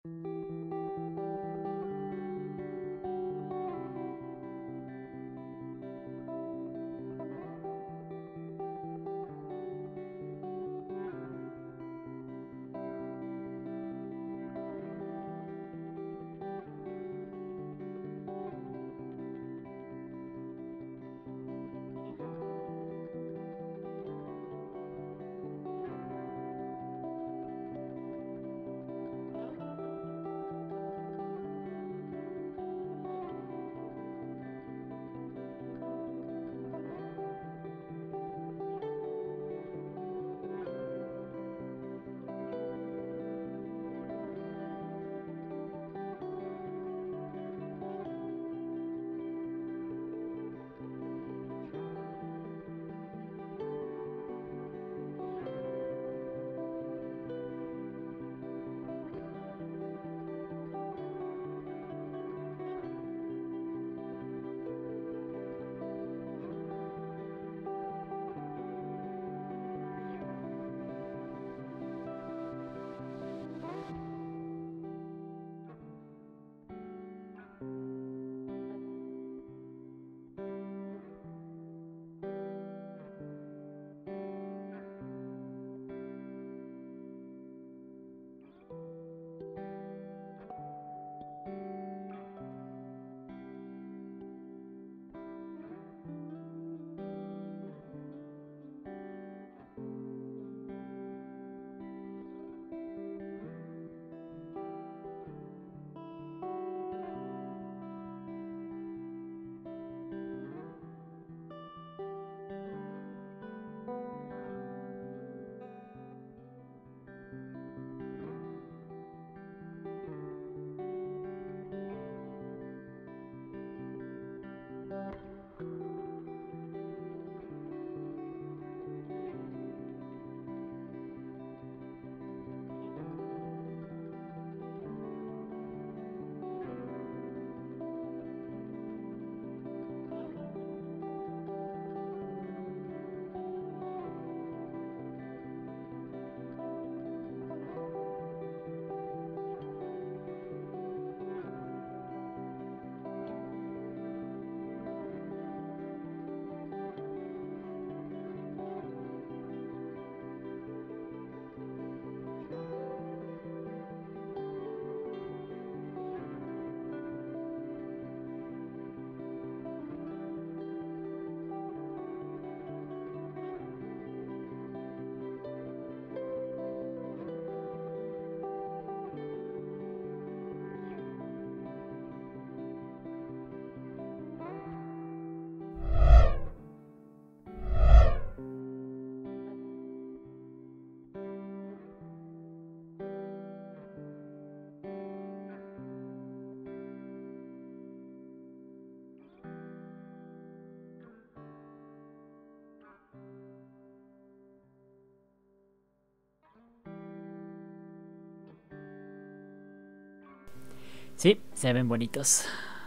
Sí, se ven bonitos.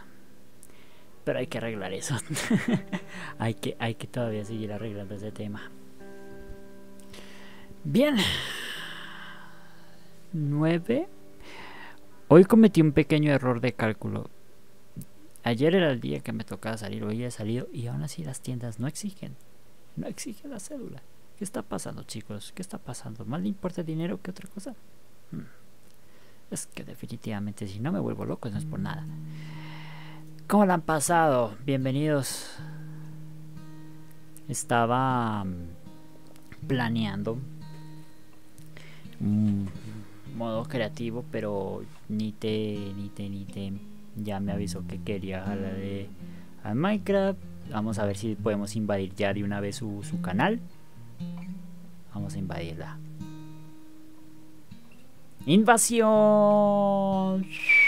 Pero hay que arreglar eso. hay que todavía seguir arreglando ese tema. Bien. 9. Hoy cometí un pequeño error de cálculo. Ayer era el día que me tocaba salir, hoy he salido y aún así las tiendas no exigen la cédula. ¿Qué está pasando, chicos? ¿Qué está pasando? ¿Más le importa el dinero que otra cosa? Es que definitivamente si no me vuelvo loco no es por nada. ¿Cómo la han pasado? Bienvenidos. Estaba planeando un modo creativo, pero ni te ya me avisó que quería hablar de Minecraft. Vamos a ver si podemos invadir ya de una vez su canal. Vamos a invadirla. ¡Invasión!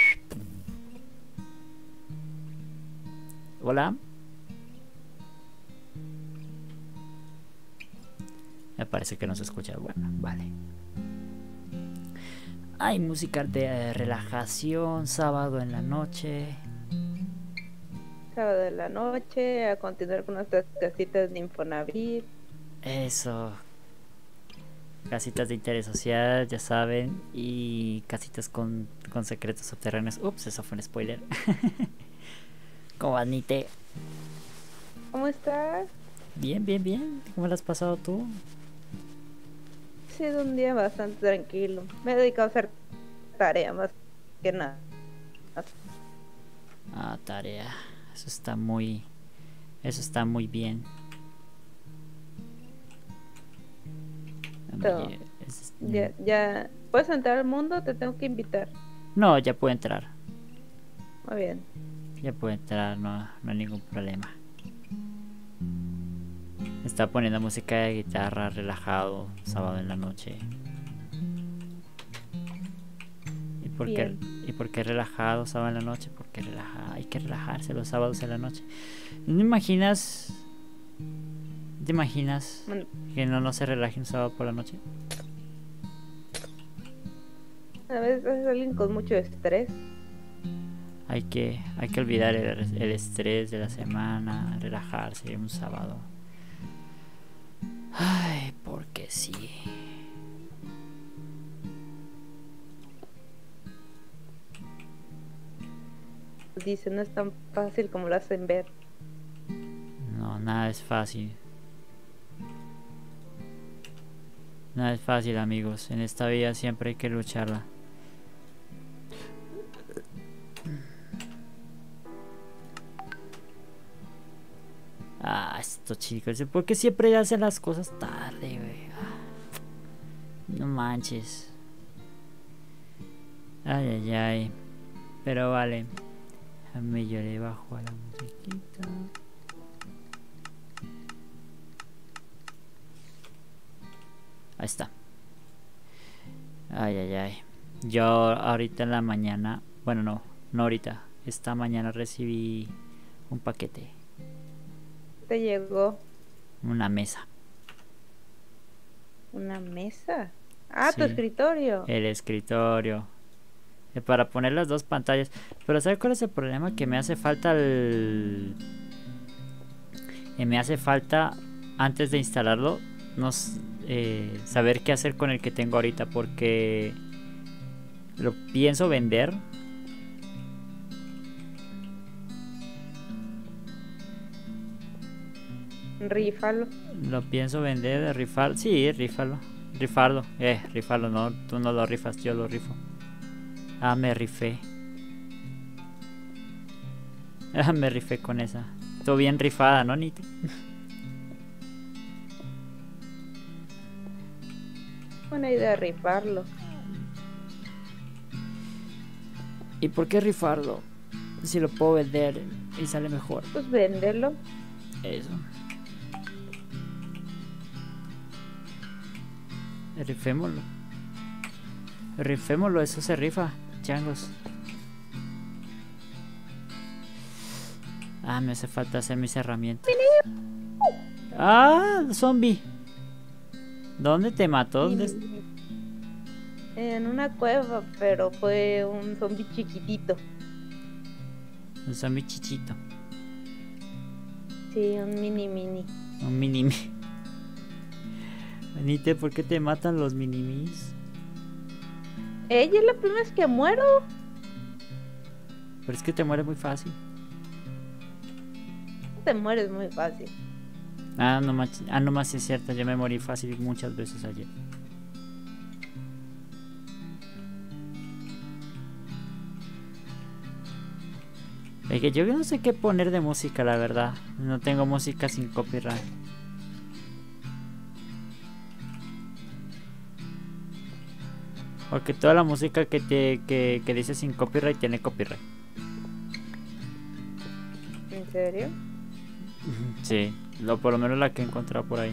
Hola. Me parece que no se escucha. Bueno, vale. Hay música de relajación, sábado en la noche. Sábado en la noche, a continuar con nuestras casitas de Infonavit. Eso. Casitas de interés social, ya saben. Y casitas con secretos subterráneos. Ups, eso fue un spoiler. ¿Cómo vas, Nite? ¿Cómo estás? Bien, bien, bien. ¿Cómo lo has pasado tú? Ha sido un día bastante tranquilo. Me he dedicado a hacer tarea más que nada. Ah, tarea. Eso está muy... Eso está muy bien. So, ya, ¿puedes entrar al mundo? Te tengo que invitar. No, ya puedo entrar. Muy bien. Ya puedo entrar, no hay ningún problema. Está poniendo música de guitarra, relajado, sábado en la noche. Bien. ¿Y por qué relajado sábado en la noche? Porque hay que relajarse los sábados en la noche. ¿No te imaginas? ¿Te imaginas que no se relaje un sábado por la noche? A veces es alguien con mucho estrés. Hay que olvidar el estrés de la semana, relajarse un sábado. Ay, porque sí. Dice, no es tan fácil como lo hacen ver. No, nada es fácil. Nada es fácil, amigos. En esta vida siempre hay que lucharla. Ah, estos chicos. ¿Por qué siempre hacen las cosas tarde, güey? No manches. Ay, ay, ay. Pero vale. Déjame yo le bajo a la musiquita. Ahí está. Ay, ay, ay. Yo ahorita en la mañana. Bueno, no ahorita. Esta mañana recibí un paquete. Te llegó Una mesa. una mesa. Ah, Sí, tu escritorio. el escritorio. Para poner las dos pantallas. Pero ¿sabes cuál es el problema? Que me hace falta me hace falta, antes de instalarlo, saber qué hacer con el que tengo ahorita. Porque lo pienso vender. Rífalo. Lo pienso vender, rifar. Sí, rífalo. Rifarlo, no, tú no lo rifas, yo lo rifo. Ah, me rifé. Ah, me rifé con esa. Todo bien rifada, ¿no, Nite? Buena idea rifarlo. ¿Y por qué rifarlo? Si lo puedo vender y sale mejor. Pues véndelo. Eso. Rifémoslo. Rifémoslo, eso se rifa, changos. Ah, me hace falta hacer mis herramientas. Ah, zombie. ¿Dónde te mató? ¿Dónde? En una cueva, pero fue un zombie chiquitito. Un zombie chichito. Sí, un mini. Un mini. Anite, ¿por qué te matan los minimis? Ella es la primera vez que muero. Pero es que te mueres muy fácil. Te mueres muy fácil. Ah, no más es cierto, yo me morí fácil muchas veces ayer. Es que yo no sé qué poner de música, la verdad. No tengo música sin copyright. Porque toda la música que dice sin copyright tiene copyright. ¿En serio? Sí, por lo menos la que he encontrado por ahí.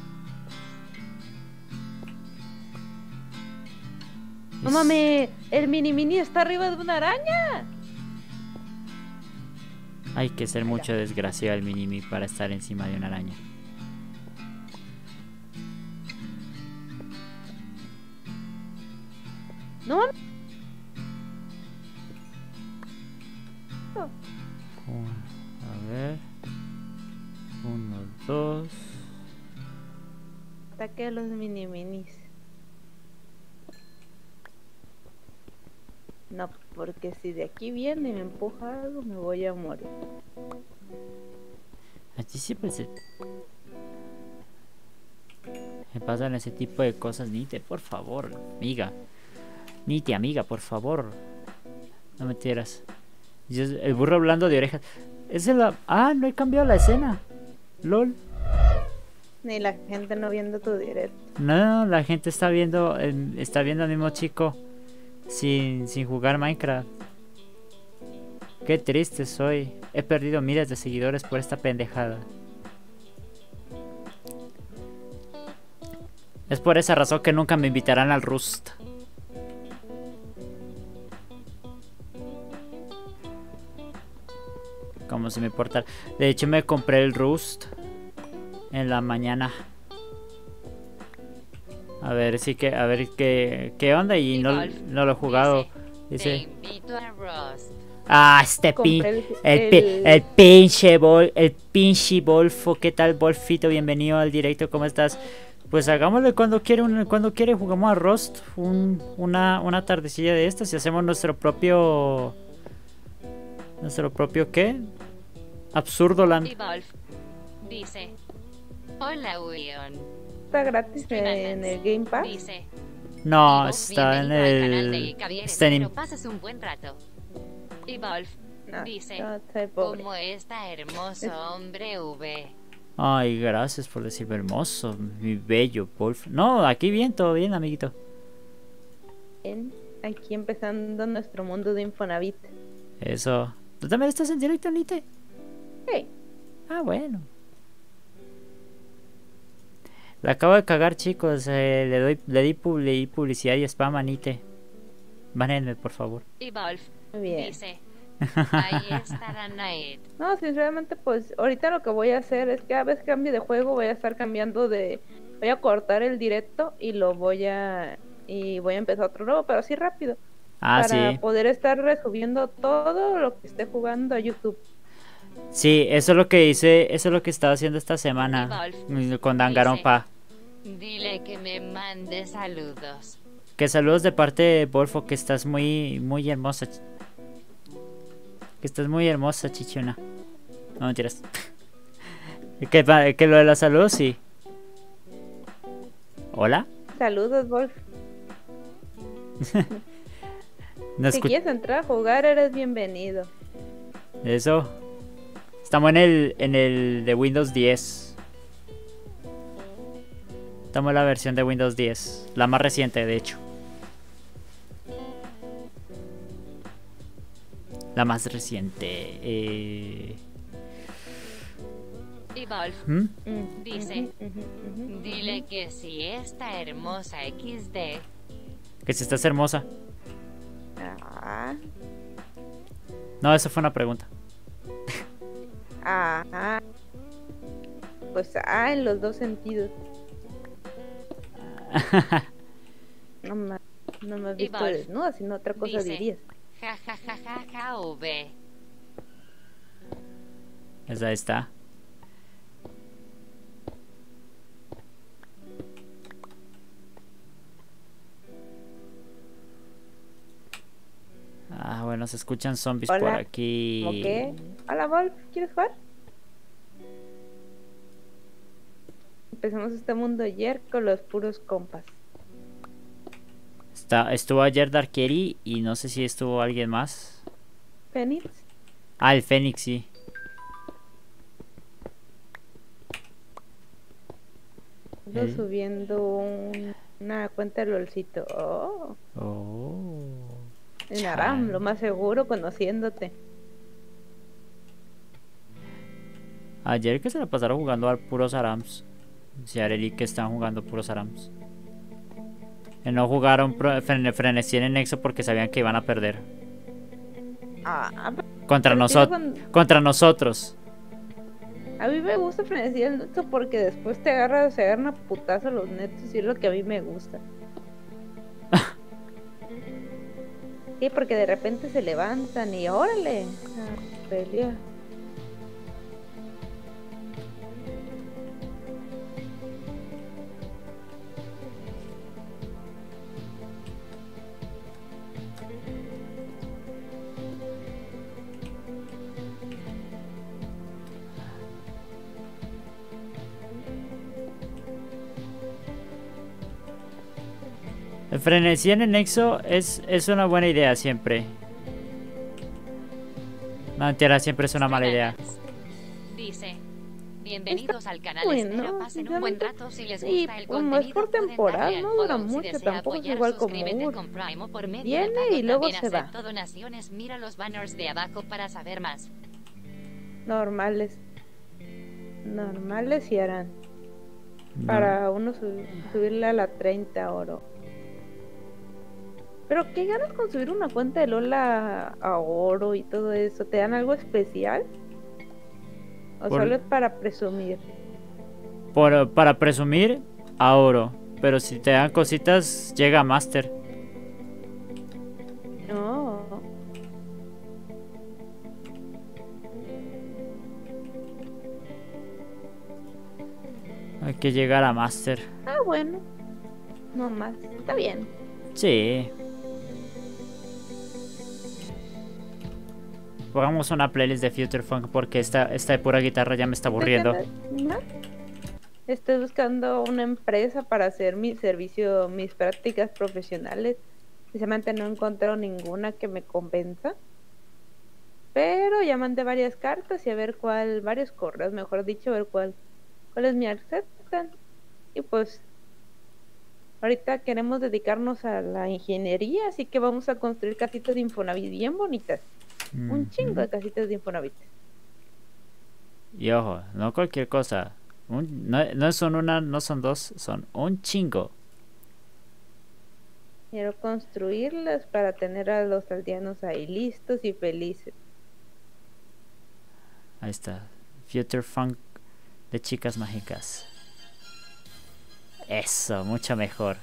¡No mames! ¡El mini está arriba de una araña! Hay que ser mucho desgraciado el minimi para estar encima de una araña. ¡No mames! A ver. 1, 2. Ataque a los mini. No, porque si de aquí viene y me empuja algo, me voy a morir. Así siempre me pasan ese tipo de cosas. Nite, por favor, amiga. Nite, amiga, por favor. No me tiras. El burro hablando de orejas. No he cambiado la escena. LOL. Ni la gente no viendo tu directo. No, la gente está viendo al mismo chico sin jugar Minecraft. Qué triste soy. He perdido miles de seguidores por esta pendejada. Es por esa razón que nunca me invitarán al Rust. Como si me importara. De hecho me compré el Rust en la mañana. A ver qué onda y no lo he jugado. Dice. El pinche Wolfo. ¿Qué tal, Wolfito? Bienvenido al directo, ¿cómo estás? Pues hagámosle cuando quiere jugamos a Rust una tardecilla de estas y hacemos nuestro propio ¿qué? Absurdoland. Dice, hola William. ¿Está gratis en el Game Pass? Dice, no, está en el... Está en pasas un buen rato. Y Wolf No, dice, no, soy pobre. como está hermoso hombre V. Ay, gracias por decirme hermoso, mi bello Wolf. No, aquí bien, todo bien, amiguito. Bien, aquí empezando nuestro mundo de Infonavit. Eso. ¿Tú también estás en directo, Nite? Hey. Ah, bueno. La acabo de cagar, chicos. Le di publicidad y spam a Nite. Bánenme, por favor. Y Wolf Bien. dice, ahí estará Naed. No, sinceramente, pues ahorita lo que voy a hacer es que cada vez que cambie de juego voy a estar cambiando de... Voy a cortar el directo y voy a empezar otro nuevo, pero así rápido. Ah, para sí. poder estar resubiendo todo lo que esté jugando a YouTube. Sí, eso es lo que hice, eso es lo que estaba haciendo esta semana con Danganronpa. Dile que me mande saludos. Que saludos de parte de Wolfo, que estás muy hermosa. Que estás muy hermosa, chichona. No mentiras. Que lo de la salud, sí. ¿Hola? Saludos, Wolf. No si quieres entrar a jugar, eres bienvenido. Eso. Estamos en el de Windows 10. Estamos en la versión de Windows 10. La más reciente, de hecho. La más reciente. Y Wolf dice, dile que si está hermosa XD. Que si estás hermosa. Ah. No, eso fue una pregunta. Ajá. Pues en los dos sentidos. No me has visto desnuda, sino otra cosa dice, dirías. Ja ja ja ja ja V. Esa está. Ah, bueno, se escuchan zombies por aquí. ¿Cómo qué? Hola, Wolf, ¿quieres jugar? Empezamos este mundo ayer con los puros compas. Estuvo ayer Darkeri y no sé si estuvo alguien más. ¿Fénix? Ah, el Fénix, sí. Ando subiendo una cuenta de LOLcito. En Aram, lo más seguro, conociéndote. Ayer que se la pasaron jugando a puros Arams. Si Areli que están jugando puros Arams. No jugaron frenesí en el Nexo porque sabían que iban a perder. Contra nosotros. A mí me gusta frenesí el Nexo porque después se agarran a putazo los netos y es lo que a mí me gusta. Sí, porque de repente se levantan y órale a pelear. El frenesí en el Nexo es una buena idea siempre. No, entera, siempre es una mala idea. Dice, bienvenidos al canal bueno, Estero, pasen un buen rato si les y gusta el como es contenido. por pueden temporada, darle al no dura follow si mucho, desea tampoco es apoyar, igual como suscríbete Ur. con Prime o por medio de Viene pago. y luego También se va. acepto donaciones, mira los banners de abajo para saber más. Normales. Normales y harán. No. Para uno subirle a la 30 oro. Pero ¿qué ganas con subir una cuenta de Lola a oro y todo eso? ¿Te dan algo especial? ¿O Por- solo es para presumir? Para presumir, a oro. Pero si te dan cositas, llega a Master. No. Hay que llegar a Master. Ah, bueno. No más. Está bien. Sí. Pongamos una playlist de Future Funk porque esta de pura guitarra ya me está aburriendo. ¿No? Estoy buscando una empresa para hacer mi servicio, mis prácticas profesionales. Precisamente no encontrado ninguna que me convenza. Pero ya mandé varias cartas y a ver varios correos, mejor dicho, a ver cuáles me aceptan. Y pues ahorita queremos dedicarnos a la ingeniería, así que vamos a construir casitas de Infonavit bien bonitas. Un chingo de casitas de Infonavit. Y ojo, no cualquier cosa. No son una, no son dos, son un chingo. Quiero construirlas para tener a los aldeanos ahí listos y felices. Ahí está. Future Funk de chicas mágicas. Eso, mucho mejor.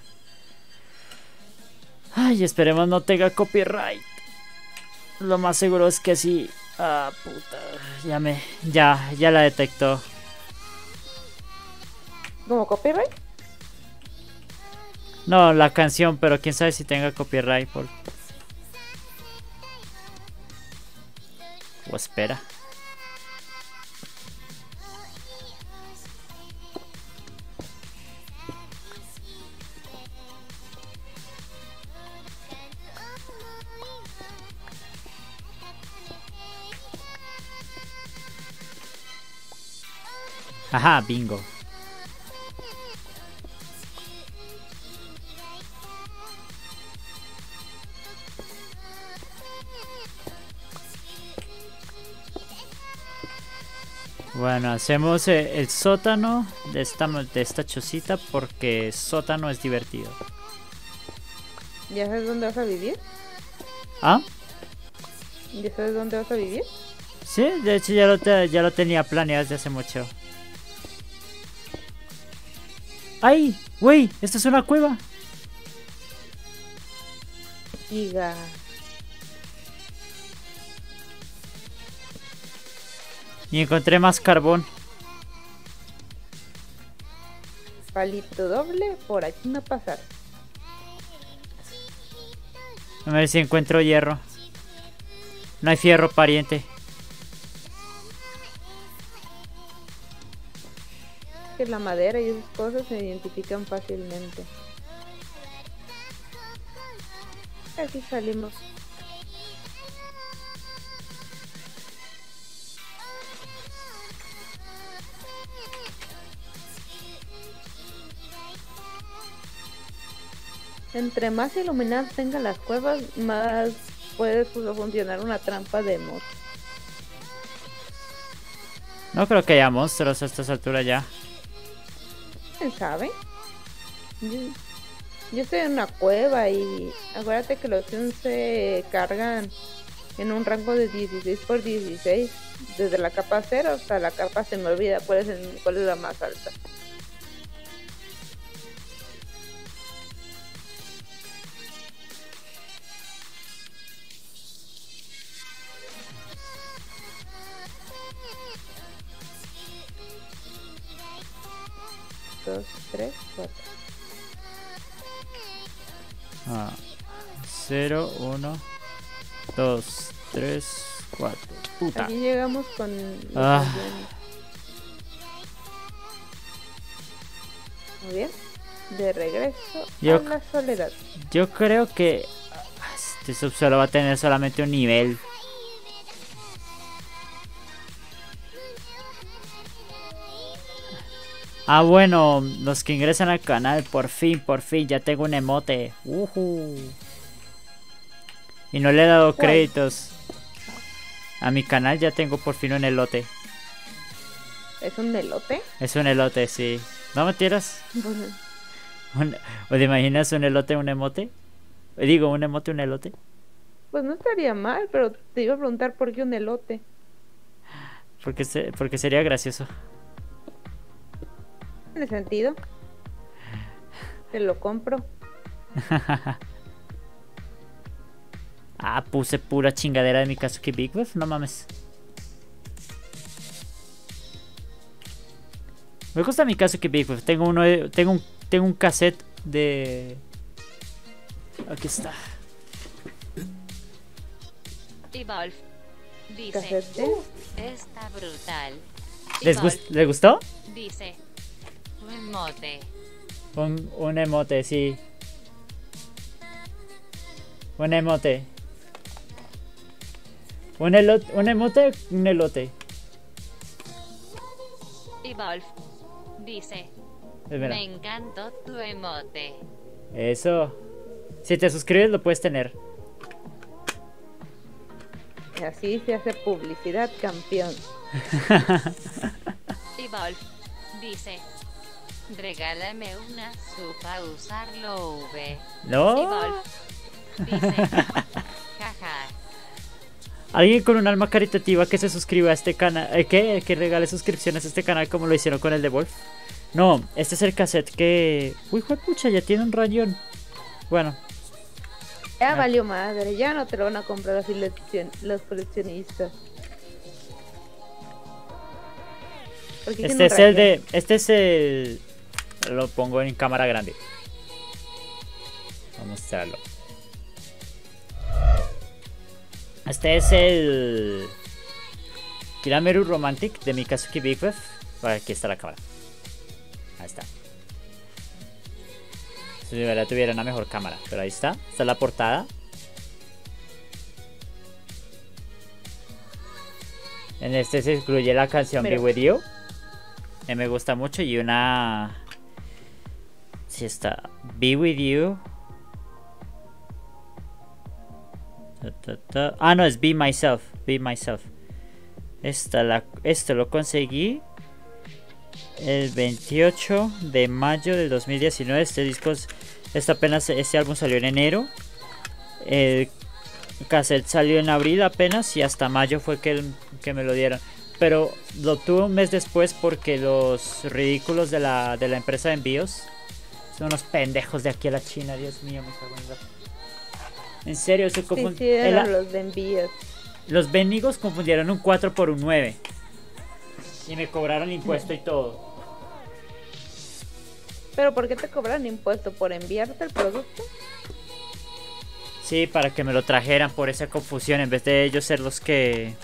Ay, esperemos no tenga copyright. Lo más seguro es que sí. Ah, puta. Ya la detectó. ¿Como copyright? No, la canción, pero quién sabe si tenga copyright. O espera. Ajá, bingo. Bueno, hacemos el sótano de esta chocita porque sótano es divertido. ¿Ya sabes dónde vas a vivir? ¿Ah? ¿Ya sabes dónde vas a vivir? Sí, de hecho ya lo tenía planeado desde hace mucho. ¡Ay! ¡Wey! ¡Esto es una cueva! Giga. Y encontré más carbón. Palito doble, por aquí no pasar. A ver si encuentro hierro. No hay fierro, pariente. Que la madera y esas cosas se identifican fácilmente. Aquí salimos. Entre más iluminadas tengan las cuevas, más puede funcionar una trampa de mod. No creo que haya monstruos a estas alturas ya. ¿Quién sabe? Yo estoy en una cueva y acuérdate que los Sims se cargan en un rango de 16 por 16. Desde la capa 0 hasta la capa, se me olvida cuál es la más alta. Dos, tres, cuatro. 0, 1, 2, 3, 4. Puta. Aquí llegamos con los Ah. aviones. Muy bien. De regreso Yo- a la soledad. Yo creo que este subsuelo va a tener solamente un nivel. Ah, bueno, los que ingresan al canal, por fin, ya tengo un emote. Y no le he dado ¿Cuál? créditos. A mi canal ya tengo por fin un elote. ¿Es un elote? Es un elote, sí. No me tiras. Bueno, ¿O te imaginas un elote, un emote? Digo, un emote, un elote. pues no estaría mal, pero te iba a preguntar por qué un elote. Porque sería gracioso. ¿Tiene sentido? Te lo compro. Ah, puse pura chingadera de mi Kazuki Big Wave, no mames. Me gusta mi Kazuki Big Wave. Tengo un cassette de. Aquí está. Y Wolf dice, ¿Casete? está brutal. Y ¿Les Wolf gustó? dice, un mote. Un emote, sí. Un emote. Un emote, un elote. Y Wolf dice, Espera. me encantó tu emote. Eso. Si te suscribes lo puedes tener. Así se hace publicidad, campeón. Y Wolf dice, regálame una supa usarlo V. Y ¿No? Wolf dice, jaja. Alguien con un alma caritativa que se suscriba a este canal. Que regale suscripciones a este canal como lo hicieron con el de Wolf. No, este es el cassette que. Uy, pucha, ya tiene un rayón. Bueno, Ya valió madre, ya no te lo van a comprar así los coleccionistas. Porque este es el de. Este es el. Lo pongo en cámara grande. Vamos a mostrarlo. Este es el Kirameru Romantic de mi Kazuki Big Wave. Aquí está la cámara. Ahí está. Si de verdad tuviera una mejor cámara. Pero ahí está. Esta es la portada. En este se incluye la canción Be With You. Que me gusta mucho. Y una. Sí está. Be With You. Ah, no, es Be Myself. Be Myself. Esto lo conseguí el 28 de mayo del 2019. Este álbum salió en enero. El cassette salió en abril apenas. Y hasta mayo fue que me lo dieron. Pero lo tuve un mes después porque los ridículos de la empresa de envíos son unos pendejos de aquí a la China. Dios mío, me cago en la... En serio, se confundieron los de envíos. Los benigos confundieron un 4 por un 9. Y me cobraron impuesto y todo. ¿Pero por qué te cobran impuesto? ¿Por enviarte el producto? Sí, para que me lo trajeran por esa confusión. En vez de ellos ser los que...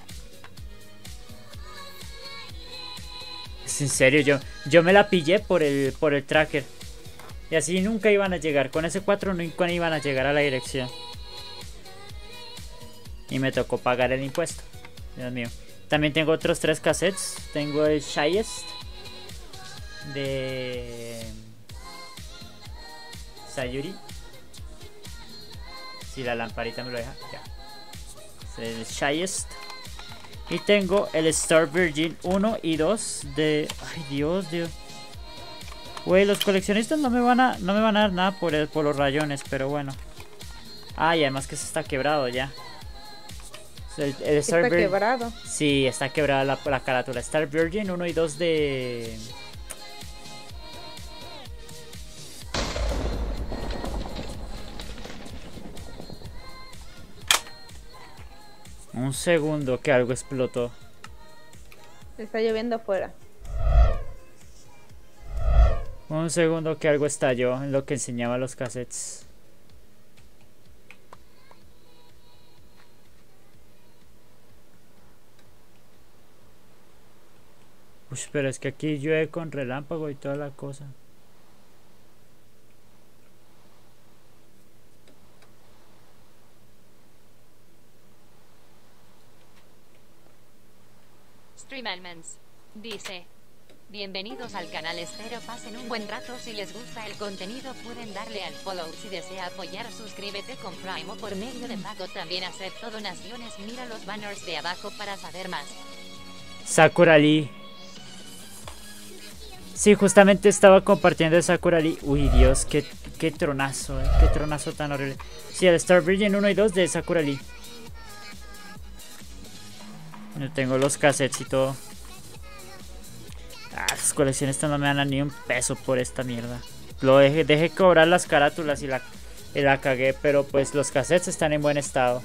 Es en serio, yo me la pillé por el tracker. Y así nunca iban a llegar. Con ese 4 nunca iban a llegar a la dirección. Y me tocó pagar el impuesto. Dios mío. También tengo otros 3 cassettes. Tengo el Shyest de Sayuri. Si la lamparita me lo deja. Ya. Es el Shyest. Y tengo el Star Virgin 1 y 2 de... Ay, Dios. Güey, los coleccionistas no me van a dar nada por los rayones, pero bueno. Ah, y además que se está quebrado ya. El Star Está quebrado. Sí, está quebrada la carátula. Star Virgin 1 y 2 de... Un segundo que algo explotó. Está lloviendo afuera. Un segundo que algo estalló en lo que enseñaba los cassettes. Uy, pero es que aquí llueve con relámpago y toda la cosa. Countrymanmans. Dice: bienvenidos al canal, espero pasen un buen rato. Si les gusta el contenido pueden darle al follow. Si desea apoyar, suscríbete con Prime o por medio de pago. También acepto donaciones. Mira los banners de abajo para saber más. Sakura Lee. Sí, justamente estaba compartiendo de Sakura Lee. Uy, Dios, qué tronazo, qué tronazo tan horrible. Sí, el Star Virgin 1 y 2 de Sakura Lee. Yo tengo los cassettes y todo. Las colecciones no me dan ni un peso por esta mierda. Lo dejé cobrar las carátulas y la cagué, pero pues los cassettes están en buen estado.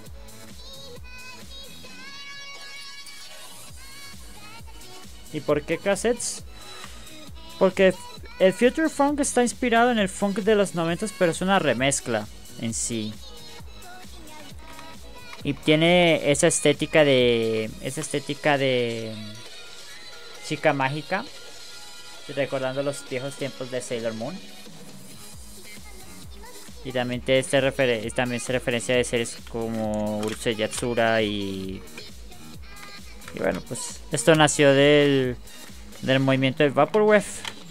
¿Y por qué cassettes? Porque el Future Funk está inspirado en el funk de los 90s, pero es una remezcla en sí. Y tiene esa estética de chica mágica, recordando los viejos tiempos de Sailor Moon. Y también también se referencia de series como Urusei Yatsura y bueno, pues esto nació del movimiento del Vaporwave.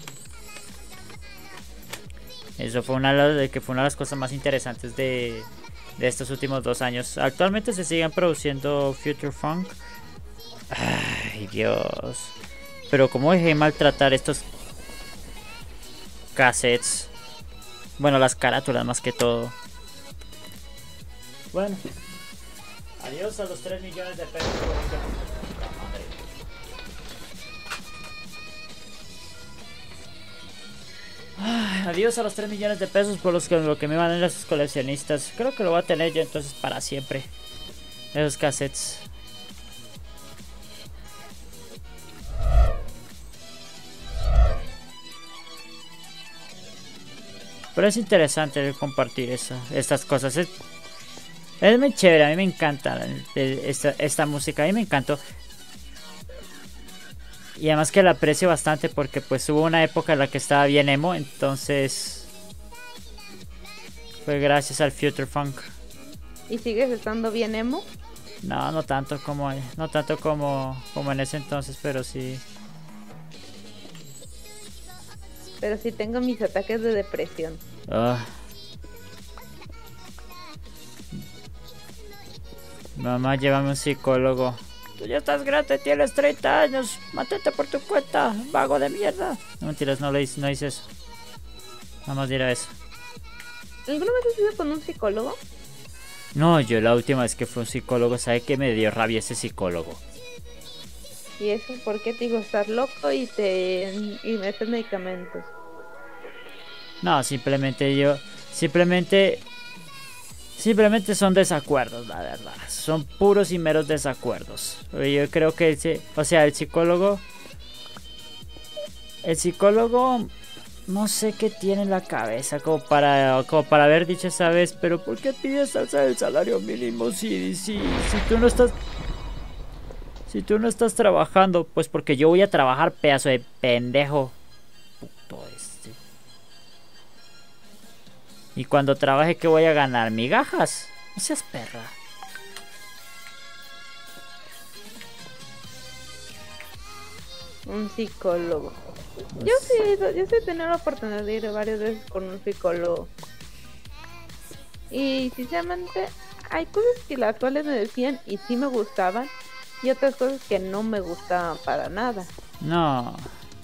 Eso fue una de las cosas más interesantes de estos últimos 2 años. Actualmente se siguen produciendo Future Funk. Ay, Dios. Pero cómo dejé maltratar estos cassettes. Bueno, las carátulas más que todo. Bueno. Adiós a los 3 millones de pesos. Adiós a los 3 millones de pesos por lo que me van a dar esos coleccionistas. Creo que lo voy a tener yo entonces para siempre. Esos cassettes. Pero es interesante compartir estas cosas. Es muy chévere, a mí me encanta esta música, a mí me encantó. Y además que la aprecio bastante porque pues hubo una época en la que estaba bien emo, entonces fue gracias al Future Funk. ¿Y sigues estando bien emo? No tanto como en ese entonces, pero sí. Pero sí tengo mis ataques de depresión. Mamá, llévame a un psicólogo. Tú ya estás grande, tienes 30 años. Mantente por tu cuenta, vago de mierda. No mentiras, no hice eso. Nada más dirá eso. ¿Alguna vez has ido con un psicólogo? No, yo la última vez que fui a un psicólogo, ¿sabe qué me dio rabia ese psicólogo? ¿Y eso por qué te digo? Estás loco y metes medicamentos. No, simplemente son desacuerdos, la verdad. Son puros y meros desacuerdos. Yo creo que el psicólogo no sé qué tiene en la cabeza como para haber dicho esa vez, pero ¿por qué pides alza del salario mínimo si tú no estás trabajando? Pues porque yo voy a trabajar, pedazo de pendejo. Puto este. Y cuando trabaje, ¿qué voy a ganar? ¿Migajas? No seas perra. Un psicólogo. Yo sí he tenido la oportunidad de ir varias veces con un psicólogo. Y sinceramente, hay cosas que las cuales me decían y sí me gustaban, y otras cosas que no me gustaban para nada. No.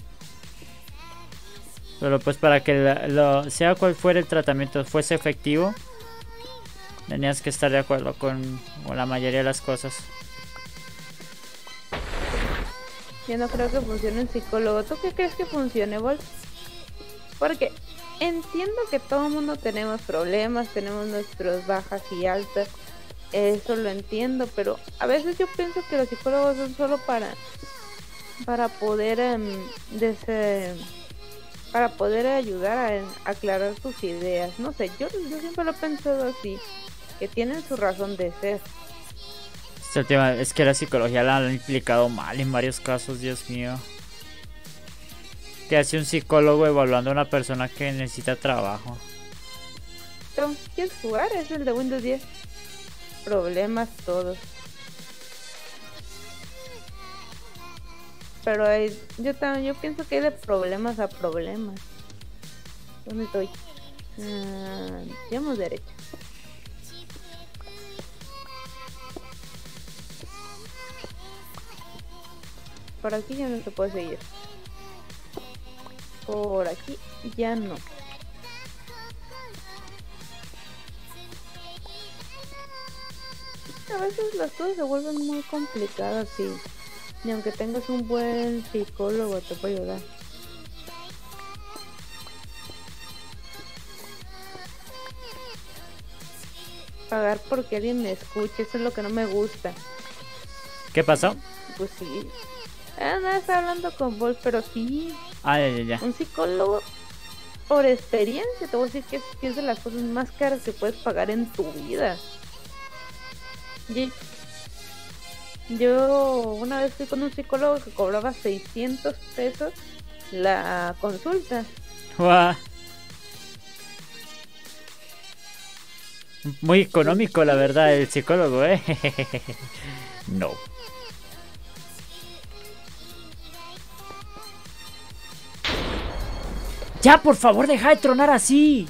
Pero pues para que sea cual fuera el tratamiento fuese efectivo, tenías que estar de acuerdo con la mayoría de las cosas. Yo no creo que funcione un psicólogo. ¿Tú qué crees que funcione, Vol? Porque entiendo que todo el mundo tenemos problemas, tenemos nuestras bajas y altas. Eso lo entiendo, pero a veces yo pienso que los psicólogos son solo para poder ayudar a aclarar tus ideas. No sé, yo siempre lo he pensado así, que tienen su razón de ser. Este tema es que la psicología la han implicado mal en varios casos, Dios mío. ¿Qué hace un psicólogo evaluando a una persona que necesita trabajo? Tom, ¿quieres jugar? Es el de Windows 10. Problemas todos. pero yo pienso que hay de problemas a problemas. ¿Dónde estoy? Llevamos derecha. Por aquí ya no se puede seguir. Por aquí ya no. A veces las cosas se vuelven muy complicadas y aunque tengas un buen psicólogo te puede ayudar. Pagar porque alguien me escuche, eso es lo que no me gusta. ¿Qué pasó? Pues sí. Nada, estaba hablando con vos, pero sí. Ya. Un psicólogo, por experiencia, te voy a decir que es de las cosas más caras que puedes pagar en tu vida. Yo una vez fui con un psicólogo que cobraba 600 pesos la consulta. Guau. Muy económico, la verdad, el psicólogo, ¿eh? No. Ya, por favor, deja de tronar así.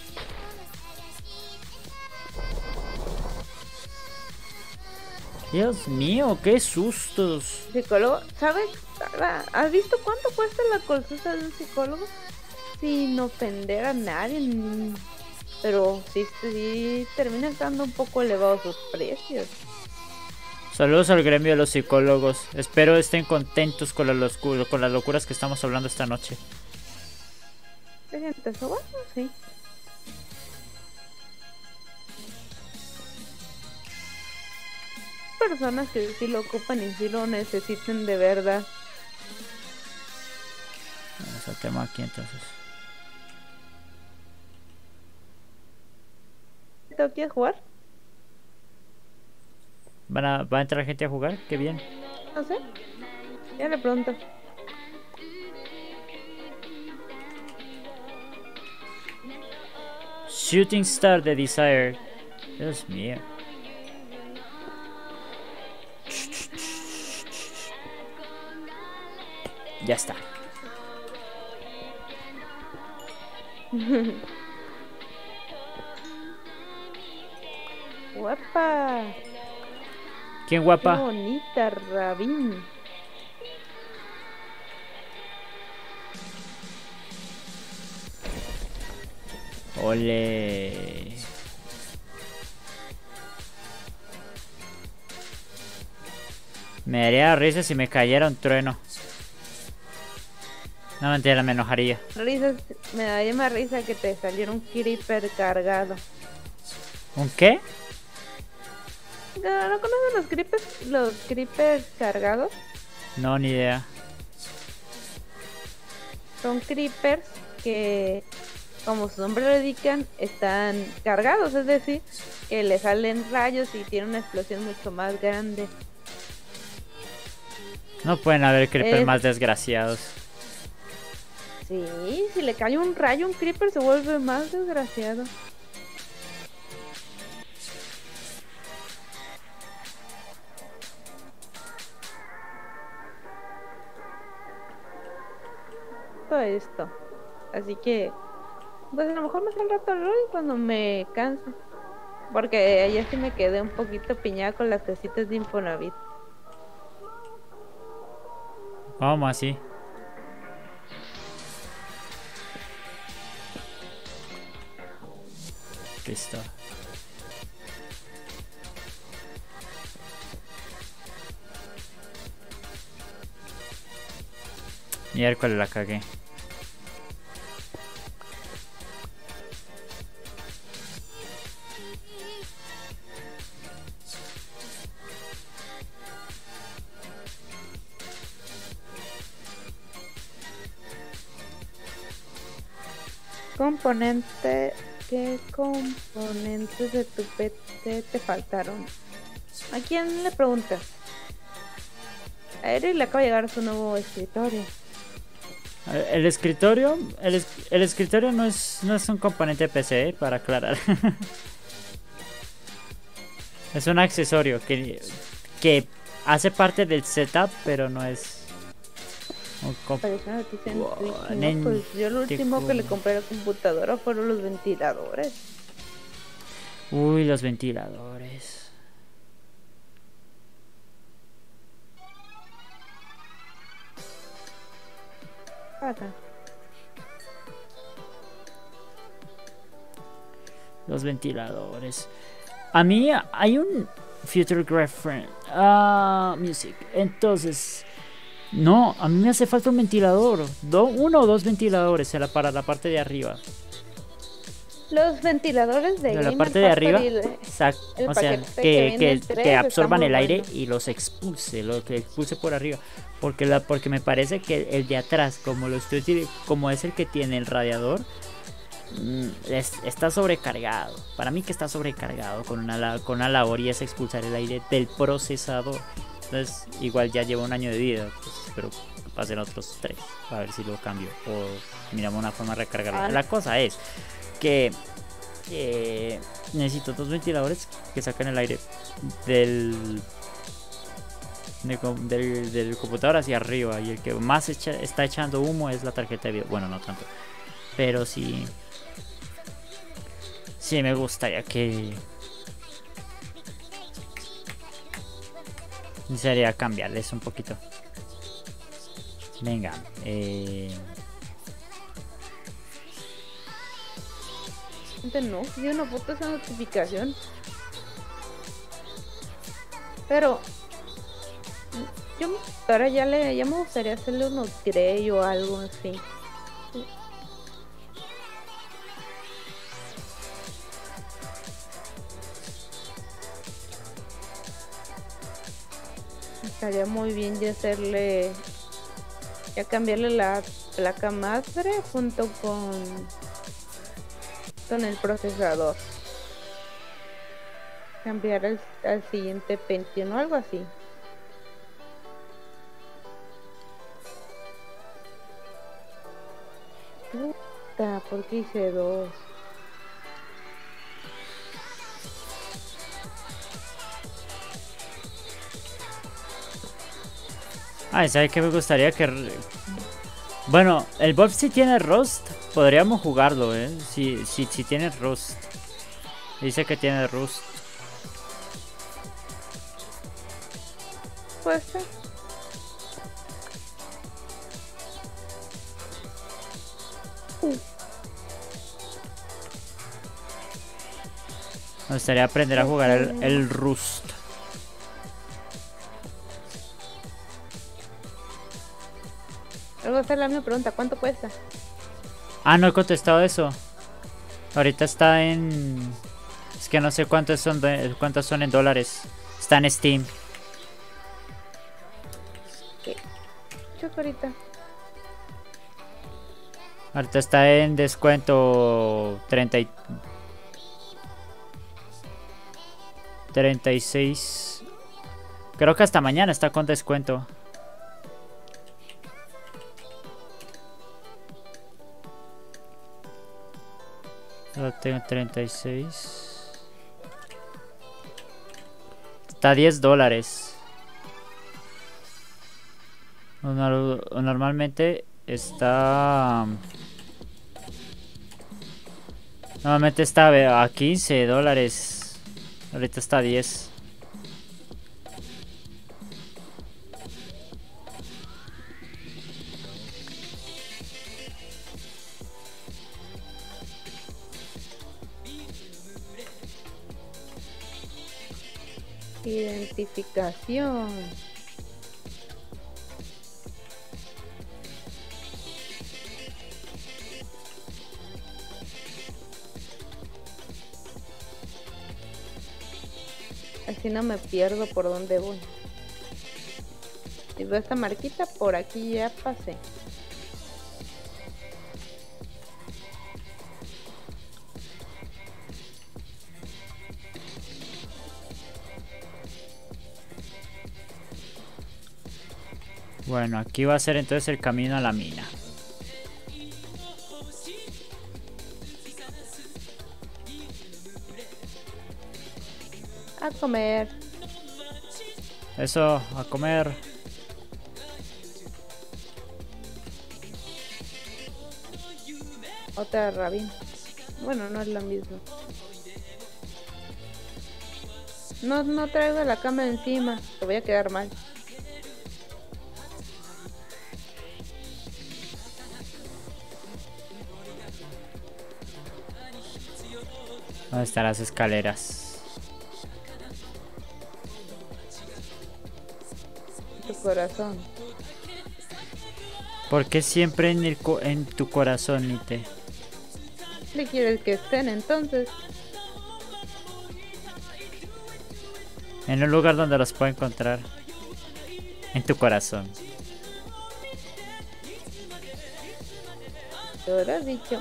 Dios mío, qué sustos. Psicólogo, ¿sabes? ¿Has visto cuánto cuesta la consulta de un psicólogo? Sin ofender a nadie, pero sí terminan estando un poco elevados sus precios. Saludos al gremio de los psicólogos. Espero estén contentos con las locuras que estamos hablando esta noche. ¿Hay gente eso? Bueno, sí. Personas que sí lo ocupan y sí lo necesiten de verdad. Vamos al tema aquí entonces. ¿Te quieres jugar? ¿Va a entrar gente a jugar? Qué bien. No sé. Ya le pregunto. Shooting Star de Desire. Dios mío. Ya está. Guapa. ¿Quién guapa? Qué bonita, Rabin. Ole. Me daría risa si me cayera un trueno. No, mentira, me enojaría. Me daría más risa que te saliera un creeper cargado. ¿Un qué? ¿No conoces los creepers cargados? No, ni idea. Son creepers que, como su nombre lo indican, están cargados, es decir, que le salen rayos y tienen una explosión mucho más grande. No pueden haber creepers más desgraciados. Sí, si le cae un rayo, un creeper se vuelve más desgraciado. Todo esto. Así que, pues a lo mejor más al rato lo y cuando me canse. Porque ayer sí me quedé un poquito piñada con las casitas de Infonavit. ¿Cómo así? Listo. Miércoles la cagué. ¿Qué componentes de tu PC te faltaron? ¿A quién le preguntas? A Eric le acaba de llegar su nuevo escritorio. El escritorio, el escritorio no es un componente de PC, para aclarar. Es un accesorio que hace parte del setup, pero no es Apareció una noticia en Wow, Twitch, ¿no? Pues yo lo último que le compré a la computadora fueron los ventiladores. Uy, los ventiladores. Acá. Los ventiladores. A mí hay un Future Girlfriend Music. Entonces, no, a mí me hace falta un ventilador. Uno o dos ventiladores para la parte de arriba. Los ventiladores de la Gamer parte de arriba, Factory, el o sea, paquete que viene en que tres, absorban está el muy aire bueno. y los expulse, lo que expulse por arriba. Porque me parece que el de atrás, como es el que tiene el radiador, está sobrecargado. Para mí que está sobrecargado con una labor y es expulsar el aire del procesador. Entonces, igual ya lleva un año de vida, pues espero que pasen otros 3 a ver si lo cambio o miramos una forma de recargarlo. La cosa es que necesito 2 ventiladores que saquen el aire del computador hacia arriba, y el que más está echando humo es la tarjeta de video. Bueno, no tanto, pero sí me gustaría que sería cambiarles un poquito. Venga, No, vi una foto esa notificación. Pero ahora ya me gustaría hacerle unos grey o algo así. Estaría muy bien ya cambiarle la placa madre junto con el procesador. Cambiar al siguiente Pentium o algo así. Puta, ¿por qué hice 2? ¿sabes qué me gustaría que... Bueno, el Bob si tiene Rust, podríamos jugarlo, si tiene Rust. Dice que tiene Rust. Puede ser. Me gustaría aprender a jugar el Rust. Luego hacer la misma pregunta, ¿cuánto cuesta? No he contestado eso. Ahorita está en... Es que no sé cuántos son en dólares. Está en Steam. ¿Qué? Ahorita. Ahorita está en descuento 36. Creo que hasta mañana está con descuento. Lo tengo 36. Está a $10. Normalmente está... Normalmente está a $15. Ahorita está a 10. Identificación. Así no me pierdo por dónde voy. Si veo esta marquita, por aquí ya pasé. Bueno, aquí va a ser entonces el camino a la mina. A comer. Eso, a comer. Otra rabia. Bueno, no es lo mismo. No traigo la cama encima. Te voy a quedar mal. ¿Dónde están las escaleras? Tu corazón. ¿Por qué siempre en tu corazón, Nite? ¿Dónde quieres que estén entonces? En un lugar donde los pueda encontrar. En tu corazón. Te lo has dicho.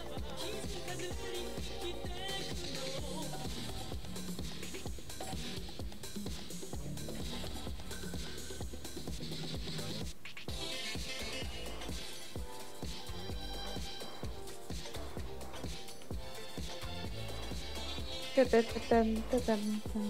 Ta-ta-ta-tan, ta-tan, tan.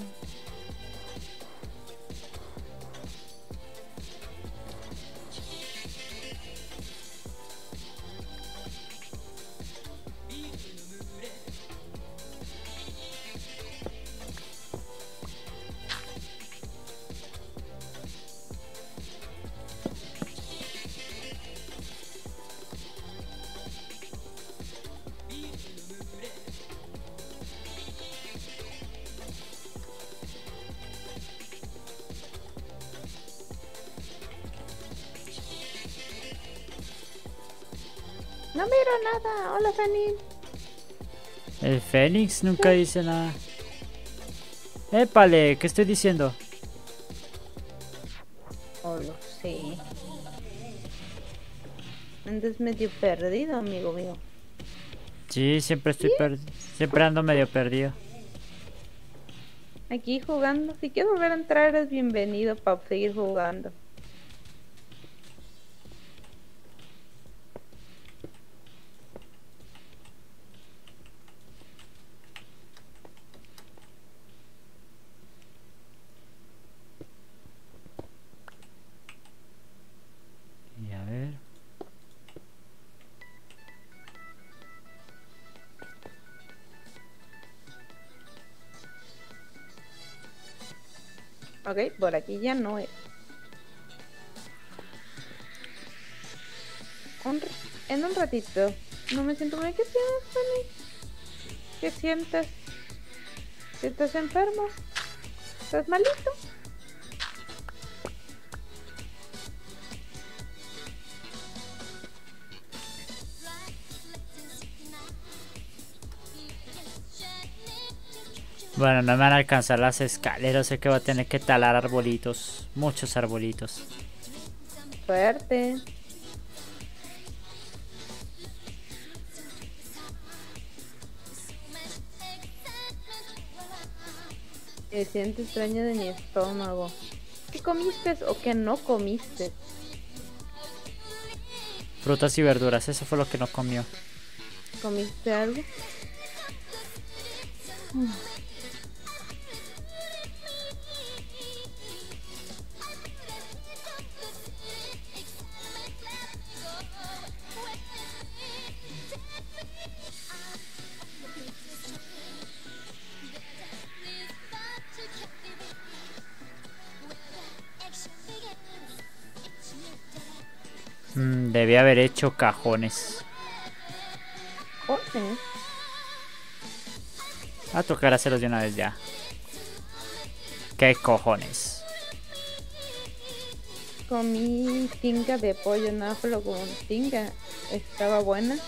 No miro nada. Hola, Fanny. El Fénix nunca dice nada. Épale, ¿qué estoy diciendo? Oh, lo sé. Andas medio perdido, amigo mío. Sí, siempre estoy siempre ando medio perdido. Aquí jugando. Si quieres volver a entrar, eres bienvenido para seguir jugando. Y a ver. Ok, por aquí ya no es. En un ratito. No me siento bien. ¿Qué tienes, Fanny? ¿Qué sientes? ¿Estás enfermo? ¿Estás malito? Bueno, no me van a alcanzar las escaleras, sé que voy a tener que talar arbolitos, muchos arbolitos. Suerte. Me siento extraño de mi estómago. ¿Qué comiste o qué no comiste? Frutas y verduras, eso fue lo que no comió. ¿Comiste algo? Debí haber hecho cajones. Joder. A tocar hacerlos de una vez ya. ¿Qué cojones? Comí tinga de pollo, nada, pero con tinga. Estaba buena.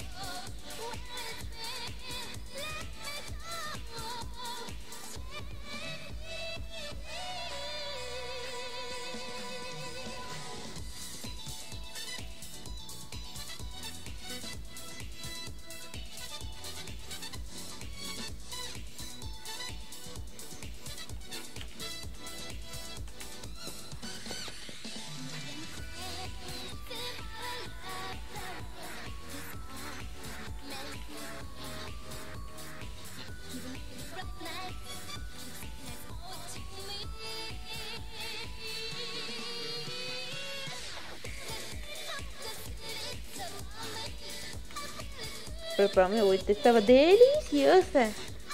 preparó mi abuelita estaba deliciosa.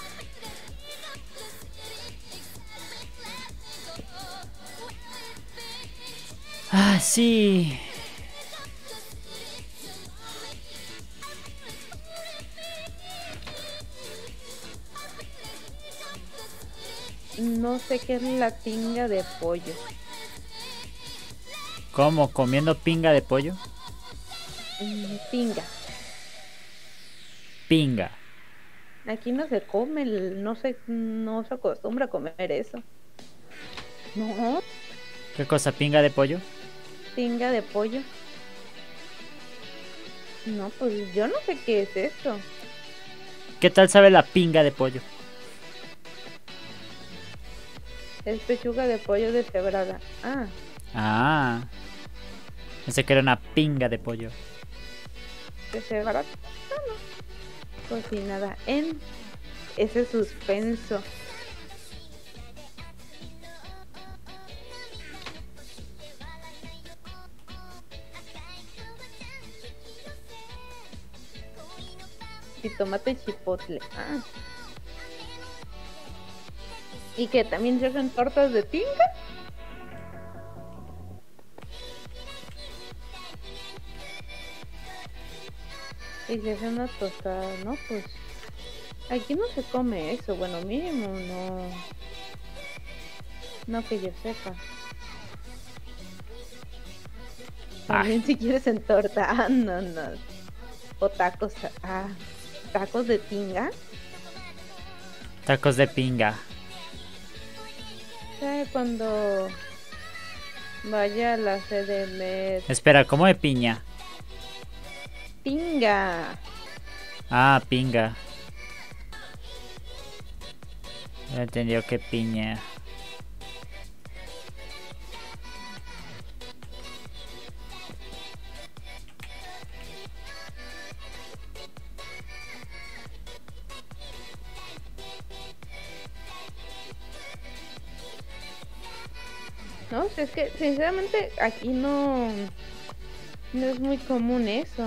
Ah, sí. No sé qué es la tinga de pollo. ¿Cómo? ¿Comiendo pinga de pollo? Pinga. Pinga. Aquí no se come, no se acostumbra a comer eso. No, ¿Qué cosa? ¿Pinga de pollo? tinga de pollo. No, pues yo no sé qué es esto. ¿Qué tal sabe la pinga de pollo? Es pechuga de pollo deshebrada. Ah, Ah. Pensé que era una pinga de pollo. deshebrada. Ah, no. Cocinada en ese suspenso. Y tomate chipotle. Ah. ¿Y que también se hacen tortas de tinga? Y se hace una tostada, ¿no? Pues aquí no se come eso. Bueno, mínimo no. No que yo sepa. También si quieres en torta. Ah, no, no. O tacos. Ah, tacos de tinga. Tacos de pinga. ¿Sabe cuando vaya a la CDMX? Espera, ¿cómo de piña? Tinga. Ah, pinga. No entendió que piña. No, es que sinceramente aquí no es muy común eso.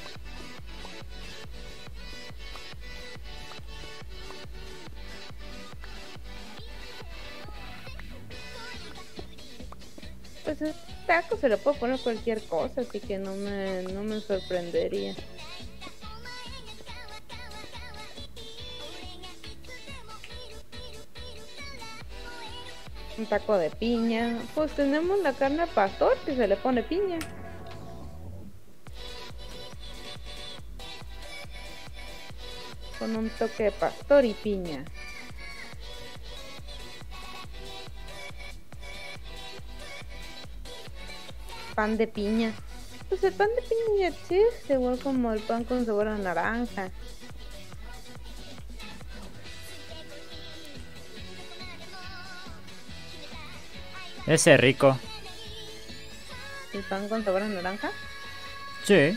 Pues el taco se le puede poner cualquier cosa, así que no me sorprendería. Un taco de piña. Pues tenemos la carne al pastor que se le pone piña. Con un toque de pastor y piña. Pan de piña. Pues el pan de piña ya existe, igual como el pan con sabor a naranja. Ese es rico. ¿El pan con sabor a naranja? Sí.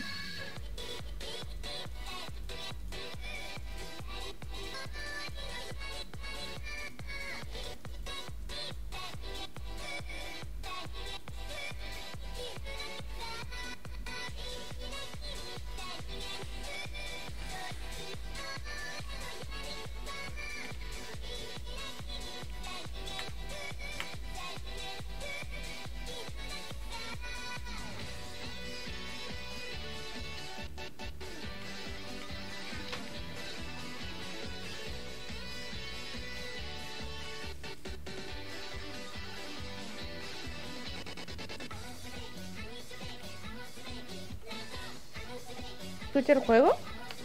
¿Escucha el juego?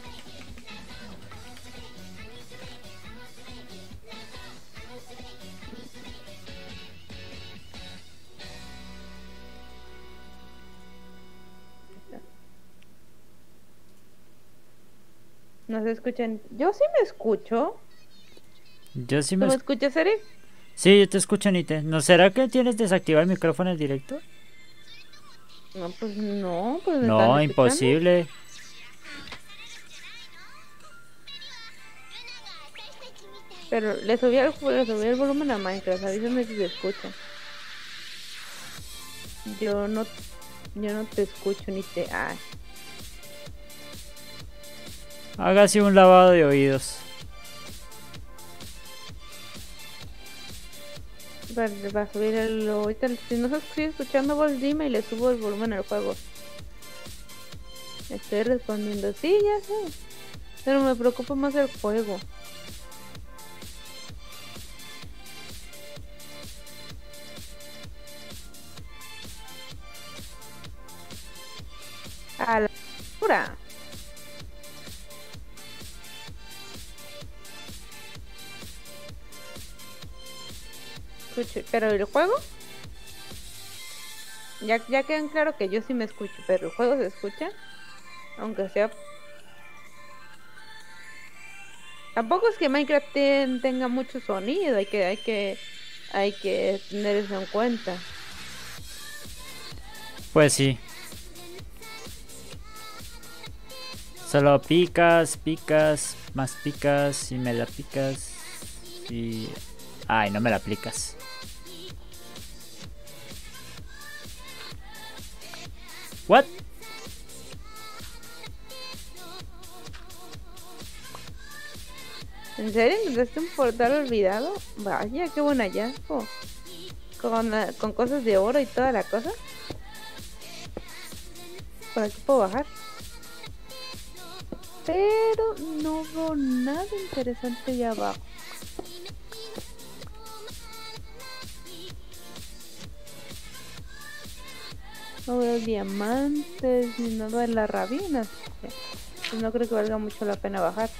No se escuchan. Yo sí me escucho. Yo sí ¿Tú me... me escuchas, Eric? Sí, yo te escucho, Nite. ¿No será que tienes desactivado el micrófono en directo? No, pues no. Pues me No, están escuchando. imposible. Pero le subí el volumen a Minecraft. Avísame si se escucha. Yo no te escucho ni te... Ah. Hágase un lavado de oídos. Va a subir el... Ahorita, si no se sigue escuchando voz, dime y le subo el volumen al juego. Estoy respondiendo, sí, ya sé. Pero me preocupa más el juego. A la pura. Escucho, pero el juego ya quedan claro que yo sí me escucho, pero el juego se escucha, aunque sea. Tampoco es que Minecraft tenga mucho sonido, hay que tener eso en cuenta. Pues sí. Solo picas, picas, más picas y me la picas y... Ay, no me la aplicas. What? ¿En serio intentaste un portal olvidado? Vaya, qué buen hallazgo. Con cosas de oro y toda la cosa. Por aquí puedo bajar. Pero no veo nada interesante allá abajo. No veo diamantes ni nada en las rabinas. Pues no creo que valga mucho la pena bajar.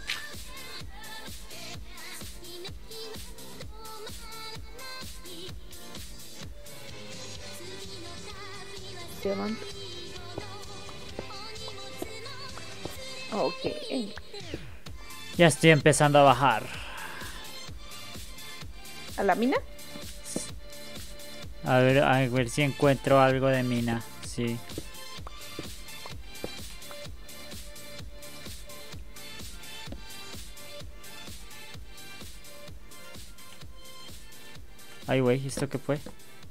Diamante. Ok. Ya estoy empezando a bajar. ¿A la mina? A ver si encuentro algo de mina. Sí. Ay, güey, ¿esto qué fue?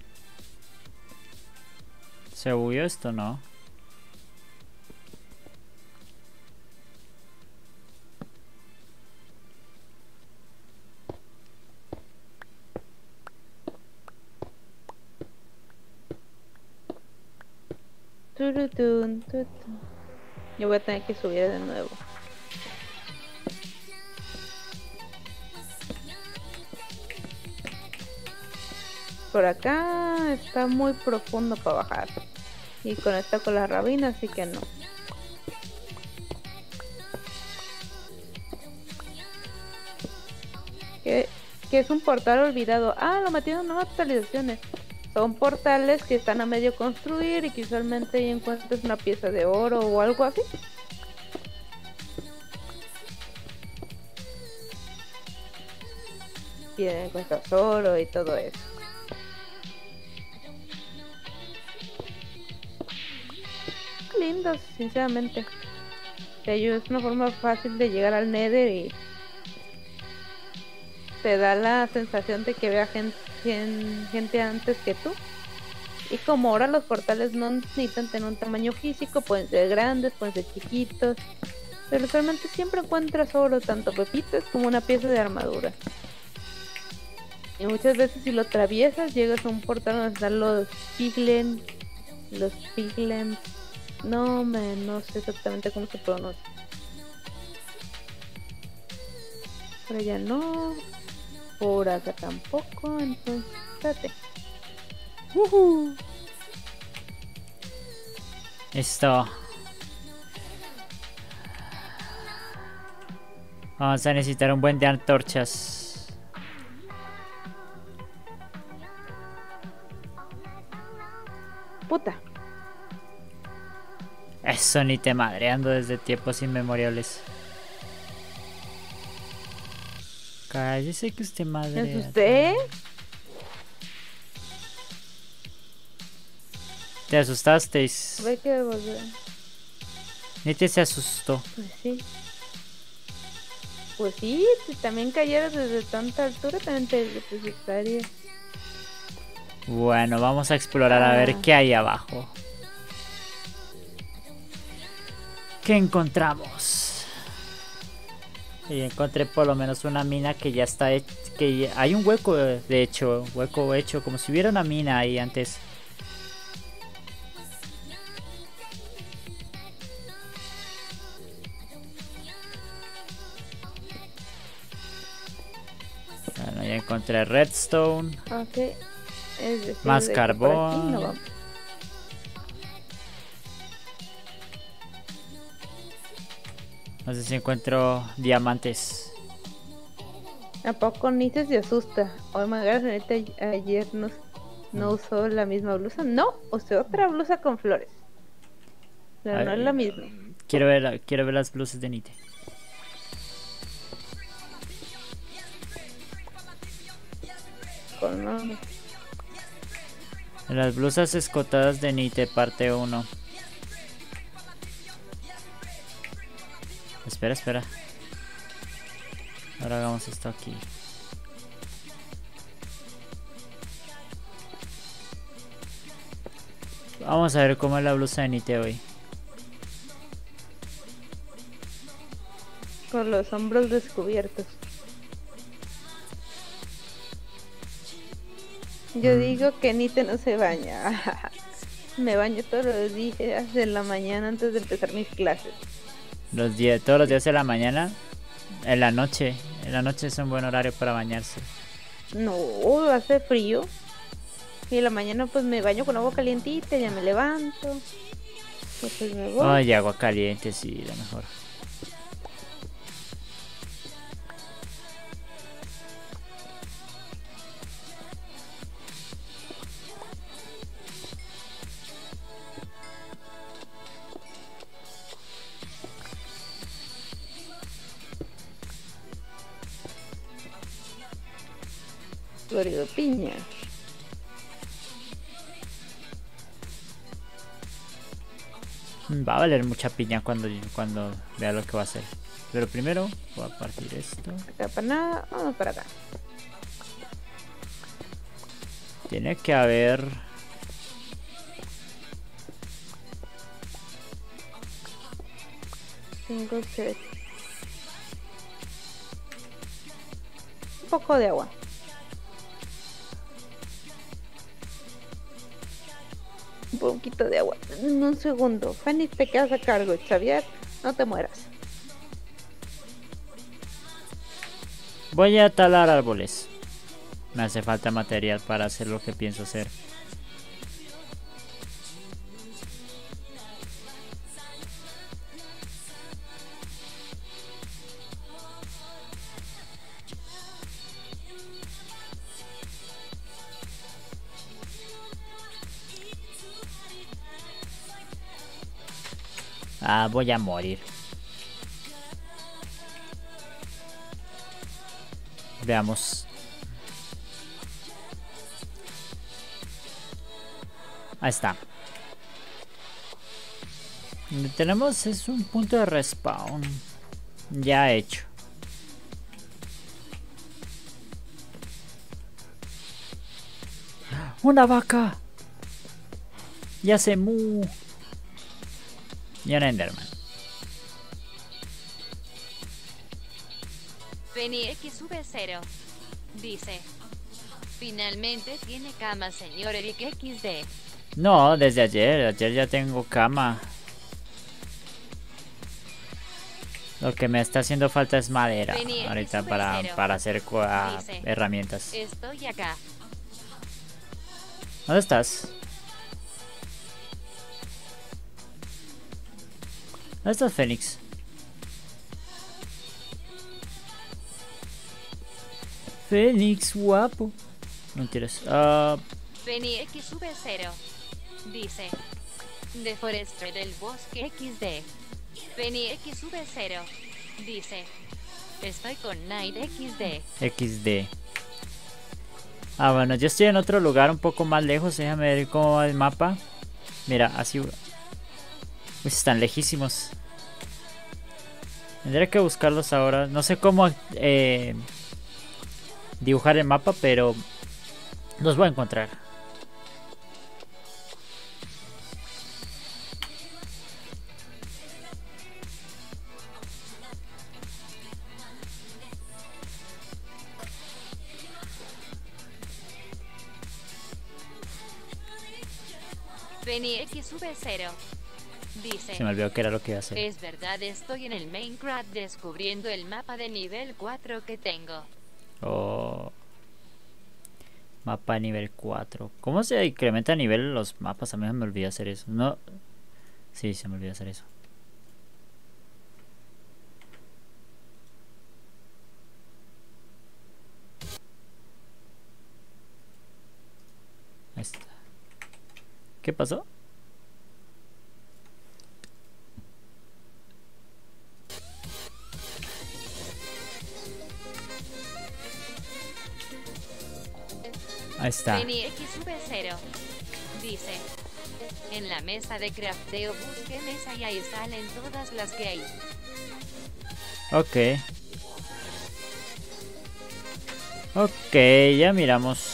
¿Se huyó esto? No. Turutun, tutun. Yo voy a tener que subir de nuevo. Por acá está muy profundo para bajar. Y conecta con la rabina, así que no. ¿Qué es un portal olvidado? Ah, lo metieron en nuevas actualizaciones. Son portales que están a medio construir y que usualmente ahí encuentras una pieza de oro o algo así. Y encuentras oro y todo eso. Lindos, sinceramente. Es una forma fácil de llegar al Nether y te da la sensación de que vea gente antes que tú. Y como ahora los portales no necesitan tener un tamaño físico, pueden ser grandes, pueden ser chiquitos, pero usualmente siempre encuentras oro, tanto pepitas como una pieza de armadura. Y muchas veces si lo atraviesas llegas a un portal donde están los piglins, no sé exactamente cómo se pronuncia. Por allá no, por acá tampoco, entonces espérate. Esto. Vamos a necesitar un buen de antorchas. Puta. Eso ni te madreando desde tiempos inmemoriales. Cállese que usted madrea. ¿Es usted? ¿Te asustasteis? Ve que volver. Ni te se asustó. Pues sí. Pues sí, si también cayeras desde tanta altura también te asustaría. Bueno, vamos a explorar a ver qué hay abajo. ¿Qué encontramos? Y encontré por lo menos una mina que ya está hecha. Hay un hueco, de hecho. Hueco hecho, como si hubiera una mina ahí antes. Bueno, ya encontré redstone. Ok. Es decir, Más de que por aquí carbón. no vamos. No sé si encuentro diamantes. ¿A poco Nite se asusta? Oh my god, neta, ayer no usó la misma blusa. No, usé otra blusa con flores. Pero no es la misma. Quiero ver las blusas de Nite. Con Las blusas escotadas de Nite, parte 1. Espera. Ahora hagamos esto aquí. Vamos a ver cómo es la blusa de Nite hoy. con los hombros descubiertos. Yo digo que Nite no se baña. Me baño todos los días en la mañana antes de empezar mis clases. Todos los días de la mañana. En la noche es un buen horario para bañarse. No, hace frío. Y en la mañana pues me baño con agua calientita, ya me levanto. Pues me voy. Ay, agua caliente, sí, lo mejor. Florido piña. Va a valer mucha piña cuando vea lo que va a hacer. Pero primero voy a partir esto. Acá para nada, vamos para acá. Tiene que haber... 5, 6. Un poco de agua. Un poquito de agua. Un segundo. Fanny, te quedas a cargo. Xavier, no te mueras. Voy a talar árboles. Me hace falta material para hacer lo que pienso hacer. Ah, voy a morir. Veamos. Ahí está. Donde tenemos es un punto de respawn. Ya hecho. ¡Una vaca! Ya se mu. Y un Enderman. Penny XV0 dice: finalmente tiene cama, señor Eric XD. No, desde ayer. Ayer ya tengo cama. Lo que me está haciendo falta es madera. Penny Ahorita XV0 para hacer dice: herramientas. estoy acá. ¿Dónde estás? ¿Dónde estás, Fénix? Fénix, guapo. Mentiras. Penny XV0 dice: de Forester del Bosque XD. Penny XV0 dice: estoy con Night XD. XD. Ah, bueno, yo estoy en otro lugar un poco más lejos. Déjame ver cómo va el mapa. Mira, así... Uy, están lejísimos. Tendré que buscarlos ahora. No sé cómo dibujar el mapa, pero los voy a encontrar. Penny XV0 dice: Se me olvidó que era lo que iba a hacer. es verdad, estoy en el Minecraft descubriendo el mapa de nivel 4 que tengo. Oh. Mapa nivel 4. ¿Cómo se incrementa el nivel en los mapas? A mí se me olvidó hacer eso. No. Sí, se me olvidó hacer eso. Ahí está. ¿Qué pasó? Ahí está. Penny XV0 dice: en la mesa de crafteo busquen esa y ahí salen todas las que hay. Ok. Ok, ya miramos.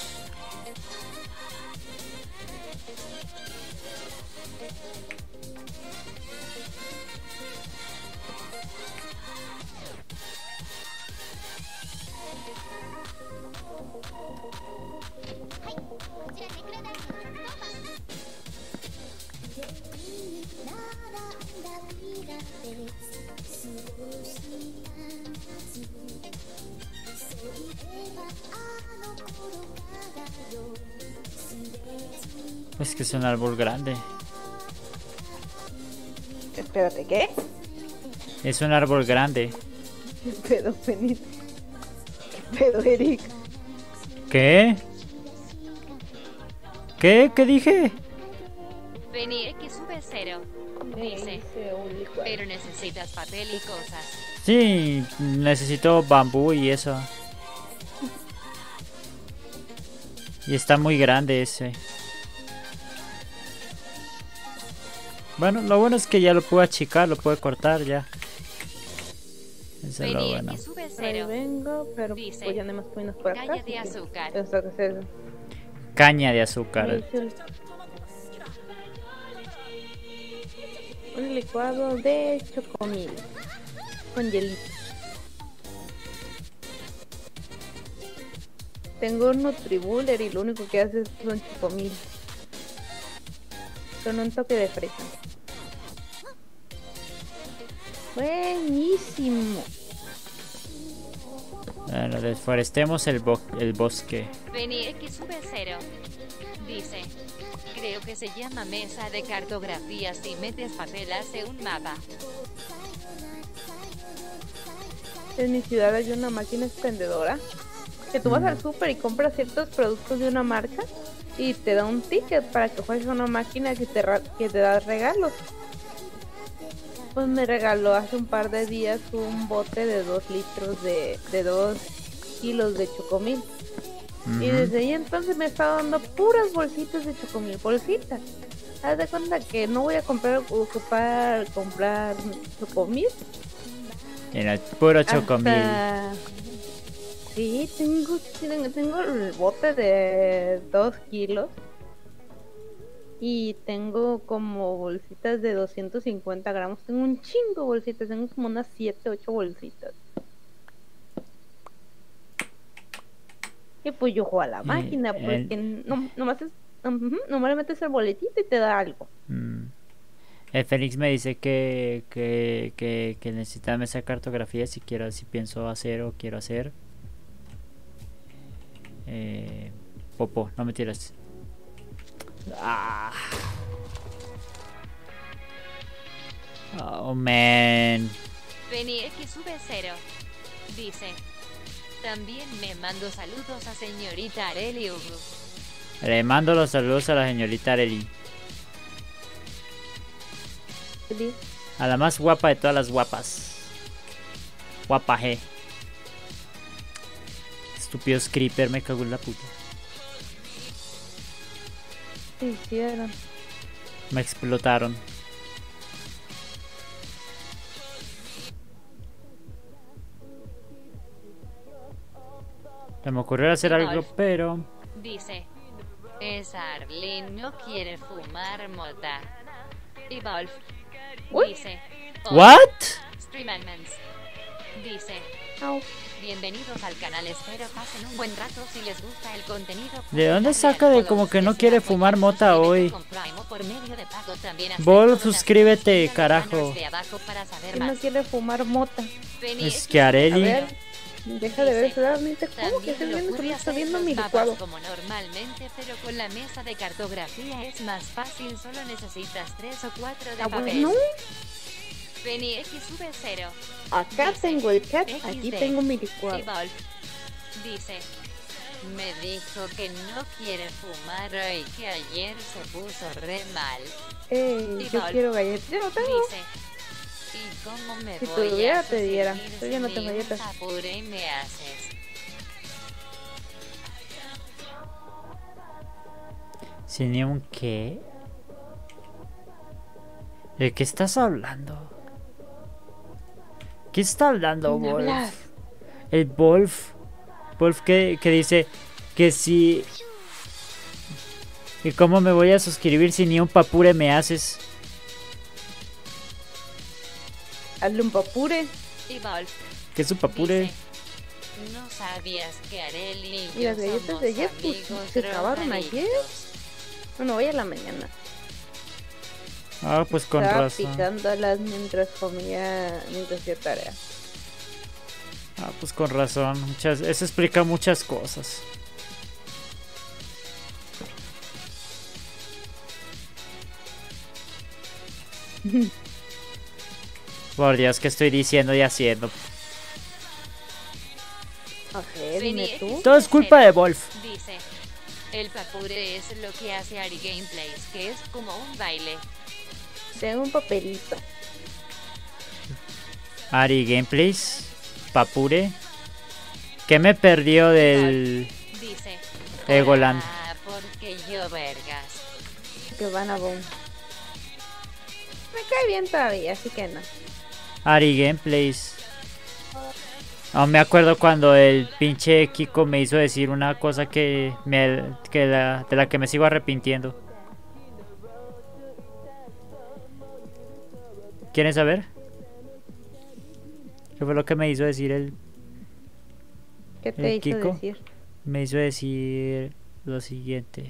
Es que es un árbol grande. Espérate, ¿qué? Es un árbol grande. ¿Qué pedo, Penny? ¿Qué pedo, Eric? ¿Qué? ¿Qué? ¿Qué dije? Penny XV0 dice: pero necesitas papel y cosas. Sí, necesito bambú y eso. Y está muy grande ese. Bueno, lo bueno es que ya lo puedo achicar, lo puedo cortar ya. Eso es lo Penny bueno. Ahí XV0 vengo, pero dice: pues ya no más menos por acá. caña de así que azúcar. eso que hacer. Caña de Me azúcar. hice un licuado de chocomil con hielito. Tengo un Nutribuller y lo único que hace son chocomil con un toque de fresa. Buenísimo. Bueno, desforestemos el bosque. Penny XV0 dice: creo que se llama mesa de cartografía. Si metes papel hace un mapa. En mi ciudad hay una máquina expendedora que tú vas al súper y compras ciertos productos de una marca y te da un ticket para que juegues a una máquina que te da regalos. Pues me regaló hace un par de días un bote de 2 litros de 2 kilos de chocomil. Y desde ahí entonces me está dando puras bolsitas de chocomil, bolsitas. Haz de cuenta que no voy a comprar chocomil. En el puro chocomil. Sí, tengo el bote de 2 kilos. Y tengo como bolsitas de 250 gramos. Tengo un chingo de bolsitas. Tengo como unas 7, 8 bolsitas. Y pues yo juego a la máquina. Porque nomás le metes el boletito y te da algo. El Félix me dice que necesita mesa de cartografía si pienso hacer o quiero hacer. Popo, no me tiras. Oh man. Penny XV0 dice: también me mando saludos a señorita Areli Ugu. Le mando los saludos a la señorita Areli. A la más guapa de todas las guapas. Guapa G. Estúpidos creeper, me cago en la puta. ¿Qué hicieron? Me explotaron. Se me ocurrió hacer algo, pero... Dice: esa Arlene no quiere fumar mota. Y Wolf dice: ¿What? Streammans. dice: Au. bienvenidos al canal, espero pasen un buen rato. Si les gusta el contenido, ¿De dónde darle saca al de follow como si que no desea quiere apoyar, fumar mota suscríbete hoy? con Prime o por medio de pago, también Wolf, acepto suscríbete, donaciones. Pídale carajo. banners de abajo para saber ¿Quién no más. quiere fumar mota? Penny Es X, que Areli- A ver, deja de ver dice, solamente cómo que también estoy lo viendo que pude me está hacer viendo los mi mapas licuado. como normalmente, pero con la mesa de cartografía es más fácil, solo necesitas 3 o 4 de Ah, papel. bueno, Penny X sube 0. acá Dice, tengo el chat, XD. aquí tengo mi licuado. Evolve dice: me dijo que no quiere fumar y que ayer se puso re mal. Yo Evolve quiero galletas. Yo no tengo. dice: ¿y cómo me Si voy tuviera, a te diera. suscribir Yo ya no si tengo ni un galletas. papure me haces? ¿Sin ni un qué? ¿De qué estás hablando? ¿Qué está hablando, ¿Quién Wolf? hablas? El Wolf. Wolf que dice que si... ¿Y cómo me voy a suscribir si ni un papure me haces? Hazle un papure. Evolve ¿Qué es un papure? dice: no sabías que Areli y ¿Y las yo galletas somos de ayer, pues, amigos se acabaron ayer? drogadictos. Bueno, voy a la mañana. Ah, pues con Estaba razón. picándolas mientras comía, mientras hacía tarea. Ah, pues con razón. Eso explica muchas cosas. Por Dios, ¿qué estoy diciendo y haciendo? A ver, dime tú. Todo es culpa de Wolf. Dice: el papure es lo que hace Ari Gameplays, que es como un baile. Tengo un papelito. Ari Gameplays. Papure. ¿Qué me perdió del Dice: Egoland? ah, porque yo vergas. Que van a boom. Me cae bien todavía, así que no. Ari Gameplays. No me acuerdo cuando el pinche Kiko me hizo decir una cosa de la que me sigo arrepintiendo. ¿Quieren saber? ¿Qué fue lo que me hizo decir ¿Qué te ¿El hizo Kiko? decir? Me hizo decir lo siguiente.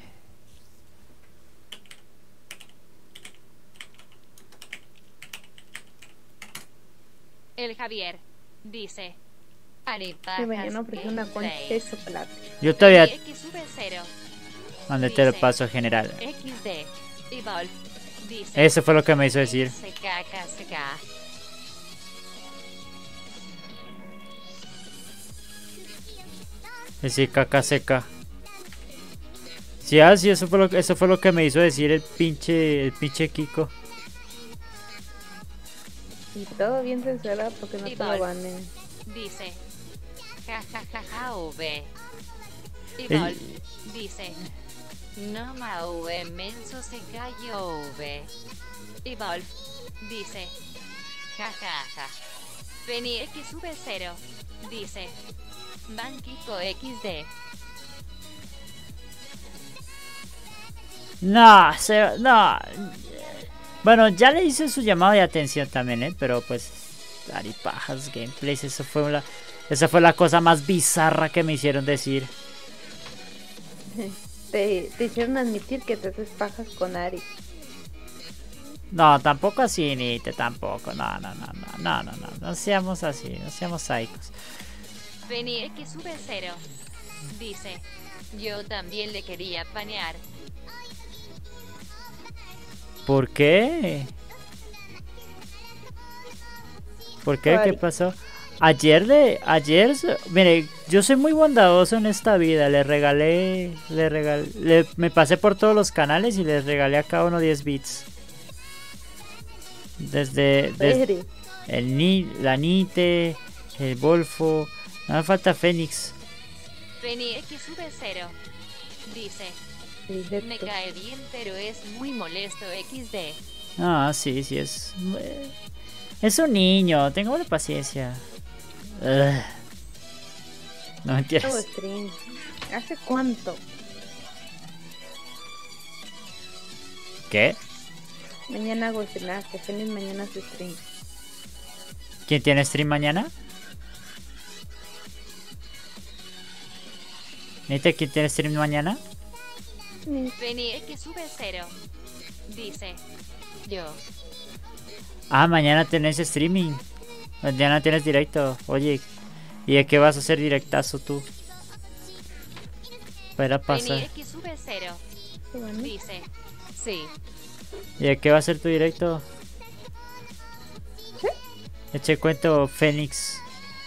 El Javier dice: Ari Que mañana ofrecí una concha de Gameplays. chocolate. Yo todavía... X sube 0. Donde te lo paso, general. XD. Evolve dice: Eso fue lo que me hizo decir. SKKSK. Decir caca seca. Sí, sí, eso fue lo que me hizo decir el pinche Kiko. Y todo bien censurado porque no te lo Igual. banen. Dice: jajajaja V. Evolve dice: no ma V menso se cayó V. Evolve dice: jajaja. Penny X sube 0. Dice: Banquico XD. No, no. Bueno, ya le hice su llamado de atención también, pero pues Ari Pajas Gameplays, esa fue la cosa más bizarra que me hicieron decir. Te hicieron admitir que te haces pajas con Ari. No, tampoco así, Nite, tampoco. No seamos así, no seamos psicos. Penny X sube 0. Dice: yo también le quería panear. ¿Por qué? ¿Por qué? ¿Qué pasó? Mire, yo soy muy bondadoso en esta vida. Me pasé por todos los canales y les regalé a cada uno 10 bits. Desde la Nite, el Wolfo, no me falta Fénix. Penny X sube 0. Dice: me cae bien, pero es muy molesto XD. Ah, sí, es un niño, tengo paciencia. No entiendes. Hago stream. ¿Hace cuánto? ¿Qué? Mañana hago stream. Que Fénix mañana hace stream. ¿Quién tiene stream mañana? ¿Nita quién tiene stream mañana? Penny X sube 0. Dice. Yo. Ah, mañana tenés streaming. Mañana tienes directo. Oye, ¿y de qué vas a hacer directazo tú? Para pasar. Penny X sube 0. Dice. Sí. ¿Y de qué va a ser tu directo? ¿Sí? Eche cuento, Fénix.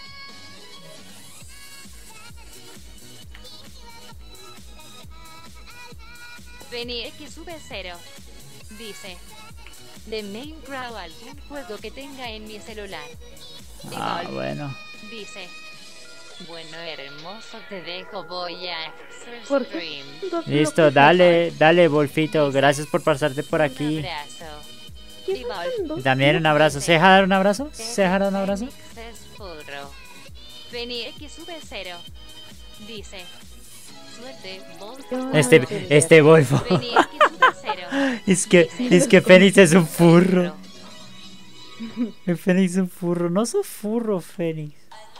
Penny X sube 0. Dice. De Minecraft algún juego que tenga en mi celular. Ah, Igual. bueno. Dice. Bueno, hermoso, te dejo, voy a hacer ¿Por qué? stream. Dos Listo, locos dale, dale, Wolfito. Gracias por pasarte por aquí. Un abrazo. ¿Qué Igual. son dos También un abrazo. ¿Se deja dar un abrazo? ¿Se deja dar un abrazo? Fénix es furro. Penny X sube 0. Dice. Suerte, Wolf. Este Wolfo. Penny X sube 0. Es que Fénix es un furro. El Fénix es un furro. No soy furro, Fénix.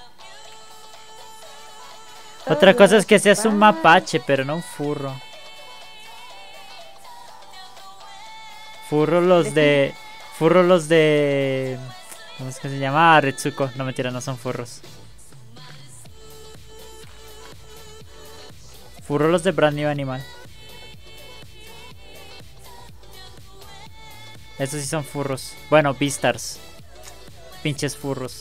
Otra cosa es que seas un mapache, pero no un furro. Furro los de... ¿Cómo es que se llama? Retsuko. No, mentira, no son furros. Furro los de Brand New Animal. Esos sí son furros. Bueno, Beastars. Pinches furros.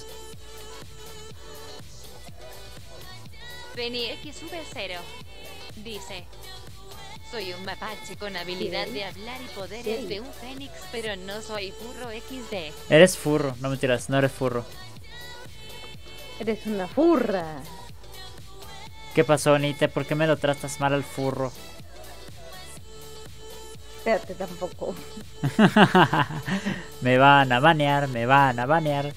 Penny X sube 0. Dice. Soy un mapache con habilidad de hablar y poderes de un fénix, pero no soy furro XD. Eres furro. No mentiras, no eres furro. Eres una furra. ¿Qué pasó, Nite? ¿Por qué me lo tratas mal al furro? Espérate, tampoco. Me van a banear, me van a banear.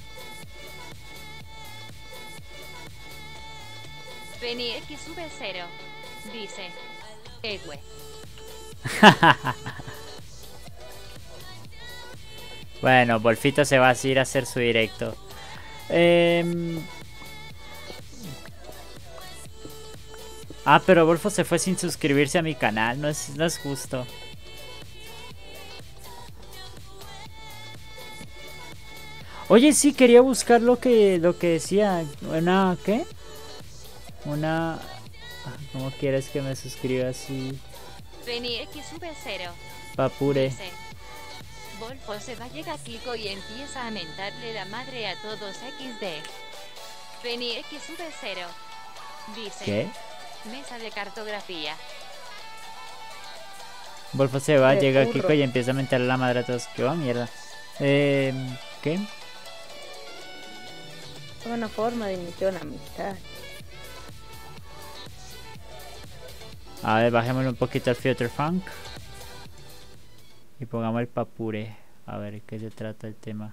Penny X sube 0. Dice. Güey. Bueno, Wolfito se va a ir a hacer su directo. Ah, pero Wolfo se fue sin suscribirse a mi canal. No es justo. Oye, sí, quería buscar lo que decía. Una, ¿qué? Una... ¿Cómo quieres que me suscriba así? Penny X sube 0. Papure. Dice. Wolfo se va, llega a Kiko y empieza a mentarle la madre a todos XD. Penny X sube 0. Dice. ¿Qué? Mesa de cartografía. Wolfo se va, De llega a furro. Kiko y empieza a mentarle la madre a todos. ¿Qué va, mierda? ¿Qué? Es una forma de iniciar una amistad. A ver, bajémosle un poquito al Future Funk. Y pongamos el papure. A ver, ¿qué se trata el tema?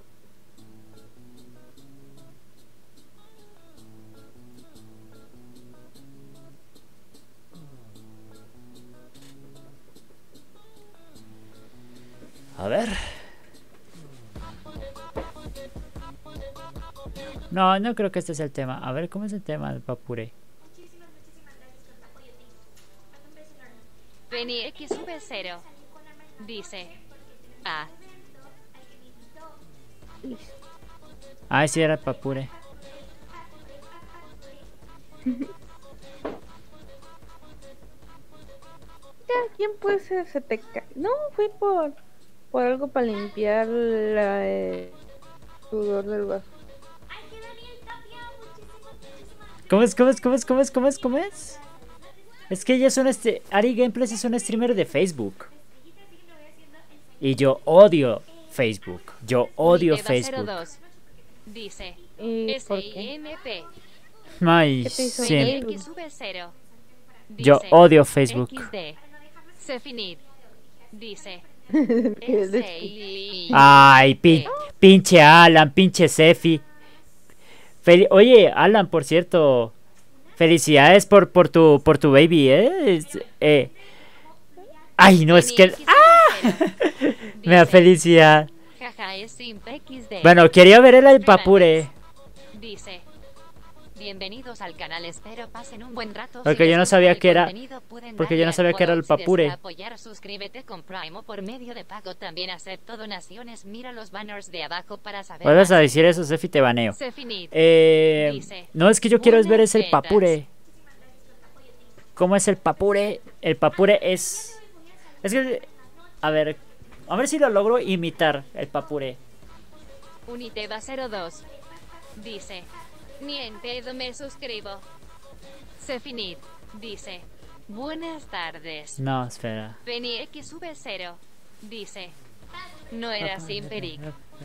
A ver. No, no creo que este sea el tema. A ver, ¿cómo es el tema del papure? Penny X sube 0. Dice. Ah. Ah, sí, era el papure. Ya, ¿quién puede ser? Se te cae. No, fui por algo para limpiar el sudor del vaso. ¿Cómo es? Es que ella es una Ari Gameplays es un streamer de Facebook. Y yo odio Facebook. Yo odio Eva Facebook. 02. Dice. ¿Y por qué? SIMP. Ay, ¿Qué te hizo sí. Penny Facebook? X sube 0. Yo Dice, odio Facebook. XD. Se finir. Dice. ¿Qué de- SII. Ay, pinche Alan, pinche Sefi. Oye, Alan, por cierto, felicidades por tu baby, Ay, no, es que... Me da felicidad. Jaja, es simp XD. Bueno, quería ver el papure. Dice. Bienvenidos al canal, espero pasen un buen rato. Porque Si yo no les sabía gusta el que era- contenido, pueden porque darle yo no al sabía que era el follow. Si papure. desea apoyar, suscríbete con Prime o por medio de pago. También acepto donaciones. Mira los banners de abajo para saber Vuelves más. a decir eso, Sefi, te baneo. Sefinit. Dice, No, es que yo quiero ver buenas es el tetas. papure. ¿Cómo es el papure? El papure es... Es que... A ver si lo logro imitar, el papure. Uniteva 02 dice, ni en pedo me suscribo. Sefinit dice, buenas tardes. No, espera. Penny XV0 dice, no era Simperic.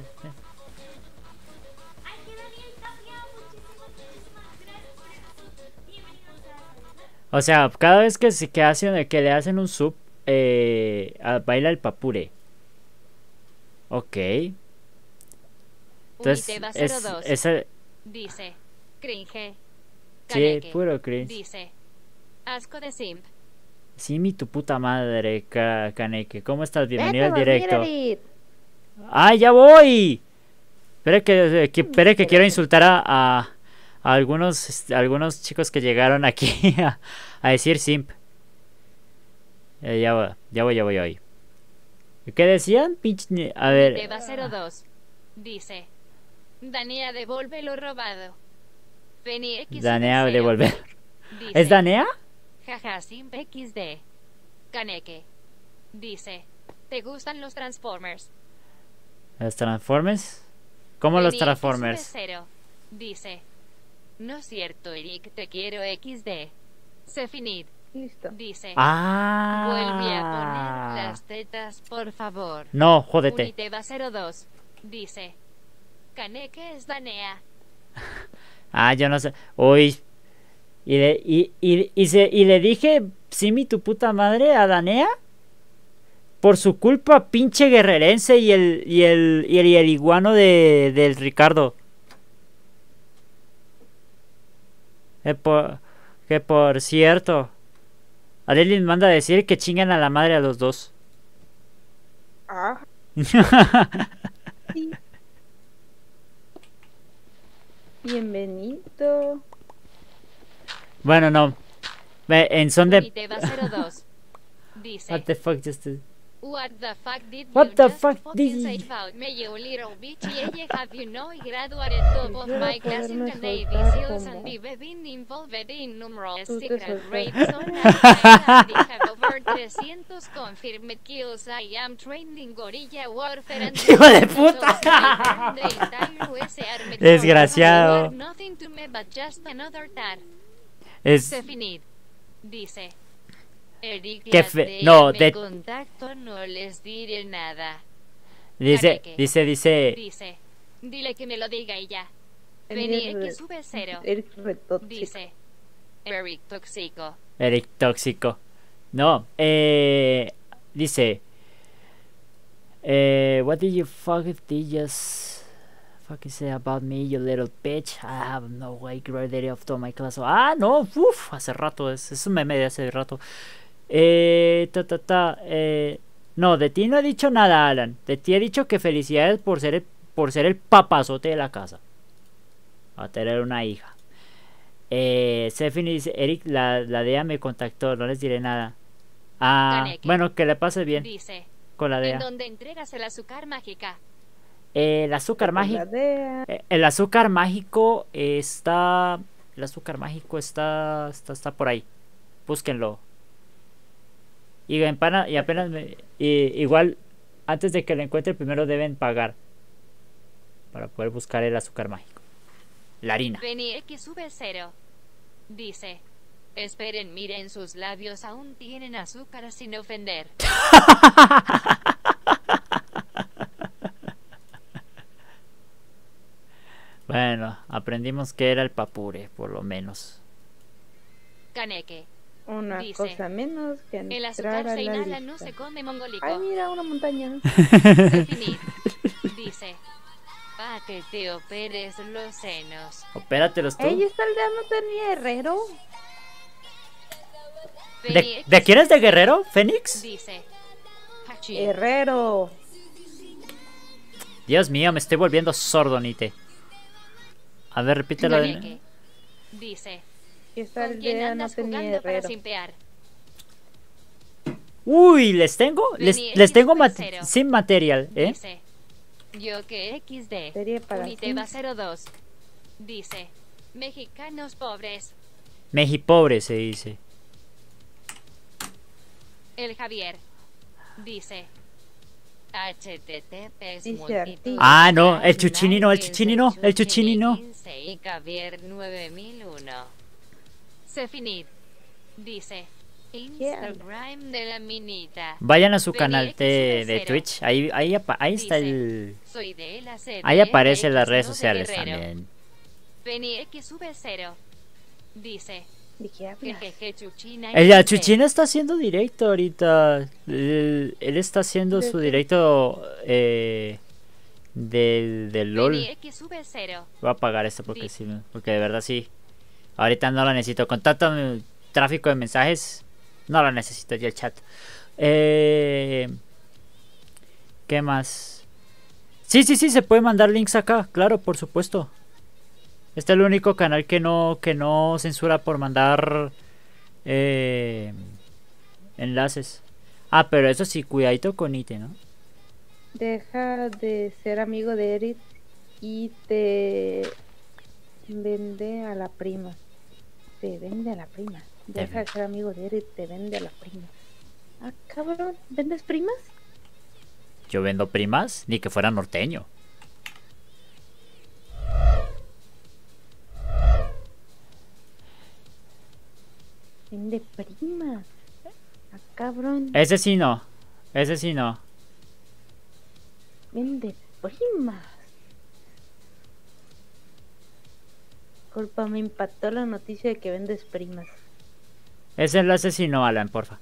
O sea, cada vez que que le hacen un sub, baila el papure. Ok. Entonces, Uniteva es 02 ese... dice, cringe. Sí, Kaneke puro cringe. dice, asco de simp. Sí, mi tu puta madre, Kaneke. ¿Cómo estás? Bienvenido al Vete a dormir, directo. Edith. ¡Ay, ya voy! Espera que quiero insultar a algunos chicos que llegaron aquí a decir simp. Ya voy. ¿Qué decían? Pinche... A ver... Uniteva 02 dice, Danea devuelve lo robado. Penny XV0 Danea devolver. dice, ¿Es Danea? jaja simp XD. Kaneke dice, ¿te gustan los Transformers? ¿Los Transformers? ¿Cómo los Penny Transformers? XV0 dice, no es cierto Eric, te quiero XD. Sefinit Listo. dice, ¡Ah! vuelve a poner las tetas, por favor. No, jódete. Uniteva 02 dice, Kaneke es Danea. Ah, yo no sé. Uy. Y le dije, Simi, tu puta madre, a Danea. Por su culpa, pinche guerrerense y el iguano del Ricardo. Que por cierto, Adeline manda a decir que chingan a la madre a los dos. Ah, sí. Bienvenido. Bueno, no. En son de... Uniteva 02 dice, What the fuck, just... What the fuck did What you the just fuck fucking did say you- about me, you little bitch? Yeah, have you know I graduated top of my class in the Navy Soltar SEALs como- and I've been involved in numerous Tú te secret soltas. rapes on Al-Qaeda and I have over 300 confirmed kills. I am trained in guerrilla warfare and ¡Hijo de puta! the entire US Army Desgraciado. You are nothing to me but just another tar. Es... Sefinit dice, Eric, Qué las fe- no, DM de- contacto no les diré nada. Dice, Kaneke dice, dile que me lo diga y ya. Penny XV0 Eric retóxico. dice, Eric tóxico. Eric tóxico. No, dice, what did you fucking say about me, you little bitch? I have no way graduated of my class. Ah, no, hace rato, es un meme de hace rato. No, de ti no he dicho nada, Alan. De ti he dicho que felicidades por ser el papazote de la casa. A tener una hija. Stephanie dice, Eric, la DEA me contactó, no les diré nada. Ah, Kaneke bueno, que le pase bien Dice, con la en DEA. donde entregas el azúcar mágica. El azúcar mágico. Chocoladea. El azúcar mágico está. El azúcar mágico está por ahí. Búsquenlo. Y apenas igual, antes de que lo encuentre, primero deben pagar. Para poder buscar el azúcar mágico. La harina. Penny XV0 dice, esperen, miren sus labios, aún tienen azúcar sin ofender. Bueno, aprendimos que era el papure, por lo menos. Kaneke, Una Dice, cosa menos que el entrar azúcar a se la inhala, no lista. se come mongólico. Ay, mira, una montaña. Definir. Dice, pa' que te operes los senos. Opératelos tú. Ey, esta aldea no tenía herrero. Penny ¿De quién es de Guerrero? ¿Fénix? Dice, Hachi. Herrero. Dios mío, me estoy volviendo sordo, Nite. A ver, repítelo. Kaneke Dice, Y esta ¿con quién aldea no andas tenía jugando para herrero. simpear? Uy, les tengo Cero. sin material, ¿eh? Dice, yo que XD. Serie para Uniteba Sims. 02. Dice, mexicanos pobres. Mejipobre se dice. El Javier. Dice, HTTP Dice Arti. Ah, no, el Chuchini no, el Chuchini no, el Chuchini no. Y Javier 9001. Sefinit. Dice, Instagram de la minita. Vayan a su Vení, canal X de cero. Twitch, ahí está Dice, el... Soy de la CD, Ahí aparecen las X redes no de sociales Guerrero. también. Penny XV0. Dice, ¿De qué hablas? jejeje, Chuchina. El XD. Chuchina está haciendo directo ahorita. Él está haciendo ¿De su qué? directo del LOL. Penny XV0. Voy a apagar esto porque Sí. sí, porque de verdad sí. Ahorita no lo necesito. Con tanto tráfico de mensajes, no lo necesito ya el chat. ¿Qué más? Sí, se puede mandar links acá, claro, por supuesto. Este es el único canal que no censura por mandar enlaces. Ah, pero eso sí, cuidadito con Ite, ¿no? Deja de ser amigo de Eric y te vende a la prima. Te vende a la prima. Deja de ser amigo de Eric, te vende a la prima. Ah, cabrón, ¿vendes primas? Yo vendo primas, ni que fuera norteño. Vende primas. Ah, cabrón, Ese sí no. Ese sí no. vende primas. Culpa, me impactó la noticia de que vendes primas. Ese enlace sí no, Alan, porfa.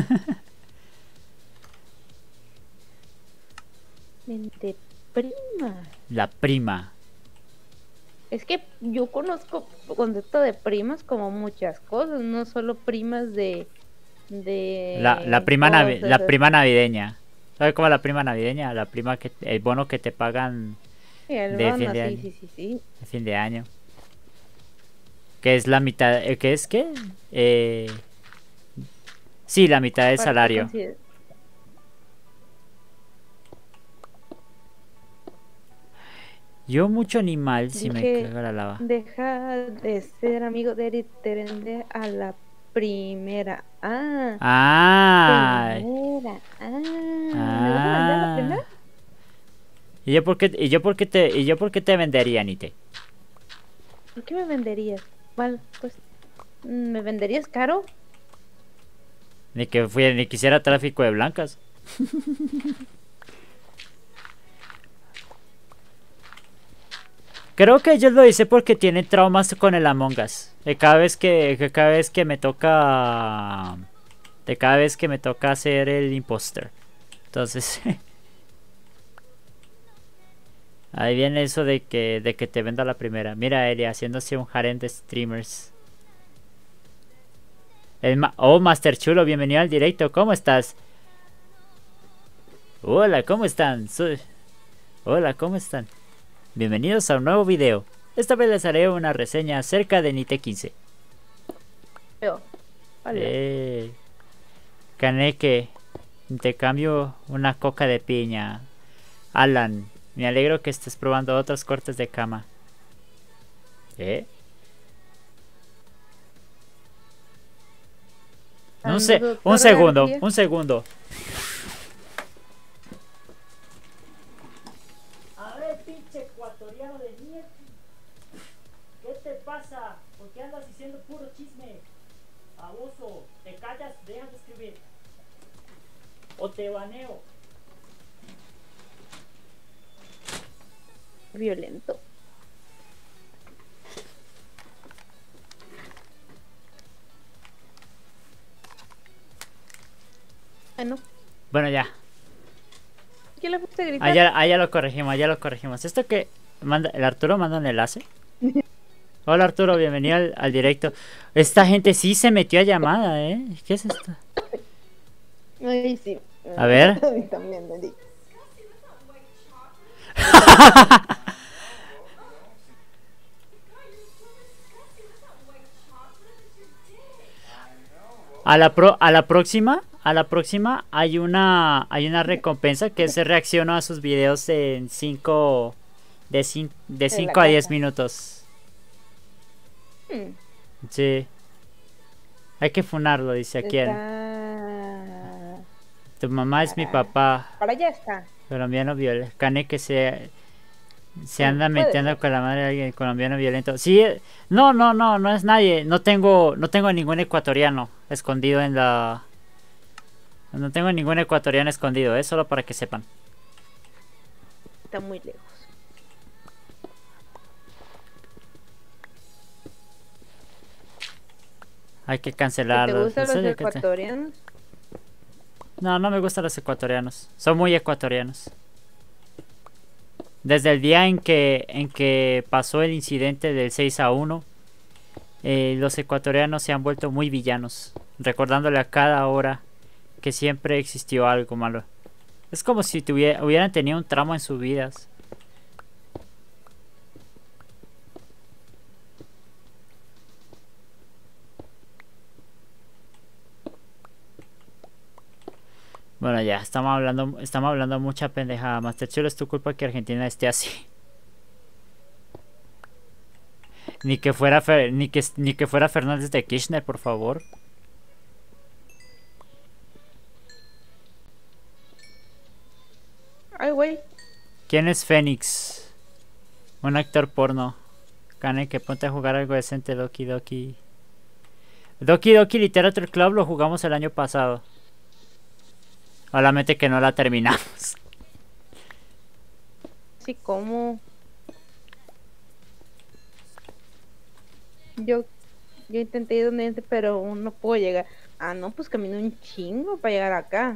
Vende primas. La prima. Es que yo conozco concepto de primas como muchas cosas, no solo primas de La prima cosas, la prima navideña. ¿Sabes cómo es la prima navideña? La prima que el bono que te pagan sí, el de bono, fin de año. sí. de fin de año. Que es la mitad, ¿qué es qué? Sí, la mitad del Parte salario. consider- Yo mucho animal si me Dije, cago la lava. deja de ser amigo de Eric, te vende a la primera. Ah, Ah. primera. Ah, ¿me vas a vender a la primera? ¿Y yo por qué te vendería, Nite? ¿Por qué me venderías? ¿Cuál? Pues, ¿me venderías caro? Ni quisiera tráfico de blancas. Creo que ellos lo dicen porque tienen traumas con el Among Us. De cada vez que me toca. De cada vez que me toca ser el imposter. Entonces. Ahí viene eso de que te venda la primera. Mira, Eli, haciéndose un harem de streamers. Oh, Master Chulo, bienvenido al directo. ¿Cómo estás? Hola, ¿cómo están? Hola, ¿cómo están? Bienvenidos a un nuevo video. Esta vez les haré una reseña acerca de Nite 15. Yo. Vale. Kaneke, te cambio una coca de piña. Alan, me alegro que estés probando otros cortes de cama. No sé, un segundo. A ver, pinche ecuatoriano de mierda. ¿Qué te pasa? ¿Por qué andas diciendo puro chisme? Abuso, te callas, dejas de escribir. O te baneo. Violento. Bueno, Bueno, ya. ¿qué le gusta gritar? Ya lo corregimos. Esto que manda, el Arturo manda un enlace. Hola Arturo, bienvenido al directo. Esta gente sí se metió a llamada, ¿eh? ¿Qué es esto? Ay, sí. A ver. A mí también me di. A la próxima hay una recompensa que se reacciona a sus videos en 5 de 5 a 10 minutos. Sí. Hay que funarlo, dice aquí. Tu mamá es mi papá. Para allá está. Colombiano violento. Cane que se anda metiendo con la madre de alguien colombiano violento. Sí, no es nadie. No tengo ningún ecuatoriano escondido en la... No tengo ningún ecuatoriano escondido, solo para que sepan. Está muy lejos. Hay que cancelarlo. ¿Te gustan los ecuatorianos? No me gustan los ecuatorianos. Son muy ecuatorianos. Desde el día en que pasó el incidente del 6-1, los ecuatorianos se han vuelto muy villanos, recordándole a cada hora que siempre existió algo malo. Es como si hubieran tenido un trauma en sus vidas. Bueno, ya, estamos hablando mucha pendejada. Master Chulo, es tu culpa que Argentina esté así. Ni que fuera Fernández de Kirchner, por favor. Ay, güey. ¿Quién es Fénix? Un actor porno. Cane, que ponte a jugar algo decente, Doki Doki. Doki Doki Literature Club lo jugamos el año pasado. Solamente que no la terminamos. Sí, ¿cómo? Yo intenté ir donde pero no puedo llegar. Ah, no, pues camino un chingo para llegar acá.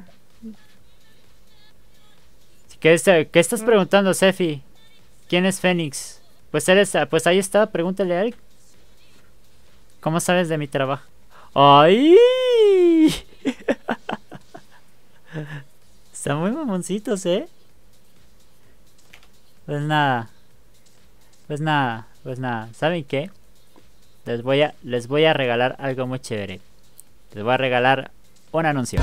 ¿Qué estás preguntando, Sefi? ¿Quién es Fénix? Pues ahí está, pregúntale a él. ¿Cómo sabes de mi trabajo? ¡Ay! Están muy mamoncitos, Pues nada. ¿Saben qué? Les voy a regalar algo muy chévere. Les voy a regalar un anuncio.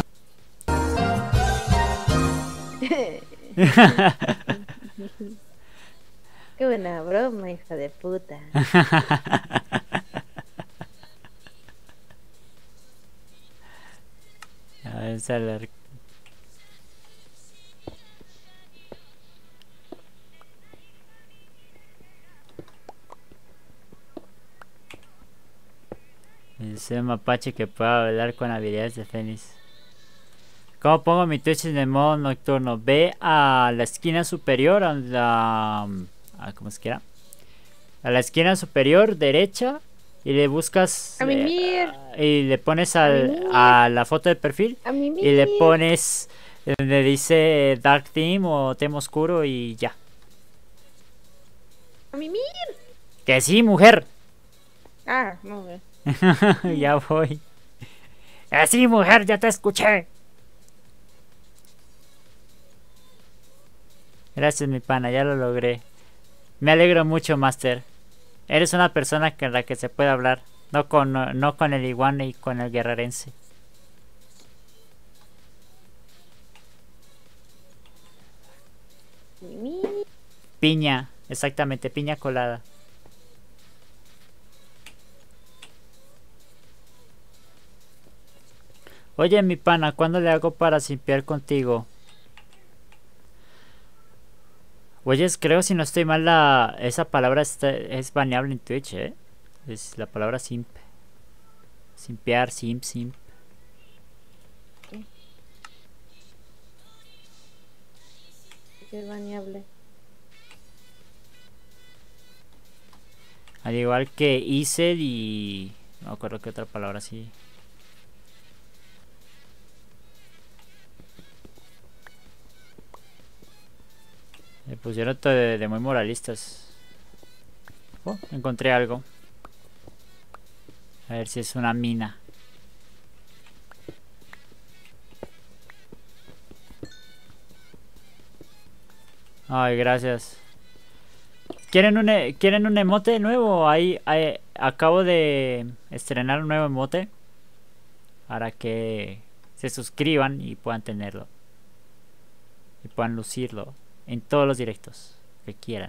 Qué buena broma, hija de puta. A ver, sale. Dice mapache que pueda hablar con habilidades de Fénix. ¿Cómo pongo mi Twitch en el modo nocturno? Ve a la esquina superior, ¿cómo se quiera? A la esquina superior derecha y le buscas y le pones a la foto de perfil y le pones donde dice Dark Theme o tema oscuro y ya. ¡A mimir! Que sí, mujer. Ah, no. Ya voy. Que sí, mujer, ya te escuché. Gracias, mi pana, ya lo logré. Me alegro mucho, Master. Eres una persona con la que se puede hablar, no con el iguana y con el guerrerense. Piña, exactamente, piña colada. Oye, mi pana, ¿cuándo le hago para simpiar contigo? Oye, creo, si no estoy mal, esa palabra es baneable en Twitch, Es la palabra simp. Simpear, simp. ¿Qué? ¿Qué es baneable? Al igual que Isel y... no me acuerdo qué otra palabra sí. Me pusieron de muy moralistas. Oh, encontré algo. A ver si es una mina. Ay, gracias. ¿Quieren un emote nuevo? Ahí acabo de estrenar un nuevo emote. para que se suscriban y puedan tenerlo. Y puedan lucirlo en todos los directos que quieran.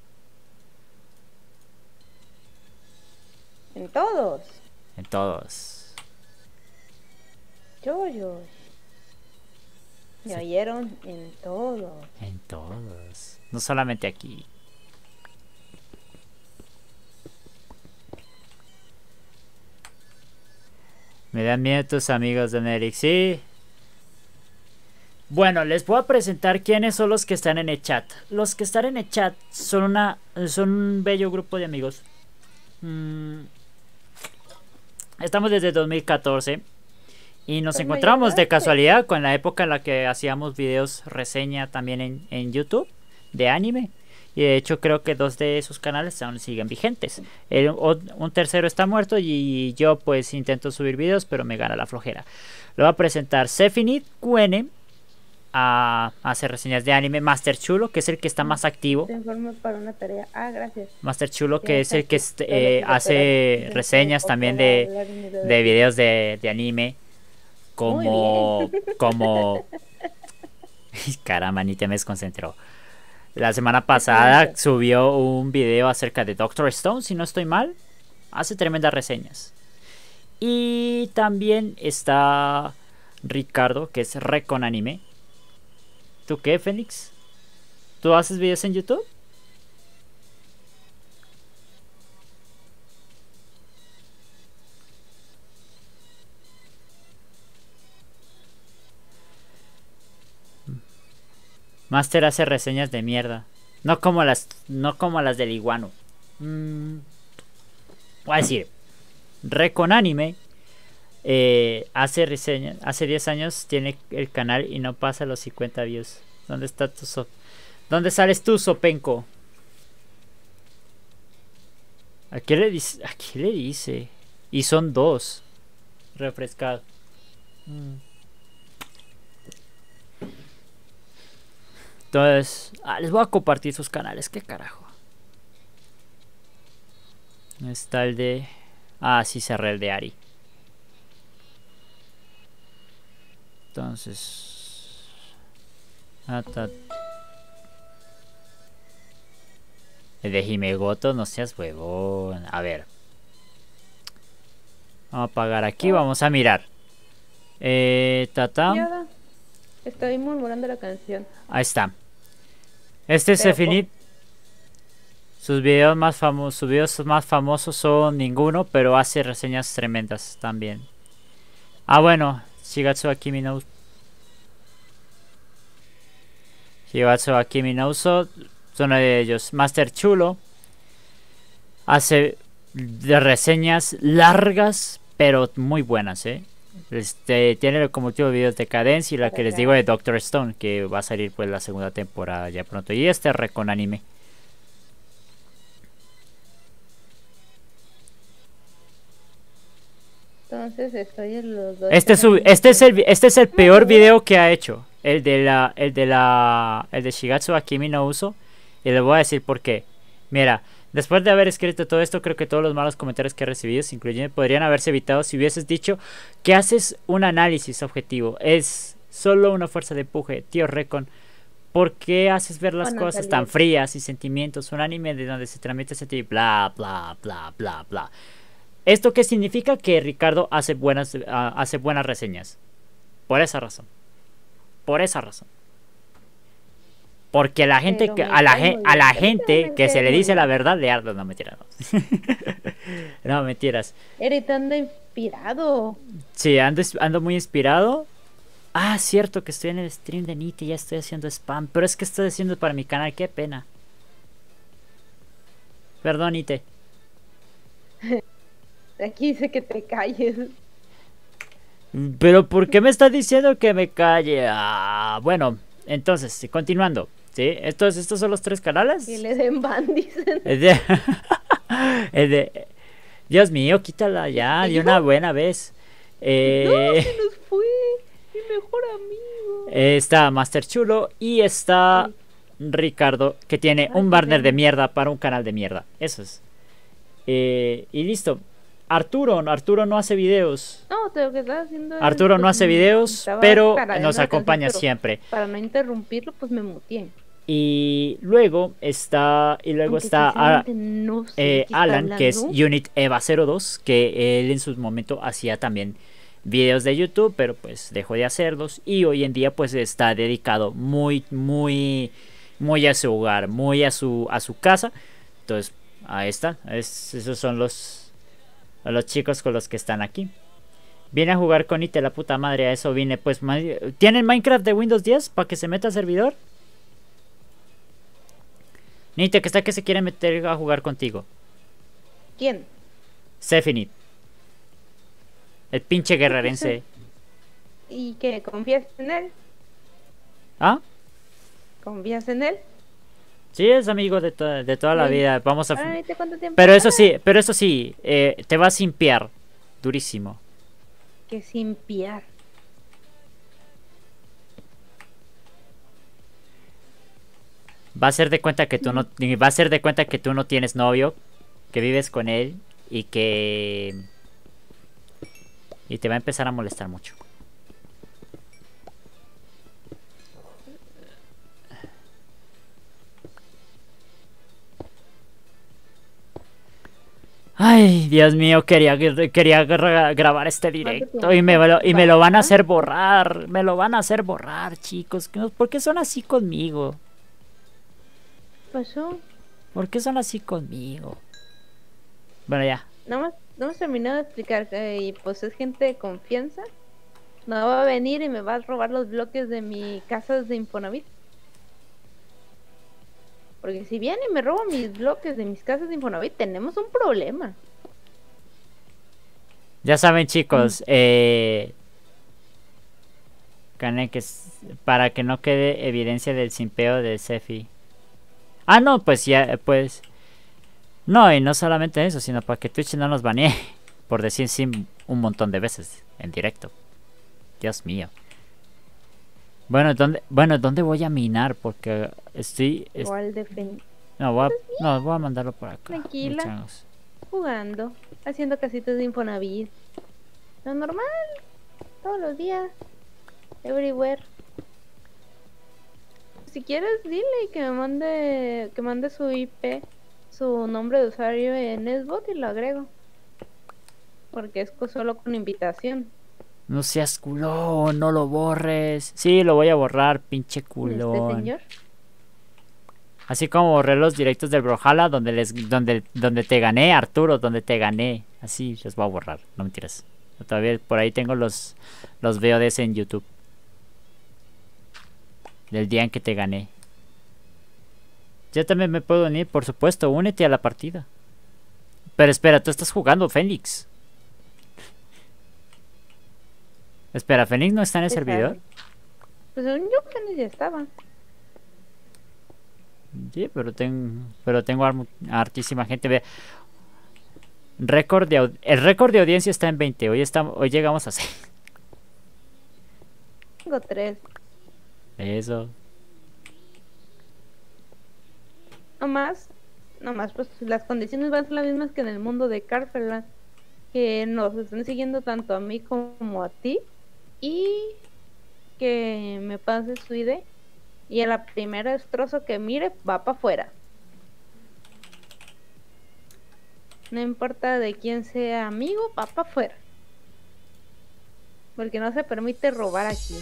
En todos. En todos. Yoyos. Me Sí. oyeron en todos. En todos. No solamente aquí. Me dan miedo tus amigos de Nerix, sí. Bueno, les voy a presentar quiénes son los que están en el chat. Los que están en el chat son un bello grupo de amigos. Estamos desde 2014 y nos Pues me encontramos de ayudaste. casualidad con la época en la que hacíamos videos reseña también en YouTube de anime. Y de hecho creo que 2 de esos canales aún siguen vigentes. Un tercero está muerto y yo pues intento subir videos, pero me gana la flojera. Lo va a presentar Sephinit Kuene a hacer reseñas de anime. Master Chulo, que es el que está más activo. Te informo para una tarea. Ah, gracias. Master Chulo, Ya que es el que está aquí, todo lo que hace te reseñas puedo también hablar ni de videos de anime. Como... Caramba, ni te me desconcentró. La semana pasada subió un video acerca de Doctor Stone, si no estoy mal. Hace tremendas reseñas. Y también está Ricardo, que es Recon Anime. ¿Tú qué, Fénix? ¿Tú haces videos en YouTube? Master hace reseñas de mierda. No como las del Iguano. Voy a decir. Recon Anime hace reseñas. Hace 10 años tiene el canal y no pasa los 50 views. ¿Dónde está tu ¿Dónde sales tú, Sopenco? ¿A qué le dice? ¿A qué le dice? Y son 2. Refrescado. Entonces, les voy a compartir sus canales. ¿Qué carajo? Está el de... Ah, sí, cerré el de Ari. Entonces... El de Himegoto, no seas huevón. A ver. Vamos a apagar aquí, vamos a mirar. Nada. Estoy murmurando la canción. Ahí está. Este es Pero, Sephinit. Sus videos más famosos son ninguno, pero hace reseñas tremendas también. Ah, bueno, Shigatsu wa Kimi no Uso son de ellos. Master Chulo hace de reseñas largas, pero muy buenas, tiene como último videos de Cadence y la que les digo de Doctor Stone, que va a salir pues la segunda temporada ya pronto. Y este Recon Anime. Entonces estoy en los dos. Este es el peor video que ha hecho. El de Shigatsu wa Kimi no Uso. Y le voy a decir por qué. Mira, después de haber escrito todo esto, creo que todos los malos comentarios que he recibido, incluyendo, podrían haberse evitado si hubieses dicho que haces un análisis objetivo. Es solo una fuerza de empuje, tío Recon. ¿Por qué haces ver las cosas tan frías y sentimientos? Un anime de donde se transmite sentir bla, bla, bla, bla, bla. ¿Esto qué significa? Que Ricardo hace buenas reseñas. Por esa razón. Porque la gente a la gente que se le dice la verdad le arde. No, mentiras. No, mentiras. Eres tan inspirado. Sí, ando muy inspirado. Ah, cierto que estoy en el stream de Nite y ya estoy haciendo spam. Pero es que estoy haciendo para mi canal, qué pena. Perdón, Nite. Aquí dice que te calles. Pero ¿por qué me estás diciendo que me calle? Ah, bueno, entonces, continuando. ¿Sí? ¿Estos son los 3 canales? Y le den ban, dicen. Dios mío, quítala ya de una buena vez. No, se nos fue. Mi mejor amigo. Está Master Chulo y está Ricardo, que tiene un banner de mierda para un canal de mierda. Eso es. Y listo. Arturo no hace videos. No, lo que estaba haciendo es, Arturo no pues, hace videos, estaba pero tarareando nos la acompaña canción, pero siempre. Para no interrumpirlo, pues me muteé. Y luego está Aunque está sinceramente no sé de qué está Alan, que es hablando. Unit Eva 02, que él en su momento hacía también videos de YouTube, pero pues dejó de hacerlos y hoy en día pues está dedicado muy a su hogar, muy a su casa. Entonces, ahí está, esos son los chicos con los que están aquí. Vine a jugar con Ite, la puta madre, a eso vine. Pues, ¿tienen Minecraft de Windows 10 para que se meta al servidor? Nite, que está que se quiere meter a jugar contigo. ¿Quién? Sephinit. El pinche guerrerense. ¿Y qué? ¿Confías en él? ¿Ah? ¿Confías en él? Sí, es amigo de toda la Uy. vida. Vamos a... Ahorita, ¿cuánto tiempo? Pero eso sí, te va a simpiar. Durísimo. Que sin piar. Va a ser de cuenta que tú no... Va a ser de cuenta que tú no tienes novio. Que vives con él. Y que... Y te va a empezar a molestar mucho. Ay, Dios mío, quería grabar este directo y me lo van a hacer borrar. Me lo van a hacer borrar, chicos. ¿Por qué son así conmigo? ¿Qué pasó? ¿Por qué son así conmigo? Bueno, ya. No me has terminado de explicar. Y pues es gente de confianza. No va a venir y me va a robar los bloques de mi casa de Infonavit. Porque si viene y me roba mis bloques de mis casas de Infonavit, tenemos un problema. Ya saben, chicos, para que no quede evidencia del simpeo de Sefi. Ah, no, pues ya, pues... No, y no solamente eso, sino para que Twitch no nos banee por decir sim un montón de veces en directo. Dios mío. Bueno, ¿dónde voy a minar? Porque Igual de No, voy a mandarlo por acá. Tranquila. Muchachos. jugando, haciendo casitas de Infonavit. Lo normal, todos los días, everywhere. Si quieres, dile que mande su IP, su nombre de usuario en Xbox y lo agrego. Porque es solo con invitación. No seas culón, no lo borres. Sí, lo voy a borrar, pinche culón. Señor. Así como borré los directos del Brawlhalla donde te gané, Arturo, donde te gané. Así los voy a borrar, no mentiras. Todavía por ahí tengo los VODs en YouTube. Del día en que te gané. Yo también me puedo unir, por supuesto, únete a la partida. Pero espera, tú estás jugando, Fénix. Espera, ¿Fénix no está en el servidor? Pues según yo, Fénix ya estaba. Sí, pero tengo hartísima gente. Ve. El récord de audiencia está en 20. Hoy llegamos a 6. Tengo 3. Eso. Nomás, pues las condiciones van a ser las mismas que en el mundo de Carfeland. Que nos estén siguiendo tanto a mí como a ti. Y que me pase su ID. Y a la primera destrozo que mire, va para afuera. No importa de quién sea amigo, va para afuera. Porque no se permite robar aquí.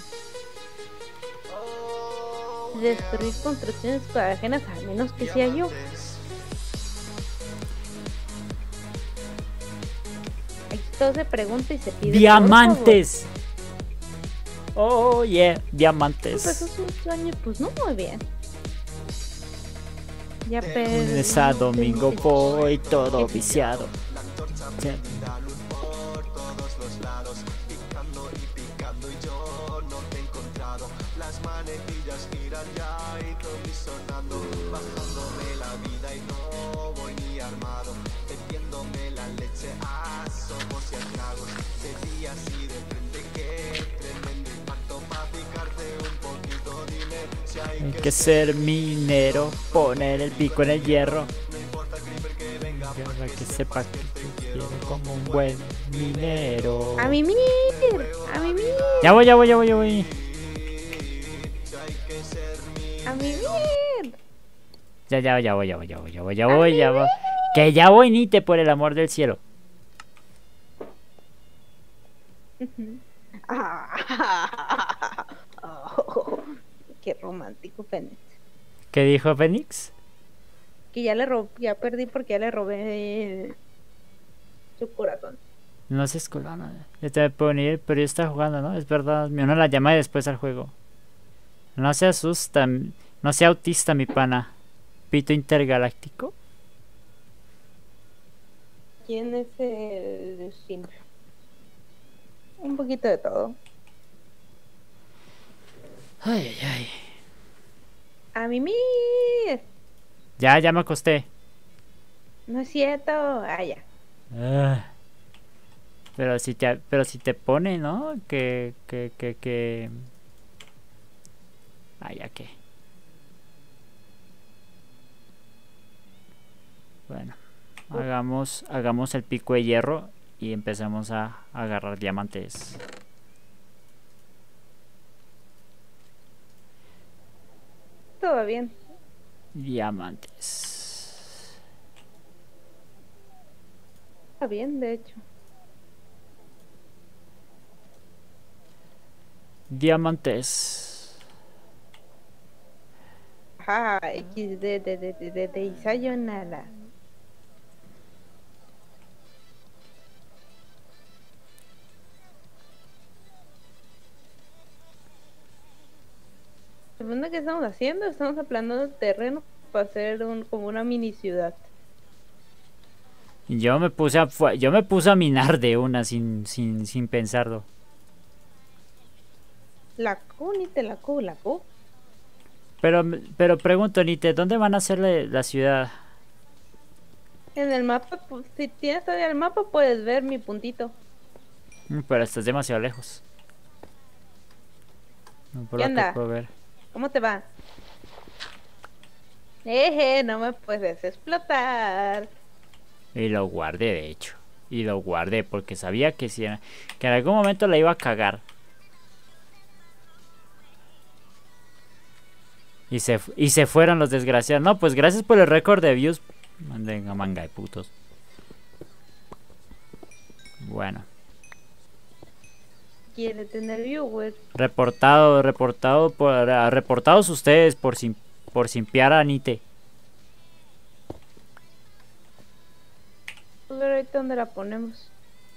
Destruir construcciones ajenas, al menos que sea yo. Aquí todo se pregunta y se pide. ¡Diamantes! Oh, yeah, diamantes. Pues eso es un sueño, pues no muy bien. Ya Lunes a domingo voy todo viciado. Ya. Hay que ser minero, poner el pico en el hierro. Que sepa que quiero como un buen minero. ¡A mimir! ¡A mimir! Ya voy, ya voy, ya voy, ya voy. ¡A mimir! Ya voy, ya voy, ya voy, ya voy, ya voy, ya voy. Que ya voy, Nite, por el amor del cielo. Oh, qué romántico, Fénix. ¿Qué dijo Fénix? Que ya perdí porque ya le robé su corazón. No se escoló nada. Ya te puedo unir, pero ya está jugando, ¿no? Es verdad, me uno la llama después al juego. No se asusta, no sea autista, mi pana. Pito intergaláctico. ¿Quién es el Shin? Un poquito de todo. Ay, ay, ay. ¡A mimir! Ya me acosté. No es cierto. Ah, ya. Ah. Pero si te pone, ¿no? Que... Ah, ya que. Bueno. Hagamos el pico de hierro y empecemos a agarrar diamantes. Todo bien. Diamantes. Está bien, de hecho. Diamantes. Ajá, XD de Isayonara. Segunda, ¿qué estamos haciendo? Estamos aplanando el terreno para hacer como una mini ciudad. Yo me puse a minar de una sin pensarlo. La Q, ni te la Q, la Q. Pero pregunto, Nite, ¿dónde van a hacer la ciudad? En el mapa, pues, si tienes todavía el mapa, puedes ver mi puntito. Pero estás demasiado lejos. No por ¿Qué lo que onda? puedo ver. ¿Cómo te va? No me puedes explotar. Y lo guardé, de hecho. Y lo guardé porque sabía que que en algún momento la iba a cagar. Y se fueron los desgraciados. No, pues gracias por el récord de views. Manden a manga de putos. Bueno. Quiere tener viewers. Reportados ustedes por simpiar a Nite. A ver ahorita dónde la ponemos.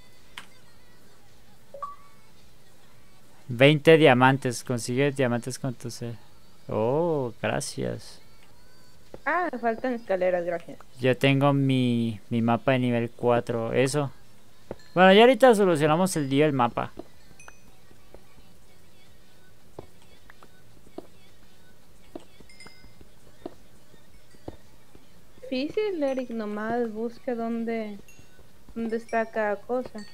20 diamantes. Consigue diamantes con tu ser. Oh, gracias. Ah, me faltan escaleras, gracias. Yo tengo mi mapa de nivel 4. Eso. Bueno, ya ahorita solucionamos el día del mapa. Difícil, Eric, nomás busca dónde está cada cosa.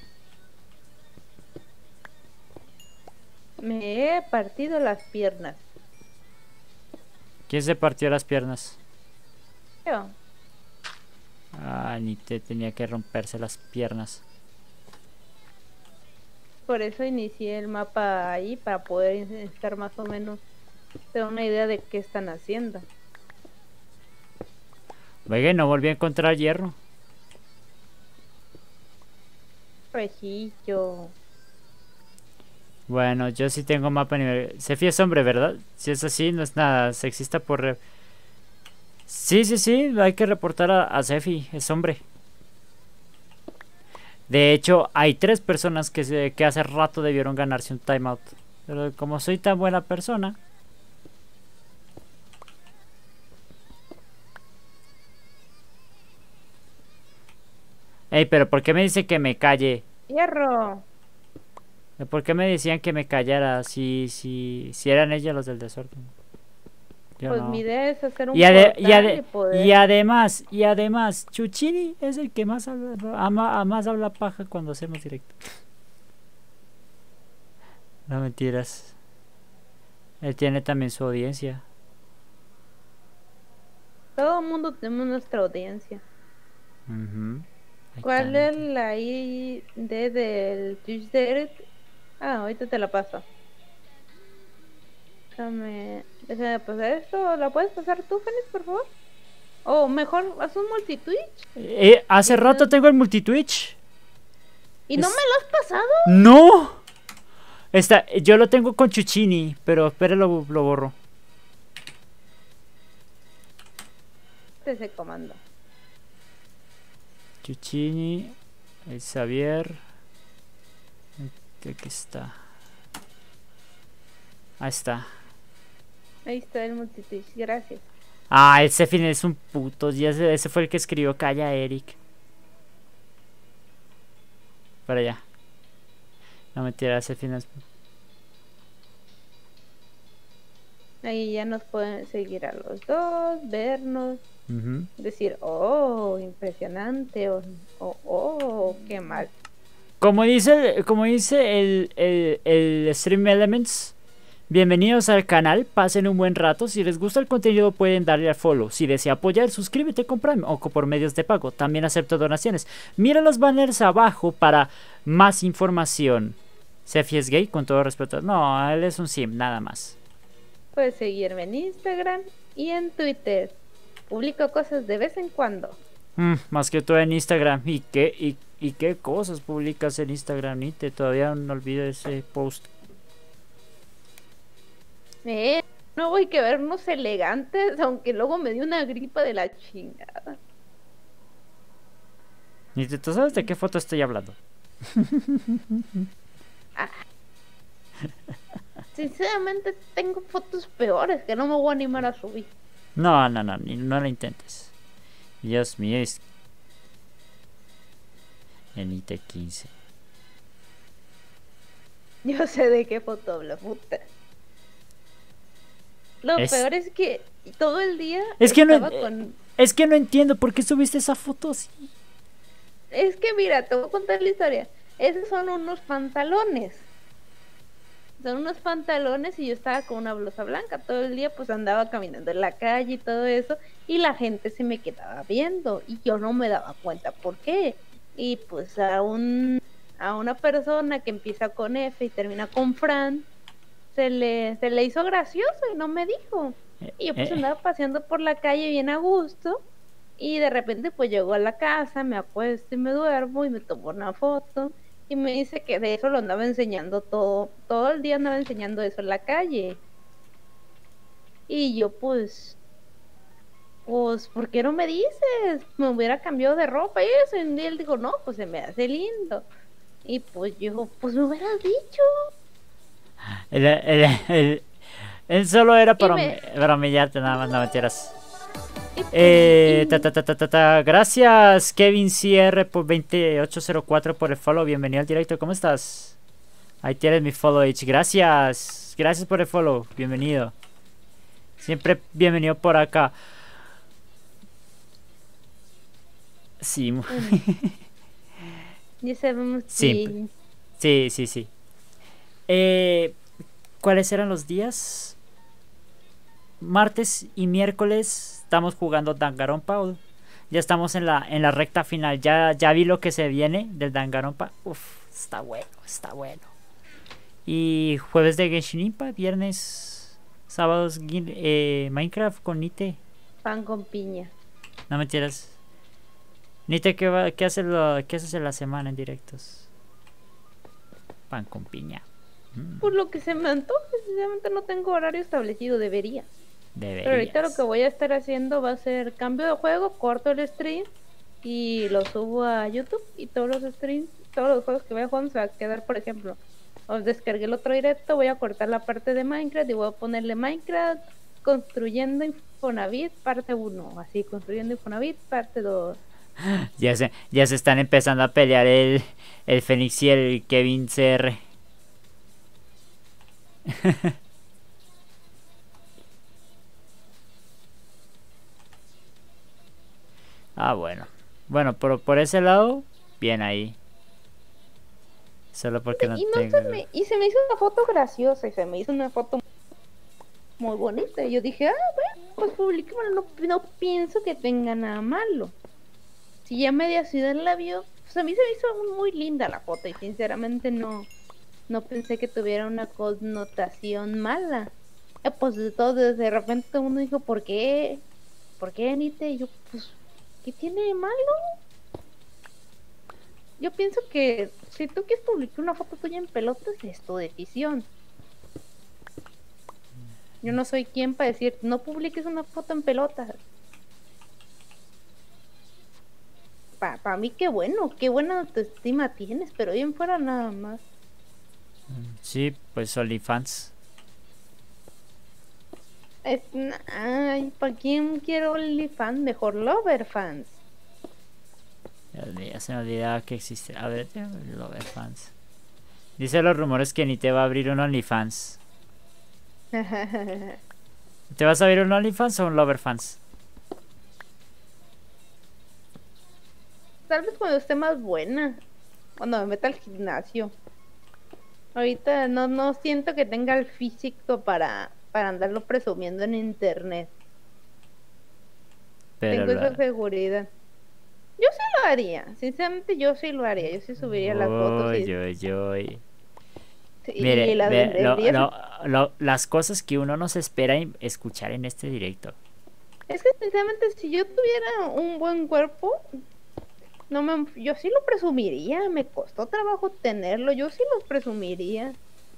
Me he partido las piernas. ¿Quién se partió las piernas? Yo. Ah, Nite tenía que romperse las piernas. Por eso inicié el mapa ahí, para poder estar más o menos, tener una idea de qué están haciendo. Oiga, no volví a encontrar hierro. Rejillo. Bueno, yo sí tengo mapa nivel... Sefi es hombre, ¿verdad? Si es así, no es nada sexista por... Sí, hay que reportar a Sefi, es hombre. De hecho, hay 3 personas que hace rato debieron ganarse un timeout. Pero como soy tan buena persona... Ey, pero ¿por qué me dice que me calle? ¡Hierro! ¿Por qué me decían que me callara si eran ellos los del desorden? Yo Pues no. mi idea es hacer un Y portal además, Chuchini es el que más habla paja cuando hacemos directo. No mentiras. Él tiene también su audiencia. Todo el mundo tenemos nuestra audiencia. ¿Cuál es la ID del Twitch de Eric? Ah, ahorita te la paso. Déjame pasar esto. ¿La puedes pasar tú, Fénix, por favor? O mejor, haz un multitwitch. Hace rato tengo el multitwitch. ¿Y no me lo has pasado? ¡No! Yo lo tengo con Chuchini, pero espere, lo borro. Ese comando. Chuchini, el Xavier. Aquí está. Ahí está. Ahí está el multitwitch, gracias. Ah, ese fin es un puto. Y ese fue el que escribió Calla Eric. Para allá. No mentira, ese fin es. Ahí ya nos pueden seguir a los dos, vernos, Ujú. decir, oh, impresionante, oh, qué mal. Como dice el Stream Elements, bienvenidos al canal, pasen un buen rato. Si les gusta el contenido pueden darle al follow. Si desea apoyar, suscríbete con Prime o por medios de pago. También acepto donaciones. Mira los banners abajo para más información. Sefi es gay, con todo respeto. No, él es un sim, nada más. Puedes seguirme en Instagram y en Twitter. Publico cosas de vez en cuando. Más que todo en Instagram. ¿Y qué cosas publicas en Instagram? Nite, todavía no olvido ese post. No voy que vernos elegantes, aunque luego me dio una gripa de la chingada. Nite, ¿tú sabes de qué foto estoy hablando? Sinceramente tengo fotos peores que no me voy a animar a subir. No lo intentes. Dios mío, es en IT 15. Yo sé de qué foto habla, puta. Lo peor es que todo el día es que no entiendo por qué subiste esa foto así. Es que mira, te voy a contar la historia. Esos son unos pantalones. Son unos pantalones y yo estaba con una blusa blanca. Todo el día pues andaba caminando en la calle y todo eso. Y la gente se me quedaba viendo. Y yo no me daba cuenta por qué. Y pues a una persona que empieza con F y termina con Fran, se le hizo gracioso y no me dijo. Y yo pues andaba paseando por la calle bien a gusto. Y de repente pues llego a la casa, me acuesto y me duermo y me tomo una foto. Y me dice que de eso lo andaba enseñando todo el día andaba enseñando eso en la calle. Y yo pues, ¿por qué no me dices? Me hubiera cambiado de ropa y eso. Y él dijo, no, pues se me hace lindo. Y pues yo, pues me hubieras dicho. Él solo era para humillarte, nada más, no mentiras. Gracias Kevin CR por 2804 por el follow. Bienvenido al directo, ¿cómo estás? Ahí tienes mi follow H. Gracias por el follow, bienvenido. Siempre bienvenido por acá. Sí. Ya sabemos que... Sí. ¿Cuáles eran los días? Martes y miércoles estamos jugando Danganronpa. Ya estamos en la recta final. Ya vi lo que se viene del Danganronpa. Está bueno. Y jueves de Genshin Impact, viernes, sábados Minecraft con Nite. Pan con piña. No mentiras. Nite, ¿qué haces en la semana en directos? Pan con piña. Por lo que se me antoja, sinceramente no tengo horario establecido, debería. Pero ahorita lo que voy a estar haciendo va a ser cambio de juego, corto el stream y lo subo a YouTube. Y todos los streams, todos los juegos que voy a jugar se va a quedar, por ejemplo, os descargué el otro directo, voy a cortar la parte de Minecraft y voy a ponerle Minecraft construyendo Infonavit parte 1, así, construyendo Infonavit parte 2. Ya se están empezando a pelear el Fénix y el Kevin CR. Bueno, por ese lado, bien ahí. Solo porque y se me hizo una foto graciosa y se me hizo una foto muy bonita. Y yo dije, bueno, pues publiquémoslo, no pienso que tenga nada malo. si ya media ciudad la vio, pues a mí se me hizo muy linda la foto y sinceramente no pensé que tuviera una connotación mala. Pues de repente todo el mundo dijo, ¿por qué? ¿Por qué, Anita? Y yo, pues, ¿qué tiene de malo? Yo pienso que si tú quieres publicar una foto tuya en pelotas, es tu decisión. Yo no soy quien para decir, no publiques una foto en pelotas. Para mí qué bueno, qué buena autoestima tienes, pero bien fuera nada más. Sí, pues OnlyFans. Ay, ¿para quién quiero OnlyFans? Mejor Loverfans. Ya se me olvidaba que existe. A ver, Loverfans. Dice los rumores que ni te va a abrir un OnlyFans. ¿Te vas a abrir un OnlyFans o un Loverfans? Tal vez cuando esté más buena, cuando me meta al gimnasio. Ahorita no siento que tenga el físico para andarlo presumiendo en internet. Pero Tengo esa seguridad. Yo sí lo haría, sinceramente yo sí lo haría, yo sí subiría las fotos y... Sí, Mire, las vendería. las cosas que uno no se espera escuchar en este directo. Es que sinceramente si yo tuviera un buen cuerpo, yo sí lo presumiría, me costó trabajo tenerlo, yo sí lo presumiría.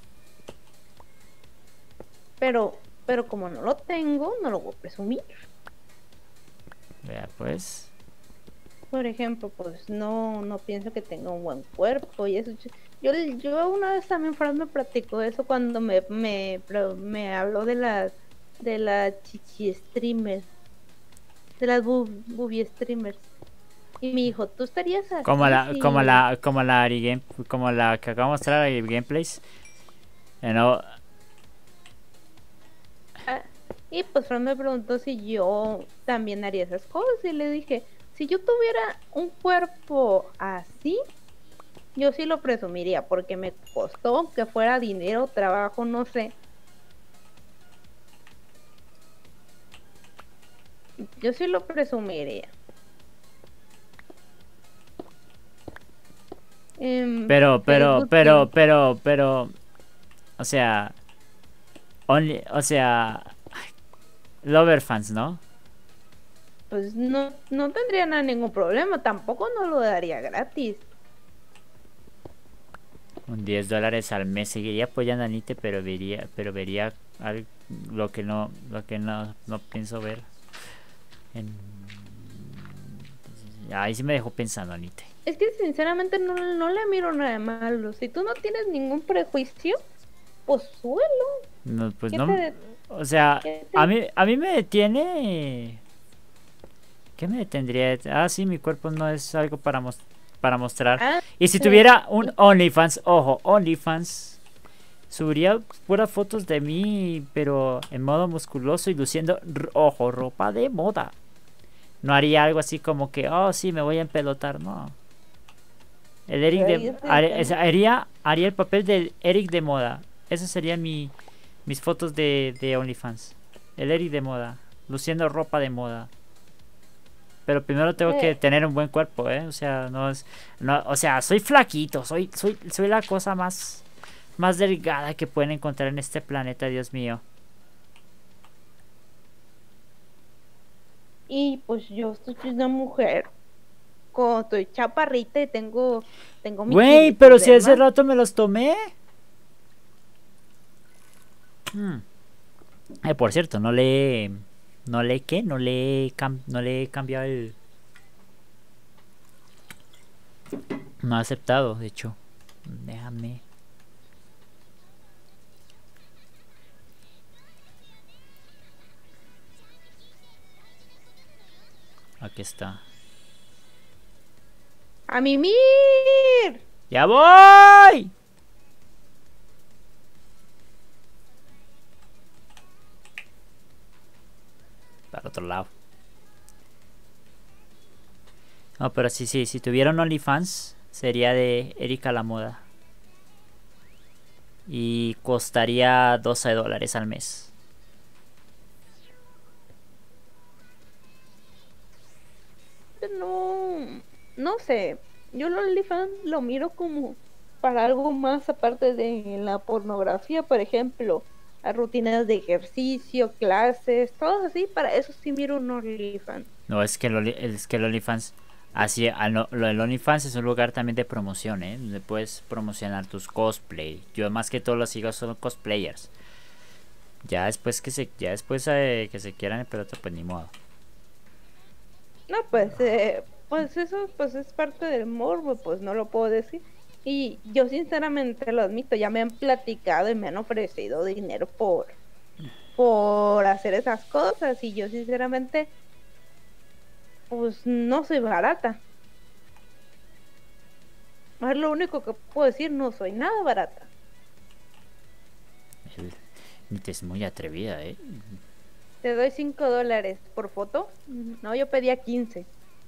Pero como no lo tengo, no lo voy a presumir. Vea pues. Por ejemplo, pues no pienso que tenga un buen cuerpo y eso. Yo una vez también Fran me platicó eso cuando me habló de las chichi streamers, de las boobie streamers. Y me dijo, ¿tú estarías así? Como la que acabo de mostrar en gameplays. No. Y pues Fran me preguntó si yo también haría esas cosas y le dije, si yo tuviera un cuerpo así, yo sí lo presumiría porque me costó que fuera dinero, trabajo, no sé. Yo sí lo presumiría. Pero, o sea, Loverfans, ¿no? Pues no tendría ningún problema, tampoco no lo daría gratis. Un $10 al mes seguiría apoyando a Nite, pero vería lo que no pienso ver. Ahí sí me dejó pensando, Nite. Es que sinceramente no le miro nada de malo. Si tú no tienes ningún prejuicio, pues suelo. No, pues no. O sea, a mí me detiene. ¿Qué me detendría? Sí, mi cuerpo no es algo para mostrar. Y si tuviera un OnlyFans, ojo, OnlyFans, subiría puras fotos de mí, pero en modo musculoso y luciendo, ojo, ropa de moda. No haría algo así como que, sí, me voy a empelotar, no. El Eric haría el papel del Eric de moda. Esas serían mis fotos de OnlyFans. El Eric de moda, luciendo ropa de moda. Pero primero tengo que tener un buen cuerpo, o sea, o sea, soy flaquito, soy la cosa más delgada que pueden encontrar en este planeta, Dios mío. Y pues yo soy una mujer, estoy chaparrita y tengo mi Güey, pero si hace rato me los tomé. Por cierto, no le he cambiado el... No ha aceptado, de hecho. Déjame. Aquí está. ¡A mimir! ¡Ya voy! Para otro lado. No, pero sí, si tuviera un OnlyFans, sería de Erika la Moda. Y costaría $12 al mes. no, no sé. Yo el OnlyFans lo miro como para algo más aparte de la pornografía, por ejemplo, a rutinas de ejercicio, clases, todo así. Para eso sí miro un OnlyFans. No, es que el OnlyFans, así, el OnlyFans es un lugar también de promoción, ¿eh? Donde puedes promocionar tus cosplay. Yo más que todo los sigo son cosplayers. Ya después que se quieran el pelota, pues ni modo. No, pues eso pues es parte del morbo, pues no lo puedo decir. Y yo sinceramente lo admito, ya me han platicado y me han ofrecido dinero por hacer esas cosas y yo sinceramente pues no soy barata. Es lo único que puedo decir, no soy nada barata. Es muy atrevida, ¿eh? Te doy $5 por foto. No, yo pedía 15.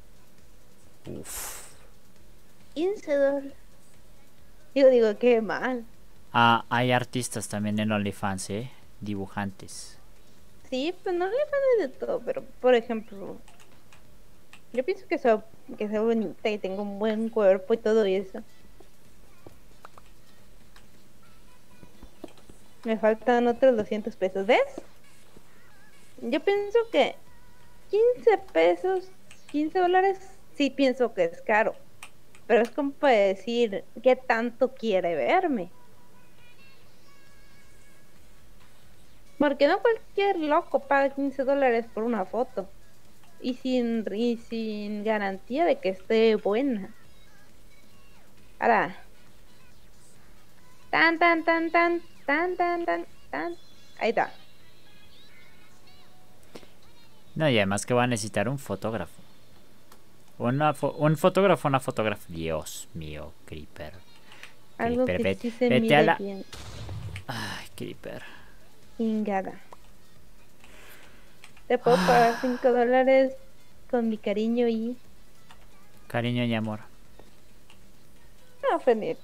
Uf. $15. Digo, qué mal. Ah, hay artistas también en OnlyFans, ¿eh? Dibujantes. Sí, pues no le fan de todo, pero por ejemplo, yo pienso que soy bonita y tengo un buen cuerpo y todo eso. Me faltan otros $200, ¿ves? Yo pienso que 15 pesos, $15, sí pienso que es caro. Pero es como para decir qué tanto quiere verme. Porque no cualquier loco paga $15 por una foto. Y sin garantía de que esté buena. Ahora. Tan. Ahí está. No, y además que va a necesitar un fotógrafo. Un fotógrafo, una fotógrafa. Dios mío, Creeper. Algo Creeper, que sí se vete mide a la... bien. Ay, Creeper. Chingada. Te puedo pagar $5 con mi cariño y... Cariño y amor. No, Fenit.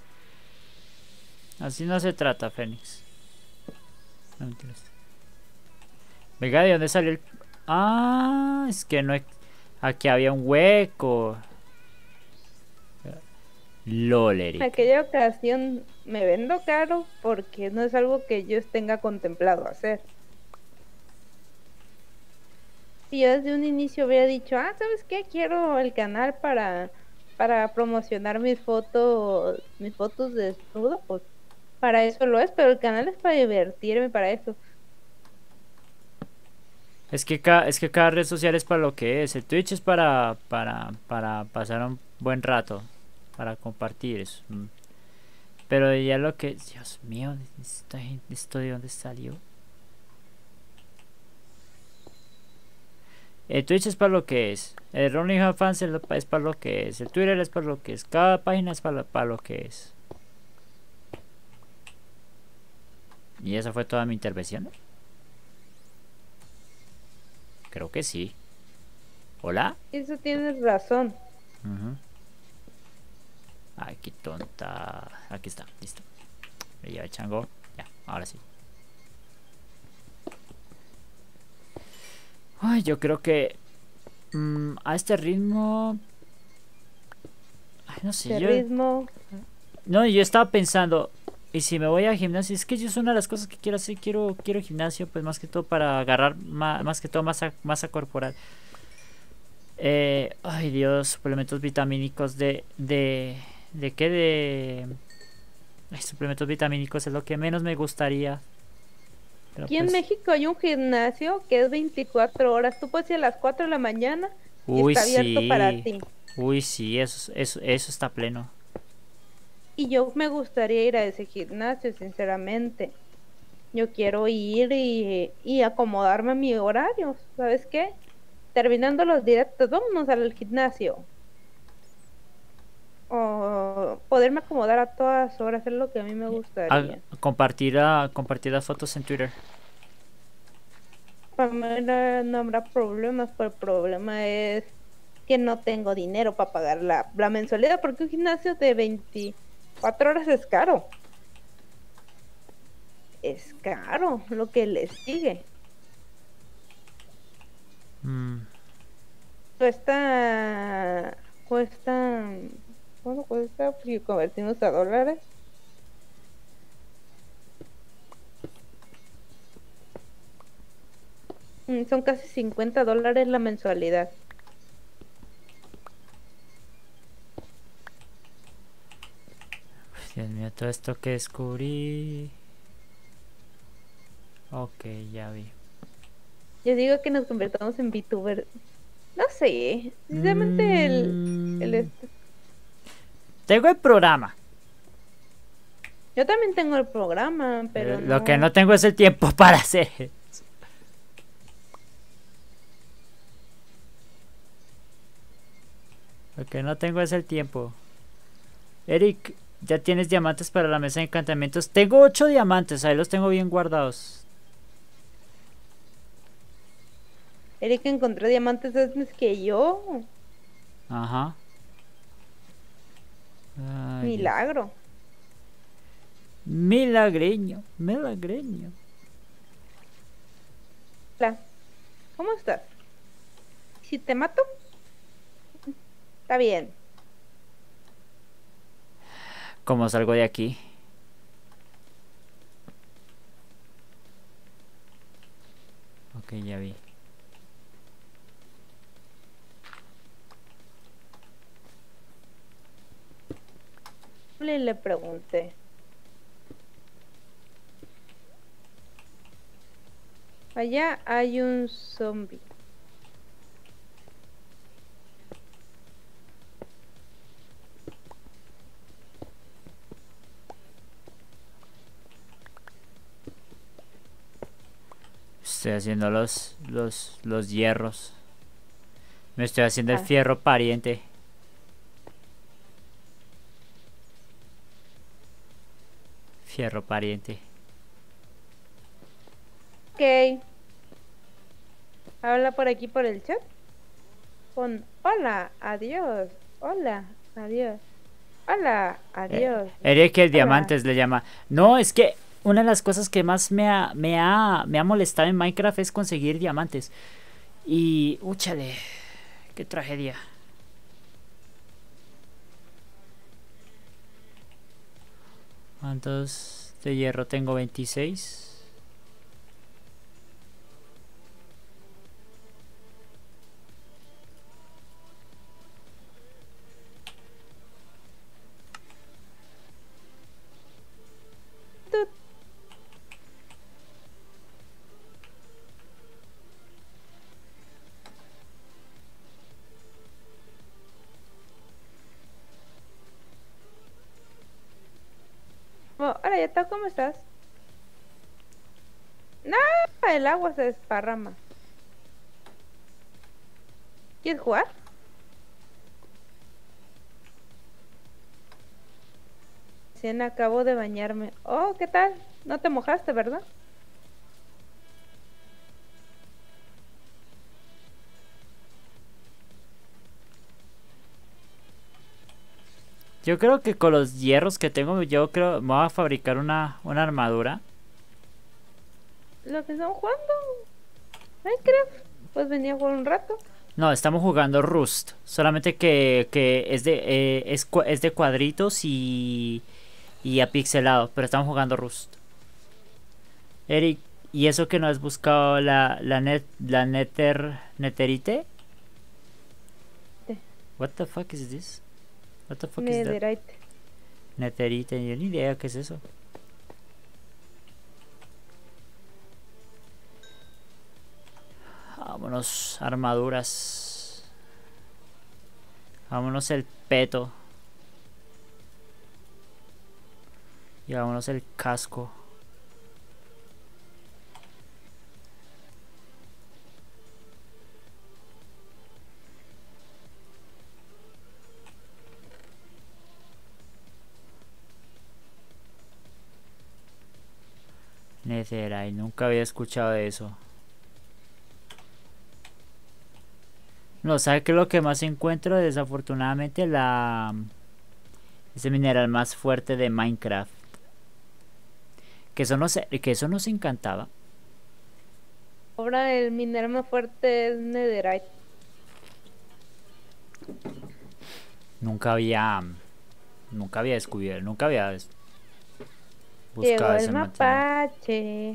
Así no se trata, Fénix. No mentiras. Venga, ¿de dónde salió el...? Ah, es que no... Aquí había un hueco. LOL, En Erika. aquella ocasión me vendo caro porque no es algo que yo tenga contemplado hacer. Si yo desde un inicio hubiera dicho, ¿sabes qué? Quiero el canal para promocionar mis fotos desnudo, pues para eso lo es, pero el canal es para divertirme, para eso. Es que cada red social es para lo que es. El Twitch es para pasar un buen rato. Para compartir eso. Pero ya lo que... Dios mío, ¿esto de dónde salió? El Twitch es para lo que es. El Ronnie Fans es para lo que es. El Twitter es para lo que es. Cada página es para lo que es. ¿Y esa fue toda mi intervención? Creo que sí. ¿Hola? Eso tienes razón. Ay, qué tonta. Aquí está, listo. Me lleva el chango. Ya, ahora sí. Ay, yo creo que a este ritmo... Ay, no sé, Este ritmo. No, yo estaba pensando, y si me voy al gimnasio, es que yo es una de las cosas que quiero hacer, quiero gimnasio, pues más que todo para agarrar más que todo masa corporal. Ay Dios, suplementos vitamínicos ¿de qué? Ay, suplementos vitamínicos es lo que menos me gustaría. Pero Aquí pues, en México hay un gimnasio que es 24 horas. Tú puedes ir a las 4 de la mañana y uy, está abierto para sí. ti. Uy, sí, eso está pleno. Y yo me gustaría ir a ese gimnasio, sinceramente. Yo quiero ir y acomodarme a mi horario. ¿Sabes qué? Terminando los directos, vámonos al gimnasio. O poderme acomodar a todas horas es lo que a mí me gustaría. Compartir las fotos en Twitter. Para mí no habrá problemas, pero el problema es que no tengo dinero para pagar la mensualidad, porque un gimnasio de 24 horas es caro. Es caro lo que le sigue. Cuesta, ¿cuánto cuesta? Si convertimos a dólares. Son casi $50 la mensualidad. Dios mío, todo esto que descubrí. Ok, ya vi. Yo digo que nos convertamos en VTuber. No sé, sinceramente Tengo el programa. yo también tengo el programa, pero Lo que no tengo es el tiempo para hacer eso. Lo que no tengo es el tiempo. Eric, ya tienes diamantes para la mesa de encantamientos. Tengo 8 diamantes, ahí los tengo bien guardados. Eric encontró diamantes antes que yo. Ajá. Ay, Milagro. Dios. Milagreño, milagreño. Hola, ¿cómo estás? Si te mato, está bien. ¿Cómo salgo de aquí? Ok, ya vi. Le pregunté. Allá hay un zombie. Estoy haciendo los hierros. Me estoy haciendo el fierro pariente. Fierro pariente. Ok. Habla por aquí por el chat. Con hola, adiós. Hola, adiós. Hola, adiós. Eric el Hola. diamantes le llama. No, es que una de las cosas que más me ha molestado en Minecraft es conseguir diamantes. Y, úchale, qué tragedia. ¿Cuántos de hierro tengo? 26. Oh, hola, Yato, ¿cómo estás? No, el agua se desparrama. ¿Quieres jugar? Recién acabo de bañarme. Oh, ¿qué tal? No te mojaste, ¿verdad? Yo creo que con los hierros que tengo, yo creo me voy a fabricar una armadura. Lo que están jugando. Minecraft. Pues venía a jugar un rato. No, estamos jugando Rust. Solamente que es de cuadritos y apixelado. Pero estamos jugando Rust. Eric, ¿y eso que no has buscado la netherite? Sí. What the fuck is this? What the fuck is that? Netherite. Netherite, yo ni idea qué es eso. Vámonos, armaduras. Vámonos el peto. Y vámonos el casco. Netherite, nunca había escuchado de eso. No, ¿sabe qué es lo que más encuentro? Desafortunadamente ese mineral más fuerte de Minecraft. Que eso no se encantaba. Ahora el mineral más fuerte es Netherite. Nunca había descubierto, nunca había Llegó buscado el ese material. mapache.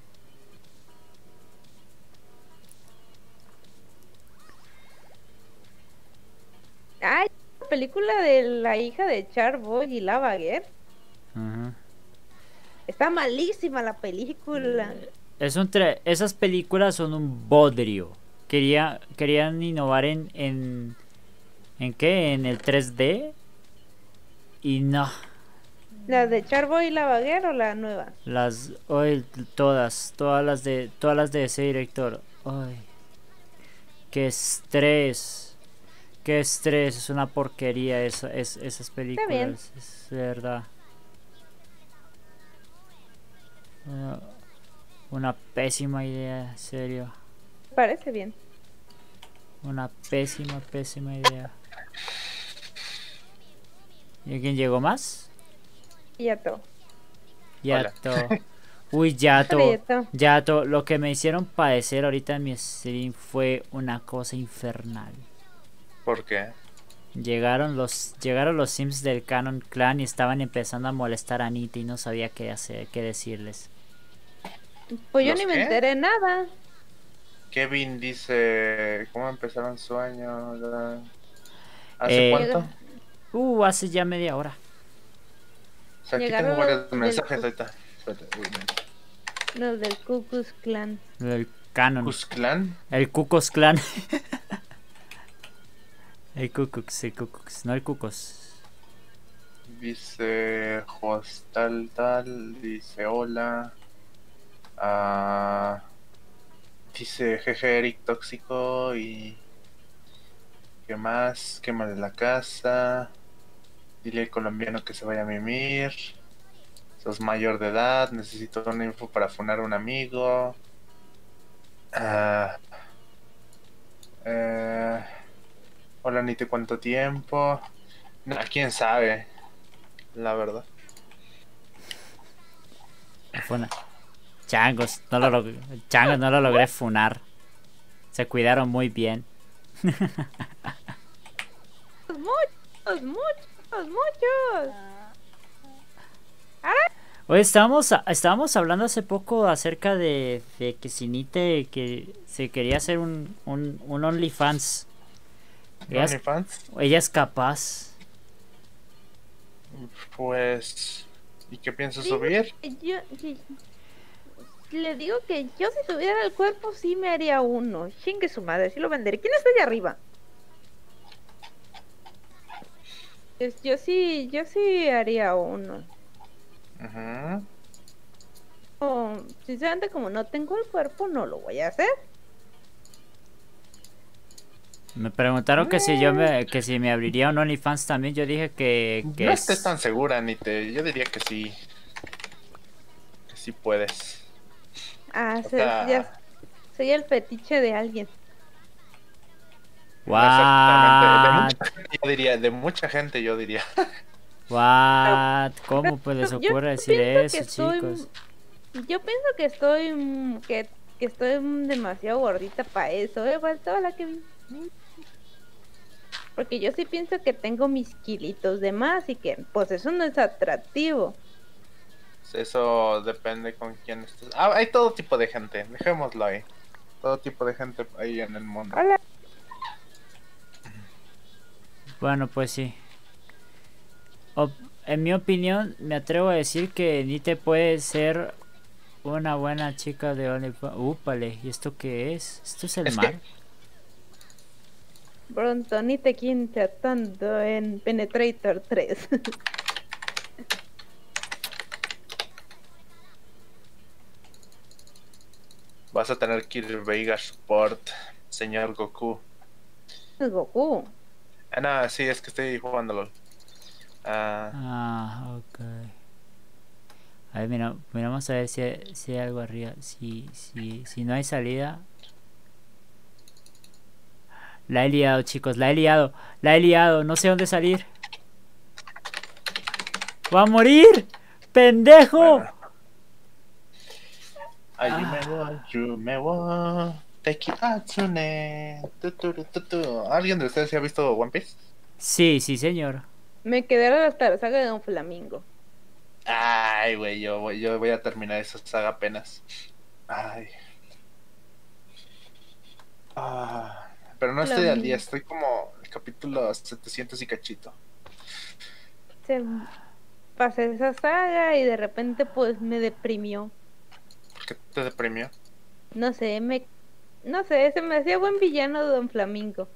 Ay, la película de la hija de Charboy y Lavaguer. Ujú. Está malísima la película. Esas películas son un bodrio. Querían innovar ¿en qué? En el 3D. Y no. ¿La de Charboy y Lavaguer o la nueva? Todas las de ese director. Ay, qué estrés. Qué estrés. Es una porquería esas bien. películas. Es verdad. Una pésima idea, en serio. Parece bien. Una pésima idea. ¿Y quién llegó más? Y ya todo. Yato. Uy, Yato. Hola, Yato. Yato, lo que me hicieron padecer ahorita en mi stream fue una cosa infernal. ¿Por qué? Llegaron los Sims del Canon Clan y estaban empezando a molestar a Anita y no sabía qué hacer, qué decirles. Pues yo ¿Los ni me qué? enteré nada. Kevin dice, ¿cómo empezaron su año? ¿Hace cuánto? Hace ya media hora. O sea, aquí Llegaron tengo varios los del mensajes Ku- ahorita. Espérate, Los del Ku Klux Klan. El Canon. ¿Cusclán? El Cucos Clan. el Cucux, no el Cucos. Dice host tal, dice hola. Dice jeje Eric tóxico y... ¿Qué más? Quema de la casa. Dile al colombiano que se vaya a mimir. Sos mayor de edad, necesito una info para funar a un amigo. Hola, ni te cuánto tiempo. Nah, quién sabe, la verdad. Changos, Changos no lo logré funar. Se cuidaron muy bien. Muchos. Oye, estábamos hablando hace poco acerca de que Sinite que se quería hacer un OnlyFans. ¿OnlyFans? Ella es capaz. Pues... ¿Y qué piensas subir? Le digo que yo si tuviera el cuerpo sí me haría uno. Chingue su madre, sí lo venderé. ¿Quién está allá arriba? Yo sí haría uno. Ajá. Sinceramente, como no tengo el cuerpo, no lo voy a hacer. Me preguntaron que si me abriría un OnlyFans también. Yo dije que no estés tan segura, yo diría que sí. Que sí puedes. Ya soy el fetiche de alguien. What? De mucha gente yo diría. What? ¿Cómo pues les ocurre decir eso, chicos? Yo pienso que estoy demasiado gordita para eso. Faltaba la que vi. Porque yo sí pienso que tengo mis kilitos de más y que pues eso no es atractivo. Eso depende con quién estés. Hay todo tipo de gente, dejémoslo ahí. Todo tipo de gente ahí en el mundo. Hola. Bueno, pues sí. En mi opinión, me atrevo a decir que Nite puede ser una buena chica de OnlyFans. Úpale, ¿y esto qué es? ¿Esto es el mar? Pronto ni te quinte tanto en Penetrator 3. Vas a tener que ir Veiga Support, señor Goku. Es Goku. No, sí, es que estoy jugándolo. Ok. A ver, miramos a ver si hay algo arriba. Si no hay salida. La he liado, chicos, la he liado, no sé dónde salir. ¡Va a morir! ¡Pendejo! Bueno. Yo me voy. Taiki Atsune. ¿Alguien de ustedes se ha visto One Piece? Sí, sí, señor. Me quedaron hasta la saga de Don Flamingo. Ay, güey, yo voy a terminar esa saga apenas. Ay. Pero no estoy al día, Flamingo. estoy como el capítulo 700 y cachito. Se pasé esa saga y de repente pues me deprimió. ¿Por qué te deprimió? No sé, no sé, se me hacía buen villano Don Flamingo.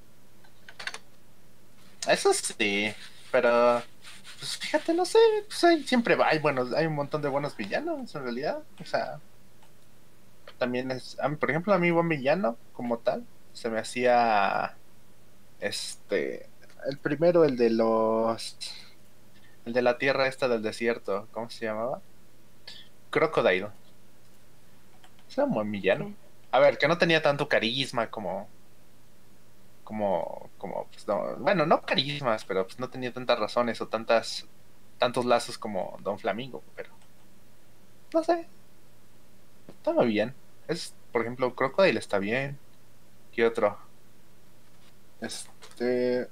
Eso sí, pero pues fíjate, no sé, pues siempre hay buenos, hay un montón de buenos villanos en realidad. O sea, también es, por ejemplo, a mí buen villano como tal, se me hacía el primero, el de la tierra esta del desierto, ¿cómo se llamaba? Crocodile. Era un buen villano. ¿Qué? A ver, que no tenía tanto carisma pues no, bueno, no carismas, pero pues no tenía tantas razones o tantos lazos como Don Flamingo, pero no sé, estaba bien. Por ejemplo, Crocodile está bien. ¿Qué otro? Este,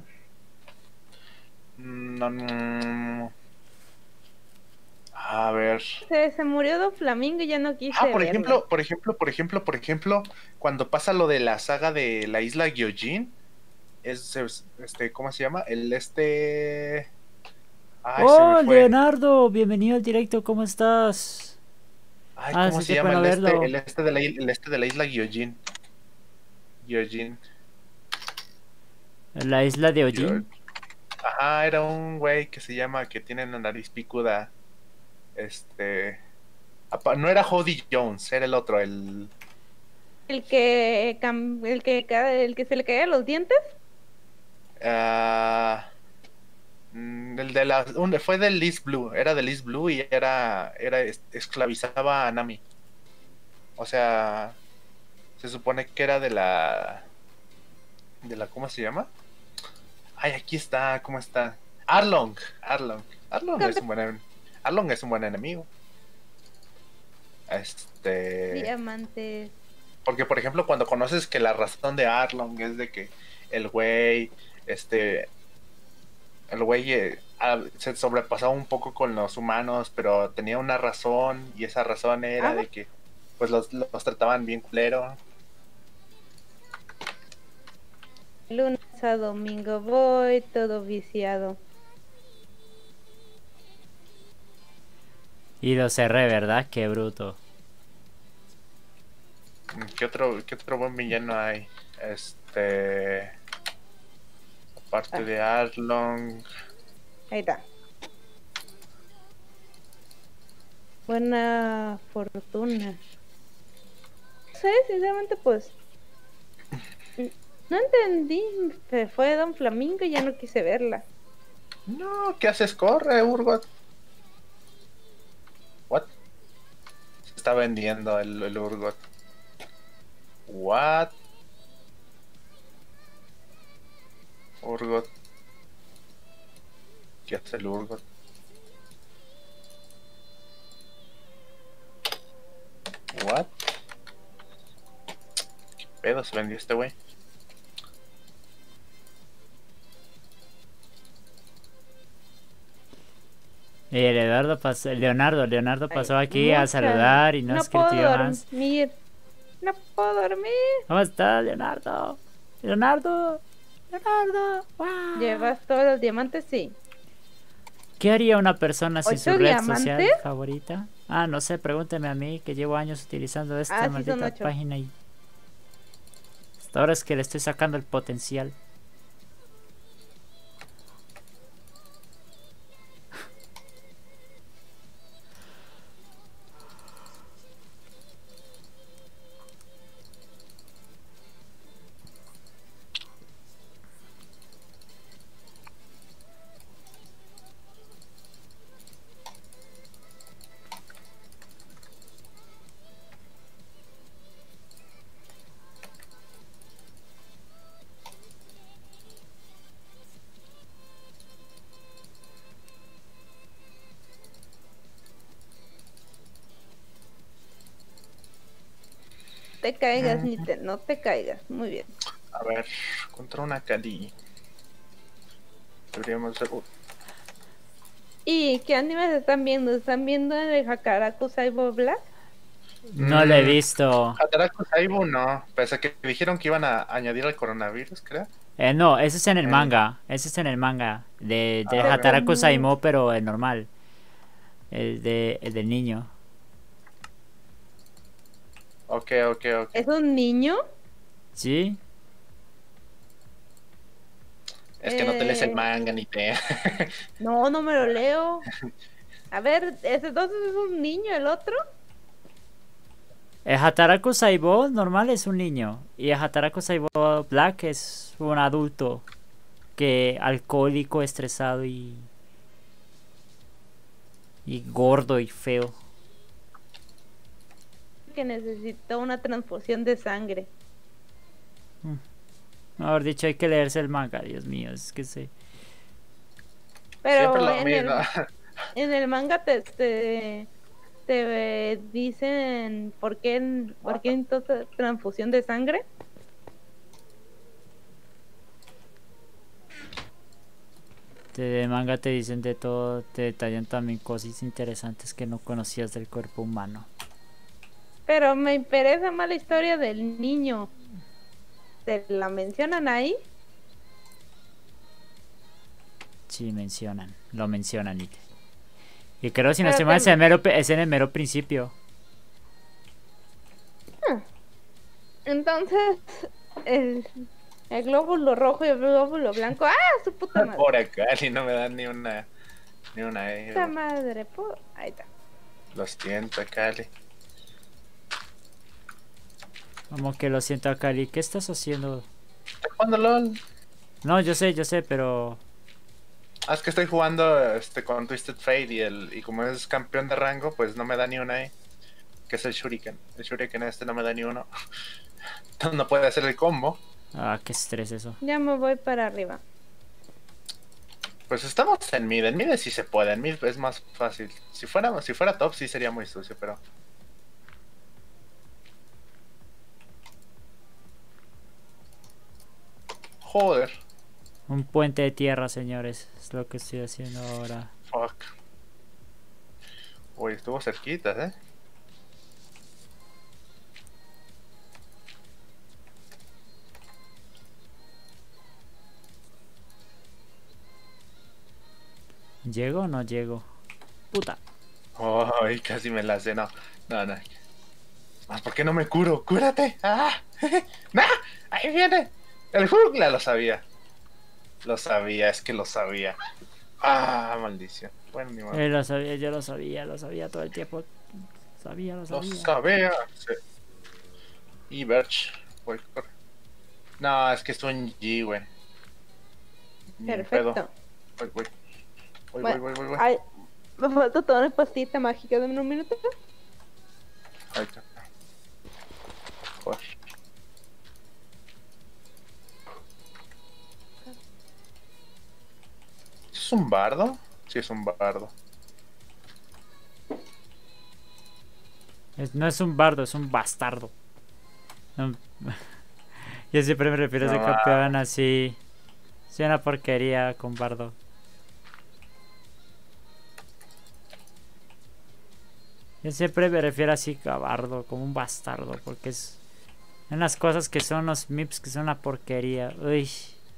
a ver. Se murió Don Flamingo y ya no quise Por verla. ejemplo, cuando pasa lo de la saga de la isla Gyojin, ¿cómo se llama? Ay, se me Oh, fue. Leonardo, bienvenido al directo, ¿cómo estás? Ay, ¿cómo Hace se tiempo de llama? no verlo. El este de la isla Gyojin. Gyojin. La isla de Ojin. Ajá, era un güey que se llama, que tiene la nariz picuda. Este. No era Jody Jones, era el otro, El que se le caían los dientes. ah, el de fue del East Blue, era del East Blue y esclavizaba a Nami. O sea, se supone que era ¿cómo se llama? Ay, aquí está, ¿cómo está? Arlong. Arlong es un buen enemigo. Diamantes. Porque, por ejemplo, cuando conoces que la razón de Arlong es de que el güey, este, se sobrepasaba un poco con los humanos, pero tenía una razón, y esa razón era Ah, de que, pues, los trataban bien culero. lunes a domingo voy, todo viciado. Y lo cerré, ¿verdad? Qué bruto. ¿Qué otro buen villano hay? Aparte de Arlong. Ahí está. Buena fortuna. No sé, sinceramente, pues. No entendí. Se fue Don Flamingo y ya no quise verla. No, ¿qué haces? Corre, Urgot. What? Se está vendiendo el Urgot. What? Urgot. ¿Qué hace el Urgot? What? ¿Qué pedo se vendió este güey? Leonardo pasó Ay, aquí a saludar y no No puedo escribió más. dormir. No puedo dormir. ¿Cómo estás, Leonardo? Leonardo. Wow. ¿Llevas todos los diamantes? Sí. ¿Qué haría una persona sin su 8 red diamantes. social favorita? No sé, pregúnteme a mí, que llevo años utilizando esta Sí, maldita son 8. página y hasta ahora es que le estoy sacando el potencial. te caigas, Nite, no te caigas. Muy bien. A ver, contra una Kali. Deberíamos hacer... ¿Y qué animes están viendo? ¿Están viendo el Hakaraku Saibo Black? No lo he visto. Hataraku Saibo no. Pese a que dijeron que iban a añadir el coronavirus, creo. No, ese es en el manga. Ese es en el manga. De Ah, Hataraku bueno. Saimo, pero el normal. El del niño. Ok. ¿Es un niño? ¿Sí? Es que no te lees el manga ni te... No, no me lo leo. A ver, ese entonces es un niño, el otro. El Hataraku Saibo normal es un niño. Y el Hataraku Saibo Black es un adulto. Que alcohólico, estresado y gordo y feo. Que necesita una transfusión de sangre. Mejor dicho, hay que leerse el manga, Dios mío, es que sé. Pero Siempre lo en el, mismo. en el manga te dicen por qué entonces transfusión de sangre. De manga te dicen de todo, te detallan también cosas interesantes que no conocías del cuerpo humano. Pero me interesa más la historia del niño. ¿Te la mencionan ahí? Sí, lo mencionan. Y creo, si no Pero estoy mal, es en el mero principio. Entonces, el glóbulo rojo y el glóbulo blanco. ¡Ah, su puta madre! Por acá, y no me dan ni una Puta madre, ahí está. Lo siento, Cali. Como que lo siento, Cali. ¿Qué estás haciendo? ¿Estás jugando LOL? No, yo sé, pero... Es que estoy jugando con Twisted Fate y como es campeón de rango, pues no me da ni una E. Que es el Shuriken. El Shuriken no me da ni uno. No puede hacer el combo. Ah, qué estrés eso. Ya me voy para arriba. Pues estamos en mid. En mid sí se puede. En mid es más fácil. Si fuera top sí sería muy sucio, pero... Joder. Un puente de tierra, señores. Es lo que estoy haciendo ahora. Fuck. Uy, estuvo cerquita, ¿Llego o no llego? Puta. Ay, casi me la hace. No. ¿Por qué no me curo? ¡Cúrate! ¡Ah! ¡No! ¡Ahí viene! El jungla lo sabía. Es que lo sabía. ¡Ah, maldición! Bueno, ni modo. Lo sabía, yo lo sabía todo el tiempo. Lo Lo sabía. sabía. Sí. Y Birch. Voy, corre. No, es que estoy en G, güey. Ni en Perfecto. pedo. Voy. Voy. Ay, me falta toda una pastita mágica. Dame un minuto. Ahí está. Joder. ¿Es un bardo? Sí, es un bardo. No es un bardo, es un bastardo. No. Yo siempre me refiero a ese No, campeón así. Es una porquería con bardo. Yo siempre me refiero así a bardo, como un bastardo, porque es unas cosas que son los MIPS que son una porquería. Uy.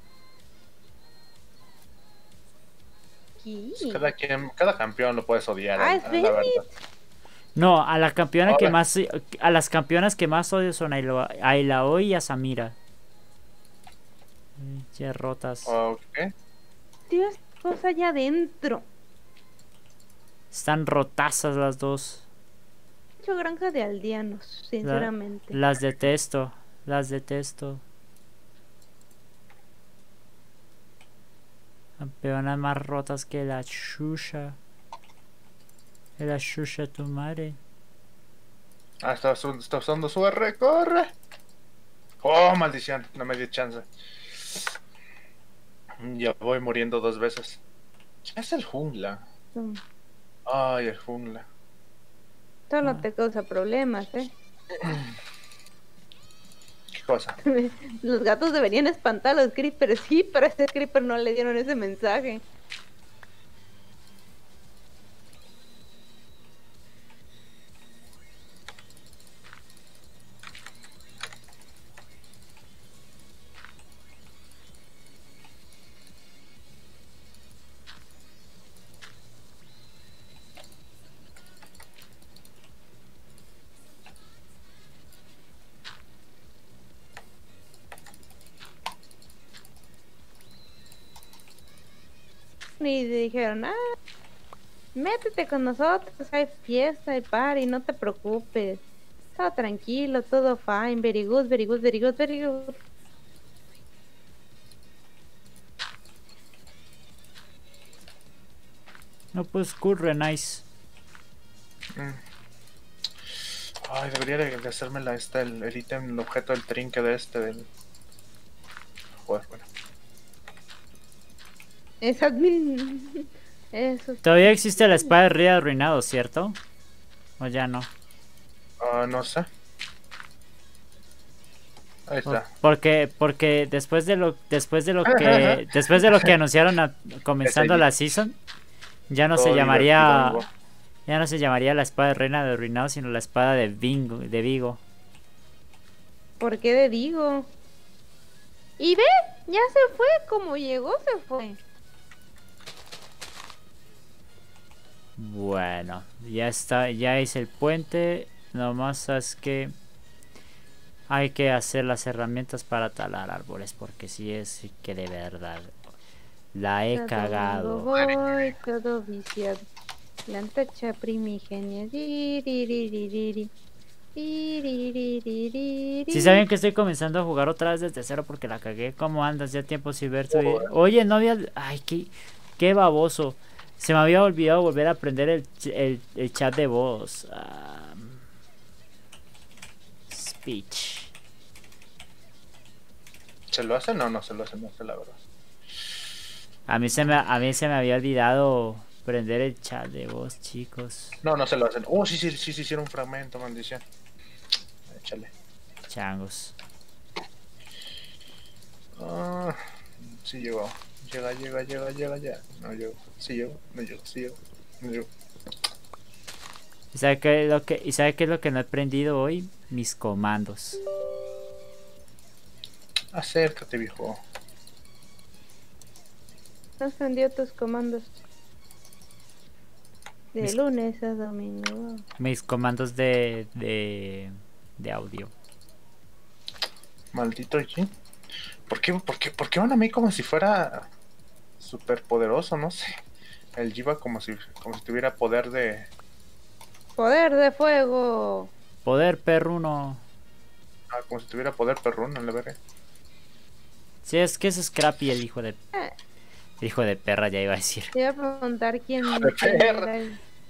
Aquí. Cada campeón lo puedes odiar. Ah, es la verdad. No, a la campeona Ahora. que más, a las campeonas que más odio son a Illaoi y a Samira. Ya rotas. Ok. Dios, cosa allá adentro. Están rotazas las dos. Mucho granja de aldeanos, sinceramente. Las detesto. Campeonas más rotas que la Shusha. Que la Shusha tu madre. Ah, está usando su R. ¡Corre! Oh, maldición. No me dio chance. Ya voy muriendo 2 veces. ¿Qué es el jungla? Mm. Ay, el jungla. Solo te causa problemas, cosa? Los gatos deberían espantar a los creepers, sí, pero a este creeper no le dieron ese mensaje. Y dijeron, métete con nosotros, hay fiesta, hay party, no te preocupes. Todo tranquilo, todo fine, very good, very good, very good, very good. No, pues cool, re nice. Ay, debería de hacerme el ítem, el objeto del trinque de del... Joder, bueno. Es admin. Eso. Todavía existe la espada de Rey arruinado, ¿cierto? O ya no. No sé. Ahí está. Porque después de lo que anunciaron comenzando la season, ya no se llamaría la espada de Reina de Arruinado, sino la espada de Vigo. ¿Por qué de Vigo? Y ve, ya se fue, como llegó se fue. Bueno, ya está, ya hice el puente. Nomás es que hay que hacer las herramientas para talar árboles, porque si es que de verdad la he cagado. Voy todo viciado. La antacha primigenia. Si saben que estoy comenzando a jugar otra vez desde cero porque la cagué. ¿Cómo andas? Ya tiempo sin verte. Oye, no había... Ay, qué baboso. Se me había olvidado volver a aprender el chat de voz. Speech. ¿Se lo hace? No se lo hace, no sé la verdad. A mí se me había olvidado prender el chat de voz, chicos. No se lo hacen. Sí, hicieron un fragmento, maldición. Échale. Changos. Sí llegó. Llega. No llegó. Sí llegó. No llegó. ¿Y sabe qué es lo que no he aprendido hoy? Mis comandos. Acércate, viejo. No aprendió tus comandos. De lunes a domingo. Mis comandos de audio. Maldito G. ¿Por qué van a mí como si fuera súper poderoso? No sé. El G va como si tuviera poder de... Poder de fuego. Poder perruno. Como si tuviera poder perruno, la veré. Sí, es que es Scrappy, el hijo de... El hijo de perra, ya iba a decir. Te iba a preguntar quién era.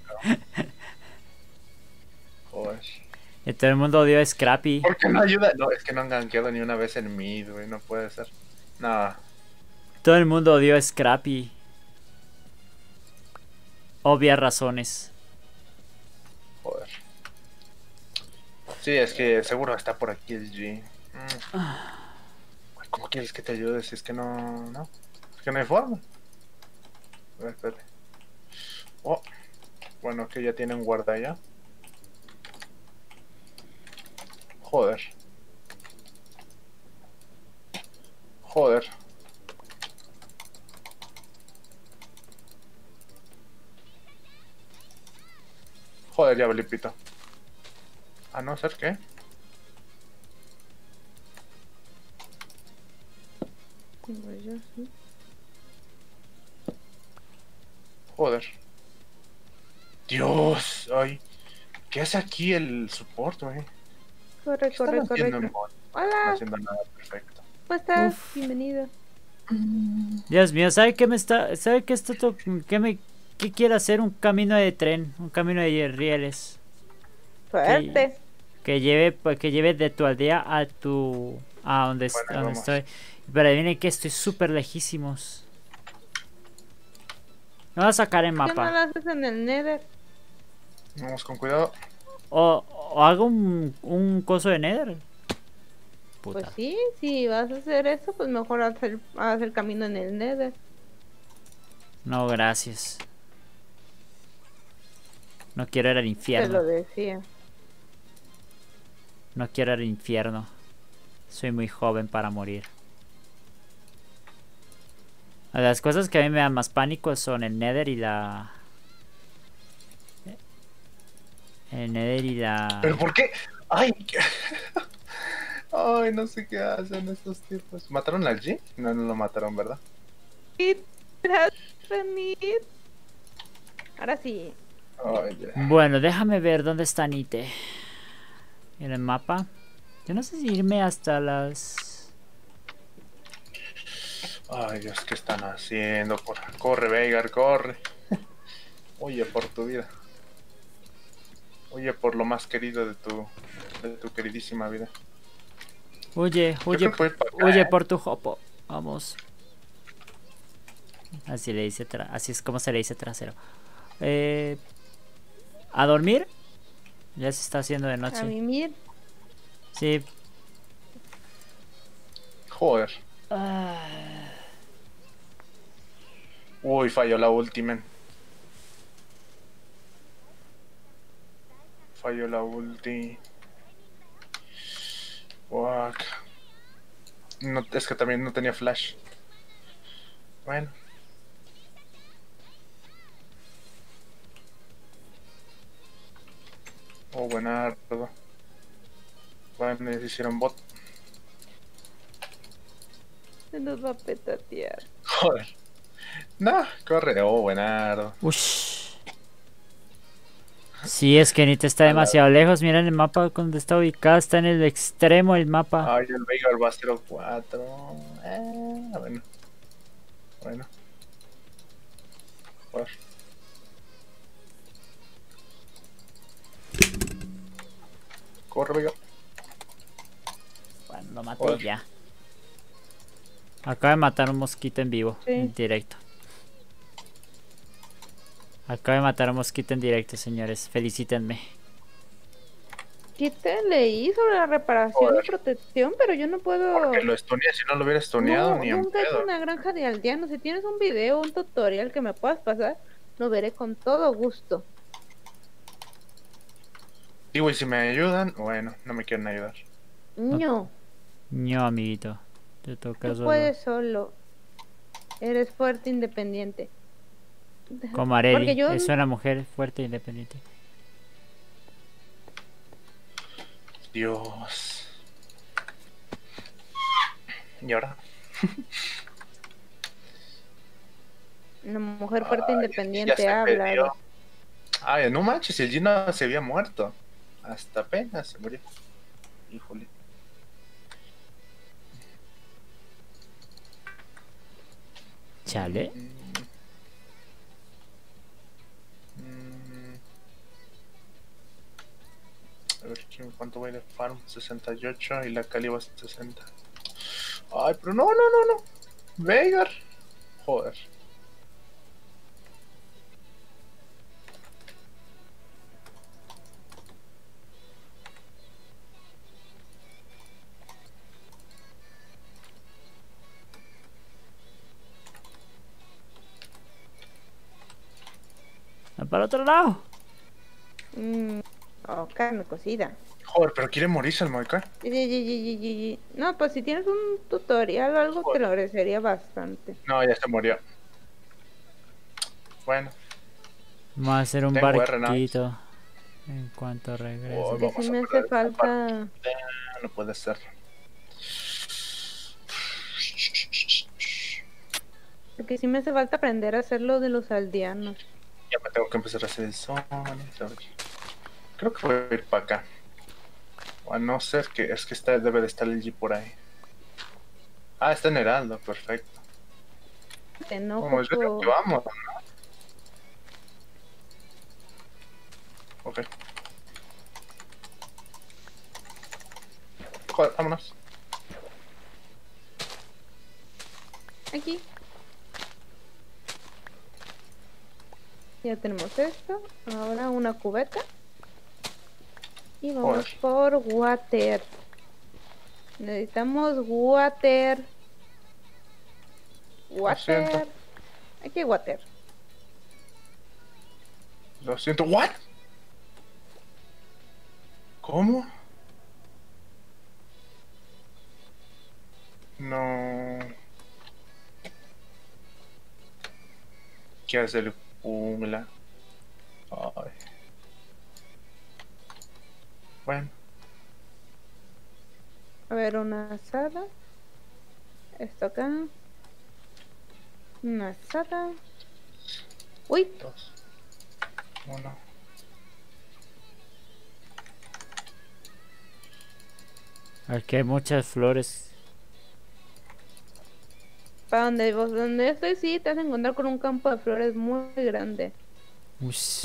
Joder. Y todo el mundo odió a Scrappy. ¿Por qué no ayuda? No, es que no han gankeado ni una vez en mid, güey. No puede ser. No. Todo el mundo odió a Scrappy. Obvias razones. Joder. Sí, es que seguro está por aquí el G. ¿Cómo quieres que te ayude si es que no? Es que no hay forma. A ver, espérate. Bueno, que ya tienen guarda ya. Joder. Joder, ya blipito. A no ser que... Joder. Dios, ay. ¿Qué hace aquí el support, güey? Corre. Hola. No haciendo nada, perfecto. ¿Cómo estás? Bienvenido. Dios mío, ¿sabe qué qué quiere hacer? Un camino de tren, un camino de rieles. Suerte. Que lleve de tu aldea a donde estoy. Pero adivinen que estoy súper lejísimos. No voy a sacar el ¿Por qué no mapa. lo haces en el Nether? Vamos con cuidado. O hago un coso de Nether. Pues puta. sí, si vas a hacer eso, pues mejor haz el camino en el Nether. No, gracias. No quiero ir al Te infierno. lo decía. No quiero ir al infierno. Soy muy joven para morir. Las cosas que a mí me dan más pánico son el Nether y la... El Nether y la... ¿Pero por qué? ¡Ay! Ay, no sé qué hacen estos tipos. ¿Mataron al G? No, no lo mataron, ¿verdad? Venir. Ahora sí. Ay, ya. Bueno, déjame ver dónde está Nite. En el mapa. Yo no sé si irme hasta las... Ay, Dios, ¿qué están haciendo? Corre, Veigar, corre. Oye, por tu vida. Oye, por lo más querido de tu queridísima vida. Huye, Yo huye, creo que voy para acá, huye por tu jopo. Vamos. Así le dice así es como se le dice trasero. ¿A dormir? Ya se está haciendo de A noche. mimir. Sí. Joder. Uy, falló la ulti, Falló la ulti. Fuck. No, es que también no tenía flash. Bueno. Oh, buenardo. Bueno, ya se hicieron bot. Se nos va a petatear. Joder. No, corre. Oh, buenardo. Ush. Sí, es que Nite está demasiado lejos. Miren el mapa donde está ubicada. Está en el extremo del mapa. Ay, el Veigar va a 0-4. Bueno. Bueno. Joder. Corre, Veigar. Bueno, lo maté Joder. ya. Acaba de matar un mosquito en vivo. Sí. En directo. Acaba de matar un mosquito en directo, señores. Felicítenme. ¿Qué te leí sobre la reparación Joder. y protección? Pero yo no puedo... Porque lo estuneé, si no lo hubiera estuneado No, ni en nunca he hecho pedo. una granja de aldeanos. Si tienes un video, un tutorial que me puedas pasar, lo veré con todo gusto. Digo, y si me ayudan, bueno, no me quieren ayudar. No, No, amiguito. Te toca tú solo. puedes solo. Eres fuerte, independiente. Como Areli. Porque yo... Es una mujer fuerte e independiente. Dios. ¿Y ahora? Una mujer fuerte, Ay, independiente, ya se habla. perdió. Ay, no manches, el Gino se había muerto. Hasta apenas se murió. Híjole. Chale. A ver cuánto va a ir de farm. 68 y la Cali va a 60. Ay, pero no. Veigar. Joder. Para otro lado. Oh, carne cocida. Joder, pero quiere morirse el Moikai. No, pues si tienes un tutorial o algo, te lo agradecería bastante. No, ya se murió. Bueno, Vamos a hacer un Tengo R, barquito. En cuanto regrese. Oh, Que vamos sí a me hace perder esta falta... no puede ser. Porque sí me hace falta aprender a hacer lo de los aldeanos. Ya me tengo que empezar a hacer el son. Creo que voy a ir para acá. O a no ser que es que debe de estar el G por ahí. Ah, está en Heraldo, perfecto. Te enojo Como es que por... vamos, ¿no? Ok. Joder, vámonos. Aquí. Ya tenemos esto. Ahora una cubeta. Y vamos Joder. por water. Necesitamos water. siento. Water. Aquí hay water. Lo siento. ¿What? ¿Cómo? No. ¿Qué hace el jungla? Ay. Bueno, A ver, una asada. Esto acá. Una asada. Uy, 2, 1. Aquí hay muchas flores. para donde estoy, sí, te vas a encontrar con un campo de flores muy grande. Ush.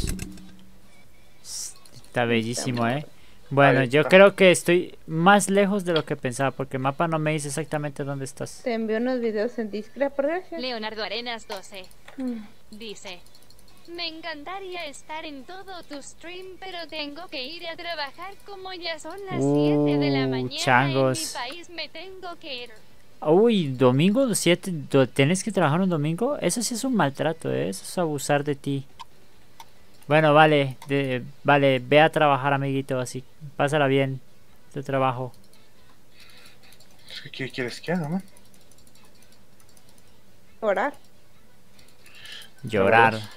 Está bellísimo, muy- Bueno, Ahí yo está. creo que estoy más lejos de lo que pensaba, porque el mapa no me dice exactamente dónde estás. Te envío unos videos en Discord, por gracias. Leonardo Arenas 12 Mm. dice: me encantaría estar en todo tu stream, pero tengo que ir a trabajar como ya son las 7 de la mañana changos. en mi país, me tengo que ir. Uy, domingo 7, ¿tienes que trabajar un domingo? Eso sí es un maltrato, eso es abusar de ti. Bueno, vale, vale, ve a trabajar, amiguito, así, pásala bien, tu trabajo. ¿Qué quieres que haga, man? Orar. Llorar. ves?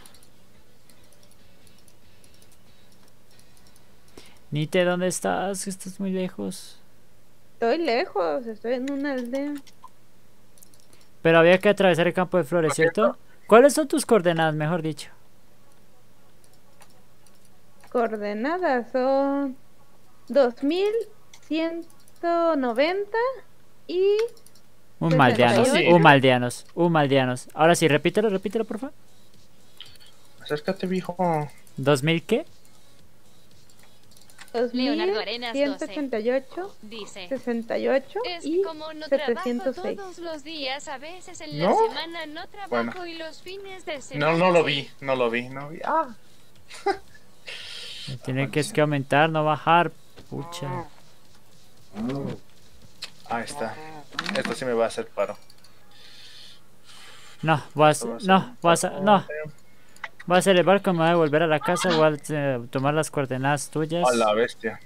Nite, ¿dónde estás? Que estás muy lejos. Estoy lejos, estoy en una aldea. Pero había que atravesar el campo de flores, Lo siento. ¿cierto? ¿Cuáles son tus coordenadas, mejor dicho? Coordenadas son 2190 y Humaldeanos, 68. humaldeanos. Ahora sí, repítelo, por favor. Acércate, viejo. ¿2000 qué? Leonardo Arenas 2188, Dice: 68 es y como no trabajo 706. todos los días, a veces en ¿No? la semana no trabajo Bueno. y los fines de semana. No lo sí. vi, no lo vi. Ah. Tiene que es que aumentar, no bajar. Pucha. Ahí está. Esto sí me va a hacer paro. No, voy a hacer el barco, me voy a volver a la casa, voy a tomar las coordenadas tuyas. A la bestia.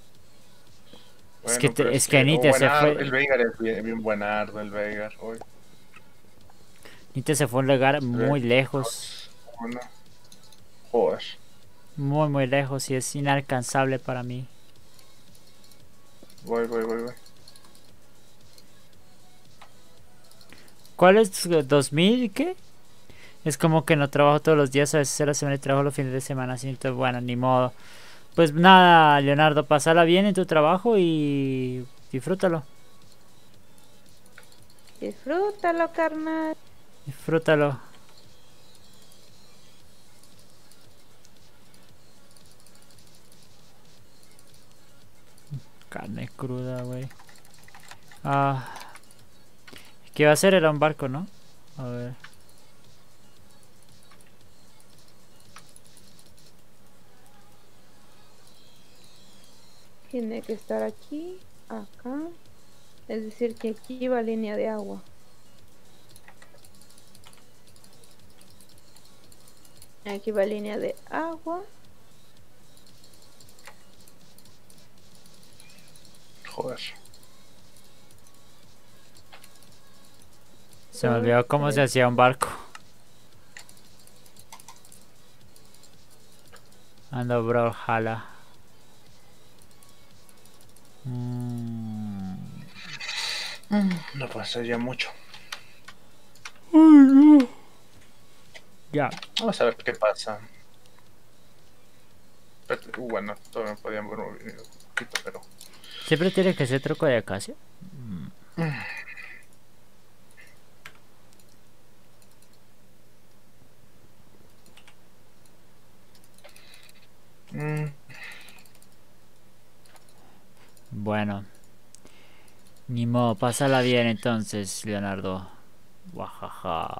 Es que pero es que Nite se fue. El Veigar es bien buenardo, el Veigar. Uy, Nite se fue a un lugar muy lejos. uno. Joder. Muy lejos y es inalcanzable para mí. Voy. ¿Cuál es 2000 qué? Es como que no trabajo todos los días, a veces a la semana y trabajo los fines de semana, así, entonces bueno, ni modo. Pues nada, Leonardo, pasala bien en tu trabajo y disfrútalo. Disfrútalo, carnal. Disfrútalo. Carne cruda, güey. Ah. ¿Qué iba a hacer? Era un barco, ¿no? A ver. Tiene que estar aquí, acá. Es decir, que aquí va línea de agua. Aquí va línea de agua. Joder. Se me olvidó cómo se hacía un barco. Ando, bro, jala. No puede ser ya mucho. Ya. Vamos a ver qué pasa. Espérate, bueno, todavía me podían ver un poquito, pero... ¿Siempre tiene que ser truco de acacia? Bueno. Ni modo, pásala bien entonces, Leonardo. Guajaja.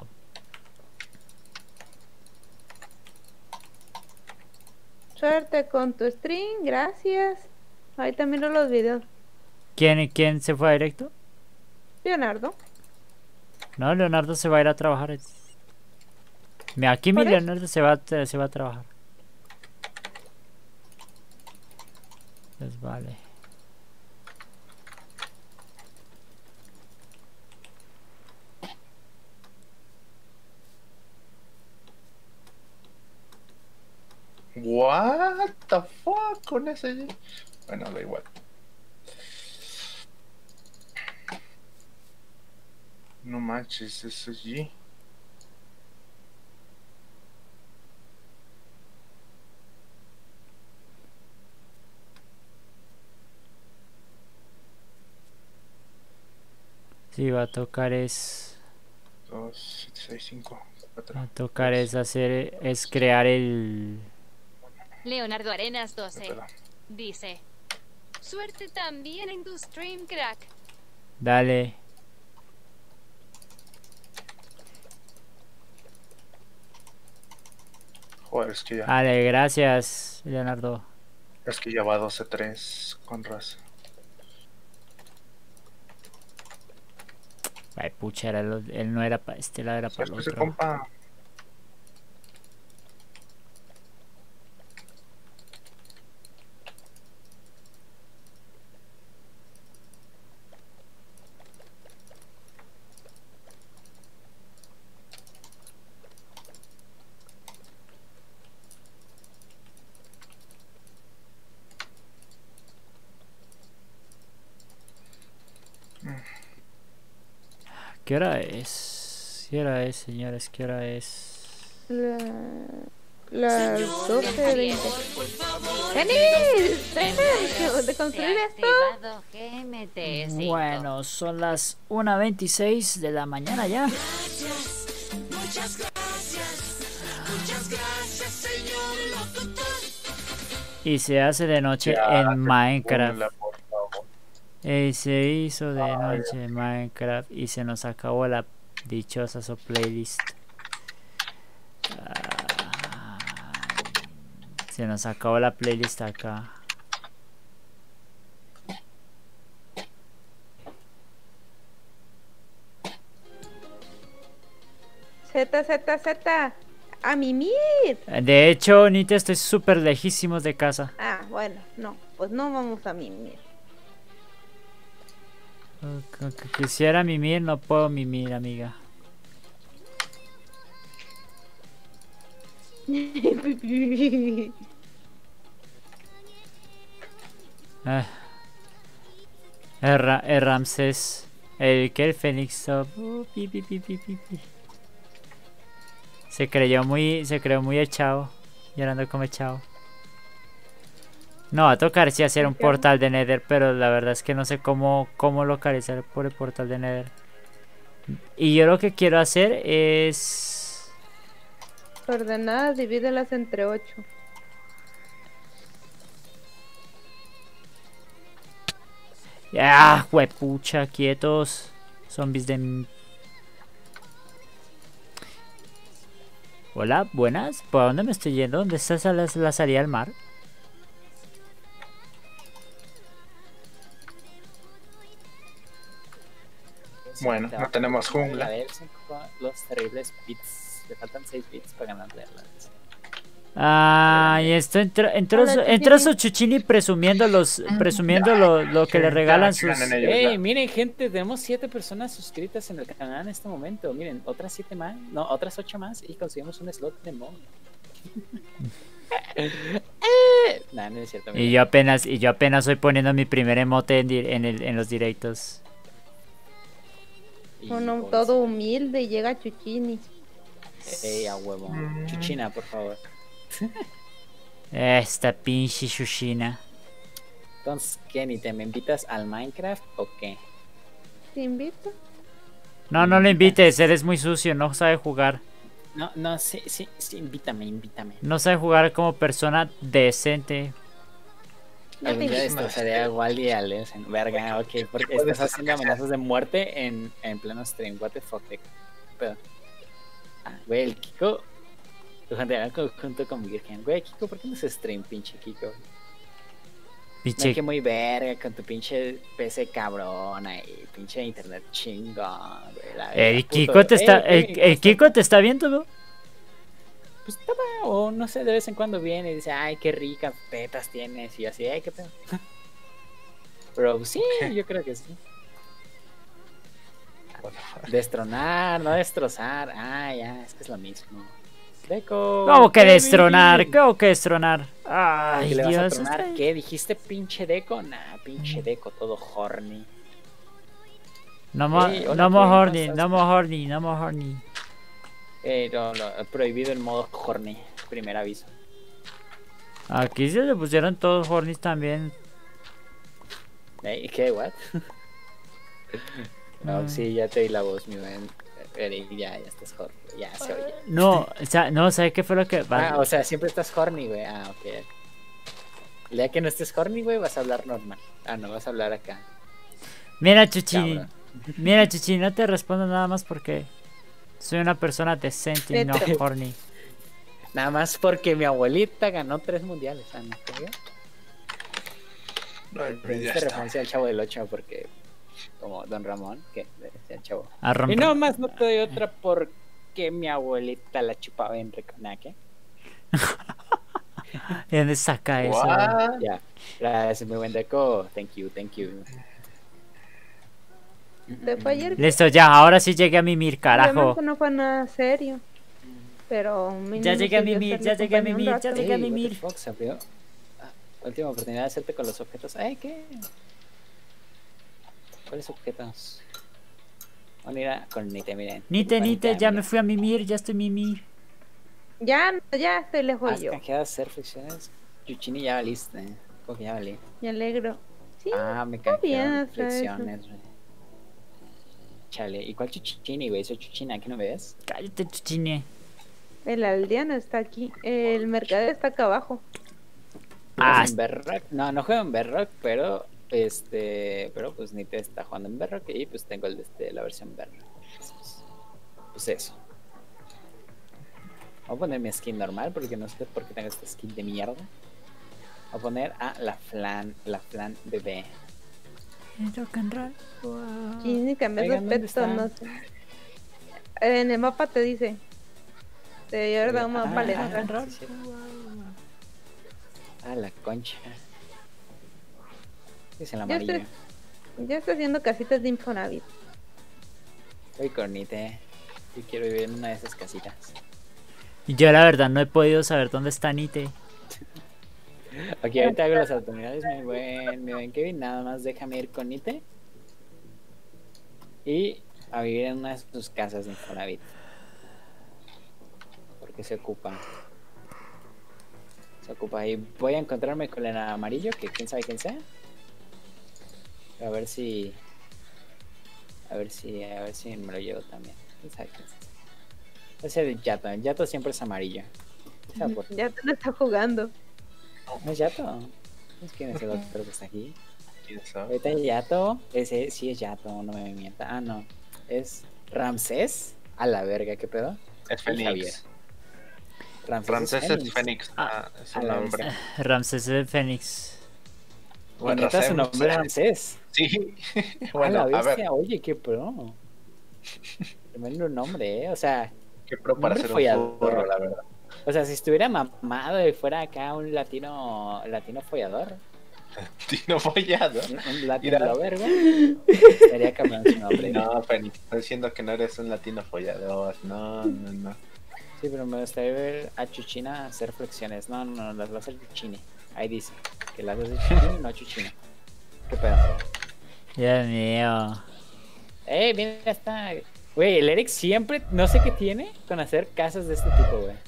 Suerte con tu stream, gracias. Ahorita miro los videos. ¿Quién se fue a directo? Leonardo. No, Leonardo se va a ir a trabajar. Mira, aquí mi ¿Por eso? Leonardo se va a trabajar. Pues vale. What the fuck con ese. Bueno, da igual. No manches, eso allí. Sí, va a tocar es... 2, 7, 6, 5, 4. Va a tocar es crear el... Leonardo Arenas 12 dice: suerte también en tu stream, crack. Dale. Joder, es que ya. Dale, gracias, Leonardo. Es que ya va 12-3 con raza. Ay, pucha, él no era para este lado, era para el Pues ese otro. compa. ¿Qué hora es? ¿Qué hora es, señores? ¿Qué hora es? Las 12:20. ¡Denis! ¡Denis! ¿De construir esto? Activado GMT5. Bueno, son las 1:26 de la mañana ya. Y se hace de noche Ya, en Minecraft. ponla, por favor. Y se hizo de noche en Minecraft y se nos acabó la dichosa su playlist. Se nos acabó la playlist acá. Z. A mimir. De hecho, Nita, estoy súper lejísimos de casa. Ah, bueno, no. Pues no vamos a mimir. Aunque quisiera mimir, no puedo mimir, amiga. El Ramsés. El que el Fénix. Se creó muy echado. Llorando como echado. No, va a tocar sí hacer un portal de Nether, pero la verdad es que no sé cómo localizar por el portal de Nether. Y yo lo que quiero hacer es... Coordenadas, divídelas entre 8. ¡Ah, huepucha! Quietos. Zombies de... Hola, buenas. ¿Por dónde me estoy yendo? ¿Dónde está la salida al mar? Bueno, no tenemos jungla. A ver, los terribles bits. Le faltan 6 bits para ganarle a la... Ah, y esto entró su Chuchini presumiendo lo que le regalan sus... Hey, miren, gente, tenemos 7 personas suscritas en el canal en este momento. Miren, otras 7 más, no, otras 8 más y conseguimos un slot de mod. Nah, no es cierto. Y yo apenas estoy poniendo mi primer emote en los directos. Uno todo humilde y llega Chuchini. Ey, a huevo. Chuchina, por favor. Esta pinche Chuchina. Entonces, ¿qué? ¿Ni te me invitas al Minecraft o qué? ¿Te invito? No lo invites, eres muy sucio, no sabe jugar. No, sí, invítame. No sabe jugar como persona decente. Algún día destrozaré a Wally y a Lensen. Verga, ok, porque estás haciendo amenazas de muerte en pleno stream. What the fuck, pero... Ah, güey, el Kiko... Junto con Virgen. Güey, Kiko, ¿por qué no se stream, pinche Kiko? Pinche. que muy verga con tu pinche PC cabrona y pinche internet chingón, güey. La El verga, Kiko puto. te está. Ey, El ¿cómo estás? Kiko te está viendo, ¿no? Pues estaba, o no sé, de vez en cuando viene y dice, ay, qué ricas tetas tienes. Y yo así, ay, qué pedo. Pero sí, yo creo que sí. Destronar, no destrozar. Ah, ya, es que es lo mismo. Deco. ¿Cómo que Kevin. destronar? ¿Cómo que destronar? ¿Que Ay, le vas a Dios. tronar? está- ¿Qué? ¿Dijiste pinche Deco? Nah, pinche Deco, todo horny. No more, Hey, hola, no more Kevin, ¿cómo horny, estás? no more horny, no more horny. No, prohibido el modo horny. Primer aviso. Aquí se le pusieron todos hornies también. ¿Qué? ¿What? No, Mm. sí, ya te di la voz, mi buen. Eric, ya estás horny. Ya se oye. No, no, ¿sabes qué fue lo que Ah, o sea, siempre estás horny, güey. Ah, ok. El día que no estés horny, güey, vas a hablar normal. Ah, no, vas a hablar acá. Mira, Chuchini. Cabrón. Mira, Chuchini, no te respondo nada más porque soy una persona decente y no Vete. horny. Nada más porque mi abuelita ganó 3 mundiales. Ah, no, ¿qué? No, Le ya diste está. referencia al Chavo del 8 porque, como Don Ramón, que le decía el Chavo. A romper. Y no más, no te doy otra porque mi abuelita la chupaba en Reconaque. ¿De dónde saca eso? What? Ya, gracias, muy buen deco. Thank you, thank you. Te fue ayer. Listo, ya, ahora sí llegué a mimir, carajo. Obviamente no fue nada serio. Pero mínimo Ya llegué a sirvió mimir, hacerle ya llegué a compañía un mimir, rato. ya llegué a Ey, what the mimir. fuck, se abrió. Última oportunidad de hacerte con los objetos. Ay, ¿qué? ¿Cuáles objetos? Bueno, mira, con Nite, miren. Nite, Nite, ya me fui. fui a mimir, ya estoy mimir. Ya estoy lejos Has yo. canjeado a hacer flexiones. Chuchini, ya valiste. ¿Cómo que ya valí? Me alegro. Sí, Ah, me está bien canjearon hacer eso. flexiones, güey. Chale, ¿y cuál Chuchini, güey? Soy Chuchina, ¿aquí no me ves? Cállate, Chuchini. el aldeano está aquí. El mercader está acá abajo. Ah, ¿Juegas en Bedrock? No, no juego en Bedrock, pero pero pues Nite está jugando en Bedrock y pues tengo la versión Bedrock. Pues eso. Voy a poner mi skin normal porque no sé por qué tengo esta skin de mierda. Voy a poner a la flan bebé. rock and roll. Wow. Y ni cambié de Oigan, ¿dónde aspecto, está? no sé. En el mapa te dice. Te debió haber dado un mapa Ah, lento. sí, sí. Ah, la concha. Es el Ya amarillo. estoy, ya estoy haciendo casitas de Infonavit. Voy con Nite. Yo quiero vivir en una de esas casitas. Y yo la verdad no he podido saber dónde está Nite. Ok, ahorita hago las oportunidades, mi buen Kevin. Nada más déjame ir con Nite. Y a vivir en una de sus casas de Infonavit. Porque se ocupa. Se ocupa ahí. Voy a encontrarme con el amarillo, que quién sabe quién sea. A ver si me lo llevo también. ¿Quién sabe quién sea? Ese es Yato. El Yato siempre es amarillo. ¿Sabe por qué? Ya te lo está jugando. ¿No es Yato? ¿Quién es el otro que está aquí? ¿Quién sabe? Ahorita es Yato. Ese sí es Yato, no me mienta. Ah, no. Es Ramsés. A la verga, ¿qué pedo? Es Javier. Fénix. Ramsés Francés es Fénix. Ah, es A el la nombre. vez. Ramsés el Fénix. Bueno, neta, su nombre es Ramsés. Sí. A Bueno, la a ver, bestia, oye, qué pro. Tremendo nombre, ¿eh? O sea, qué pro para nombre ser un follador. furro, la verdad. o sea, si estuviera mamado y fuera acá un latino follador, Tino Follado. un latino Mira. lover, güey, sería cabrón su nombre. No, Fénix, estoy diciendo que no eres un latino follador. No. Sí, pero me gustaría ver a Chuchina hacer flexiones. No, las va a hacer Chuchine. Ahí dice que las hace Chuchine, no Chuchina. ¿Qué pedo? Dios mío. Mira, está. Güey, el Eric siempre, no sé qué tiene con hacer casas de este tipo, güey.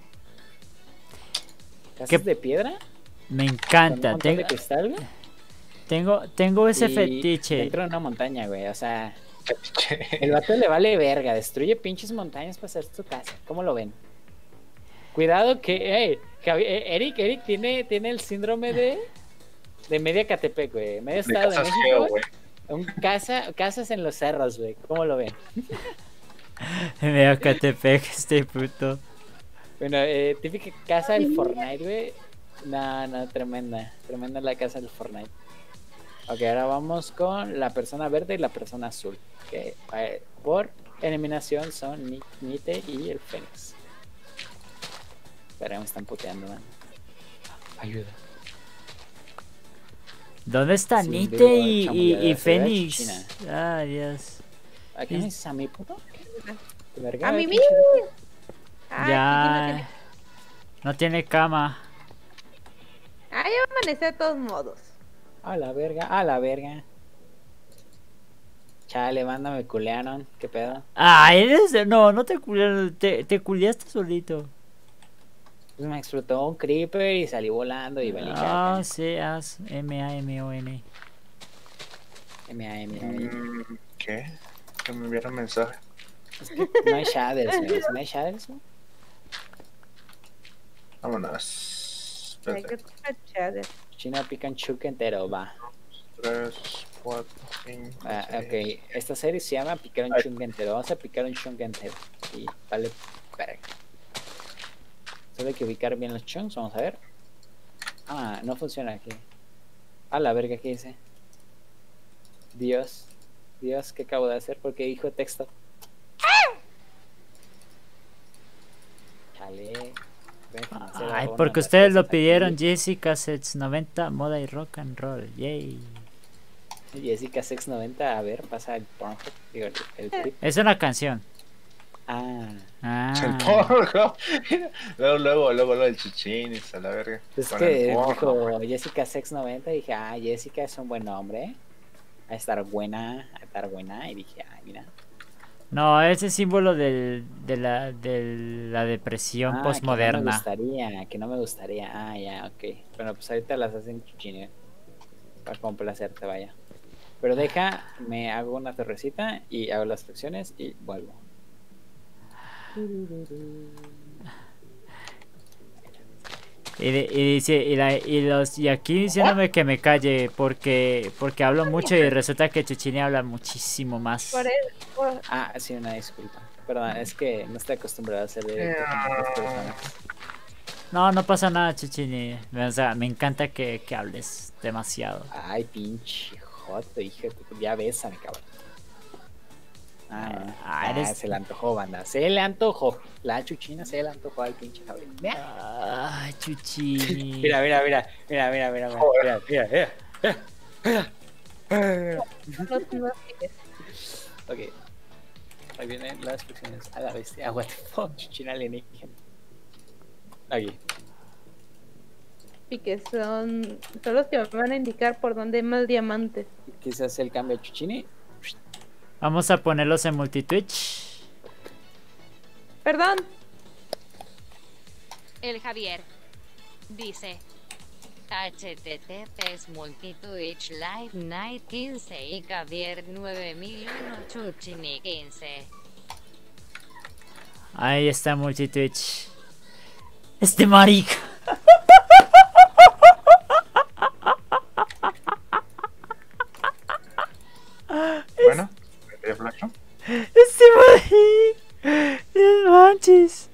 ¿Casas ¿Qué? de piedra? Me Con un encanta. montón de cristal, güey. Tengo ese Y fetiche. Dentro de una montaña, güey. O sea, el vato le vale verga. Destruye pinches montañas para hacer su casa. ¿Cómo lo ven? Cuidado que, Eric tiene el síndrome de Media Catepec, güey. Medio De Estado de casas México. feo, güey. Casas en los cerros, güey. ¿Cómo lo ven? Me veo Catepec, este puto. Bueno, típica casa del Fortnite, güey. No, tremenda. Tremenda la casa del Fortnite. Ok, ahora vamos con la persona verde y la persona azul. Que por eliminación son Nite y el Fénix. Espera, me están puteando, man. Ayuda. ¿Dónde está Sin Nite duda, y chamulladora, Fénix? China. Ay, Dios. ¿A qué me dices a mí, puto? ¿De verga? ¡A mí pinche- mismo! Ay, Ya. No tiene cama. Ay, ya va a amanecer de todos modos. A la verga, a la verga. Chale, banda, me culearon. ¿Qué pedo? Ah, no te culiaron, te culiaste solito. Pues me explotó un creeper y salí volando y valí Ah, caca. sí, MAMON. M-A-M-A-M. ¿Qué? Que me enviaron mensaje. Es que no hay shaders, ¿no? ¿No hay shaders? ¿No? Vámonos. Hay que Espérate. comprar shader. China Pikachu entero, va. 3, 4, 5. Ah, ok, esta serie se llama Picar un Ay. chunk entero. Vamos a picar un chunk entero. Y vale, verga. Solo hay que ubicar bien los chunks, vamos a ver. Ah, no funciona aquí. A la verga, ¿qué dice? Dios, ¿qué acabo de hacer? Porque dijo texto. Chale. Ay, porque ustedes lo pidieron. Jessica Sets 90, moda y rock and roll. Yay. Jessica Sex 90, a ver, pasa el Pornhub. Digo, el clip. Es una canción. Ah, El Ah. porno. Luego el chichinis a la verga. es Con que el porno. dijo Jessica Sex 90 y dije, ah, Jessica es un buen nombre. A estar buena, y dije, ay, mira. No, ese símbolo de la depresión Ah, postmoderna. Que no me gustaría. Ah, ya, ok. Bueno, pues ahorita las hacen chuchines. Para complacerte, vaya. Pero me hago una torrecita y hago las flexiones y vuelvo. Y aquí diciéndome que me calle porque hablo mucho y resulta que Chuchini habla muchísimo más. Por eso, Ah, sí, una disculpa. Perdón, es que no estoy acostumbrado a hacer directo con otras personas. No pasa nada, Chuchini. O sea, me encanta que hables demasiado. Ay, pinche joto, hija. Ya bésame, cabrón. Se le antojó, banda. Se le antojó. La chuchina se le antojó al pinche Javier. Ay, Chuchini. Mira. no piques. Ok. Ahí vienen las flexiones a la bestia. What the fuck, chuchina alienígena. Aquí. Piques son los que me van a indicar por dónde hay más diamantes. Quizás el cambio a chuchini. Vamos a ponerlos en multitwitch. Perdón. El Javier dice: HTTPs Multitwitch Live Night 15 y Javier 9001 Chuchini 15. Ahí está multitwitch. Este marica. Bueno, ¿me flash? Este marica. No manches.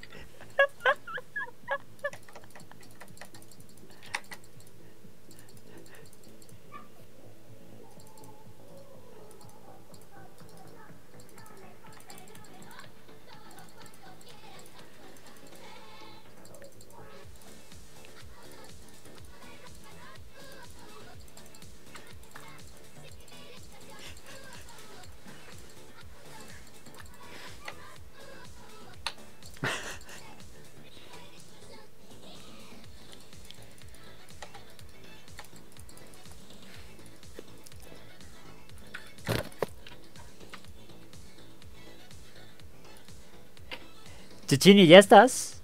Chuchini, ¿ya estás?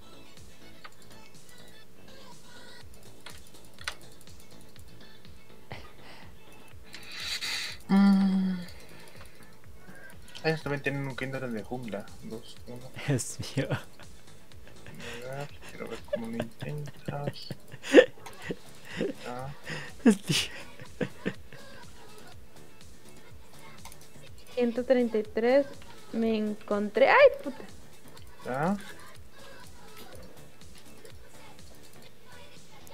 Ellos también tienen un Kinder de jungla. 2, 1. Dios mío. Quiero ver cómo lo intentas. Ya. 133. Me encontré. ¡Ay, puta! Ya.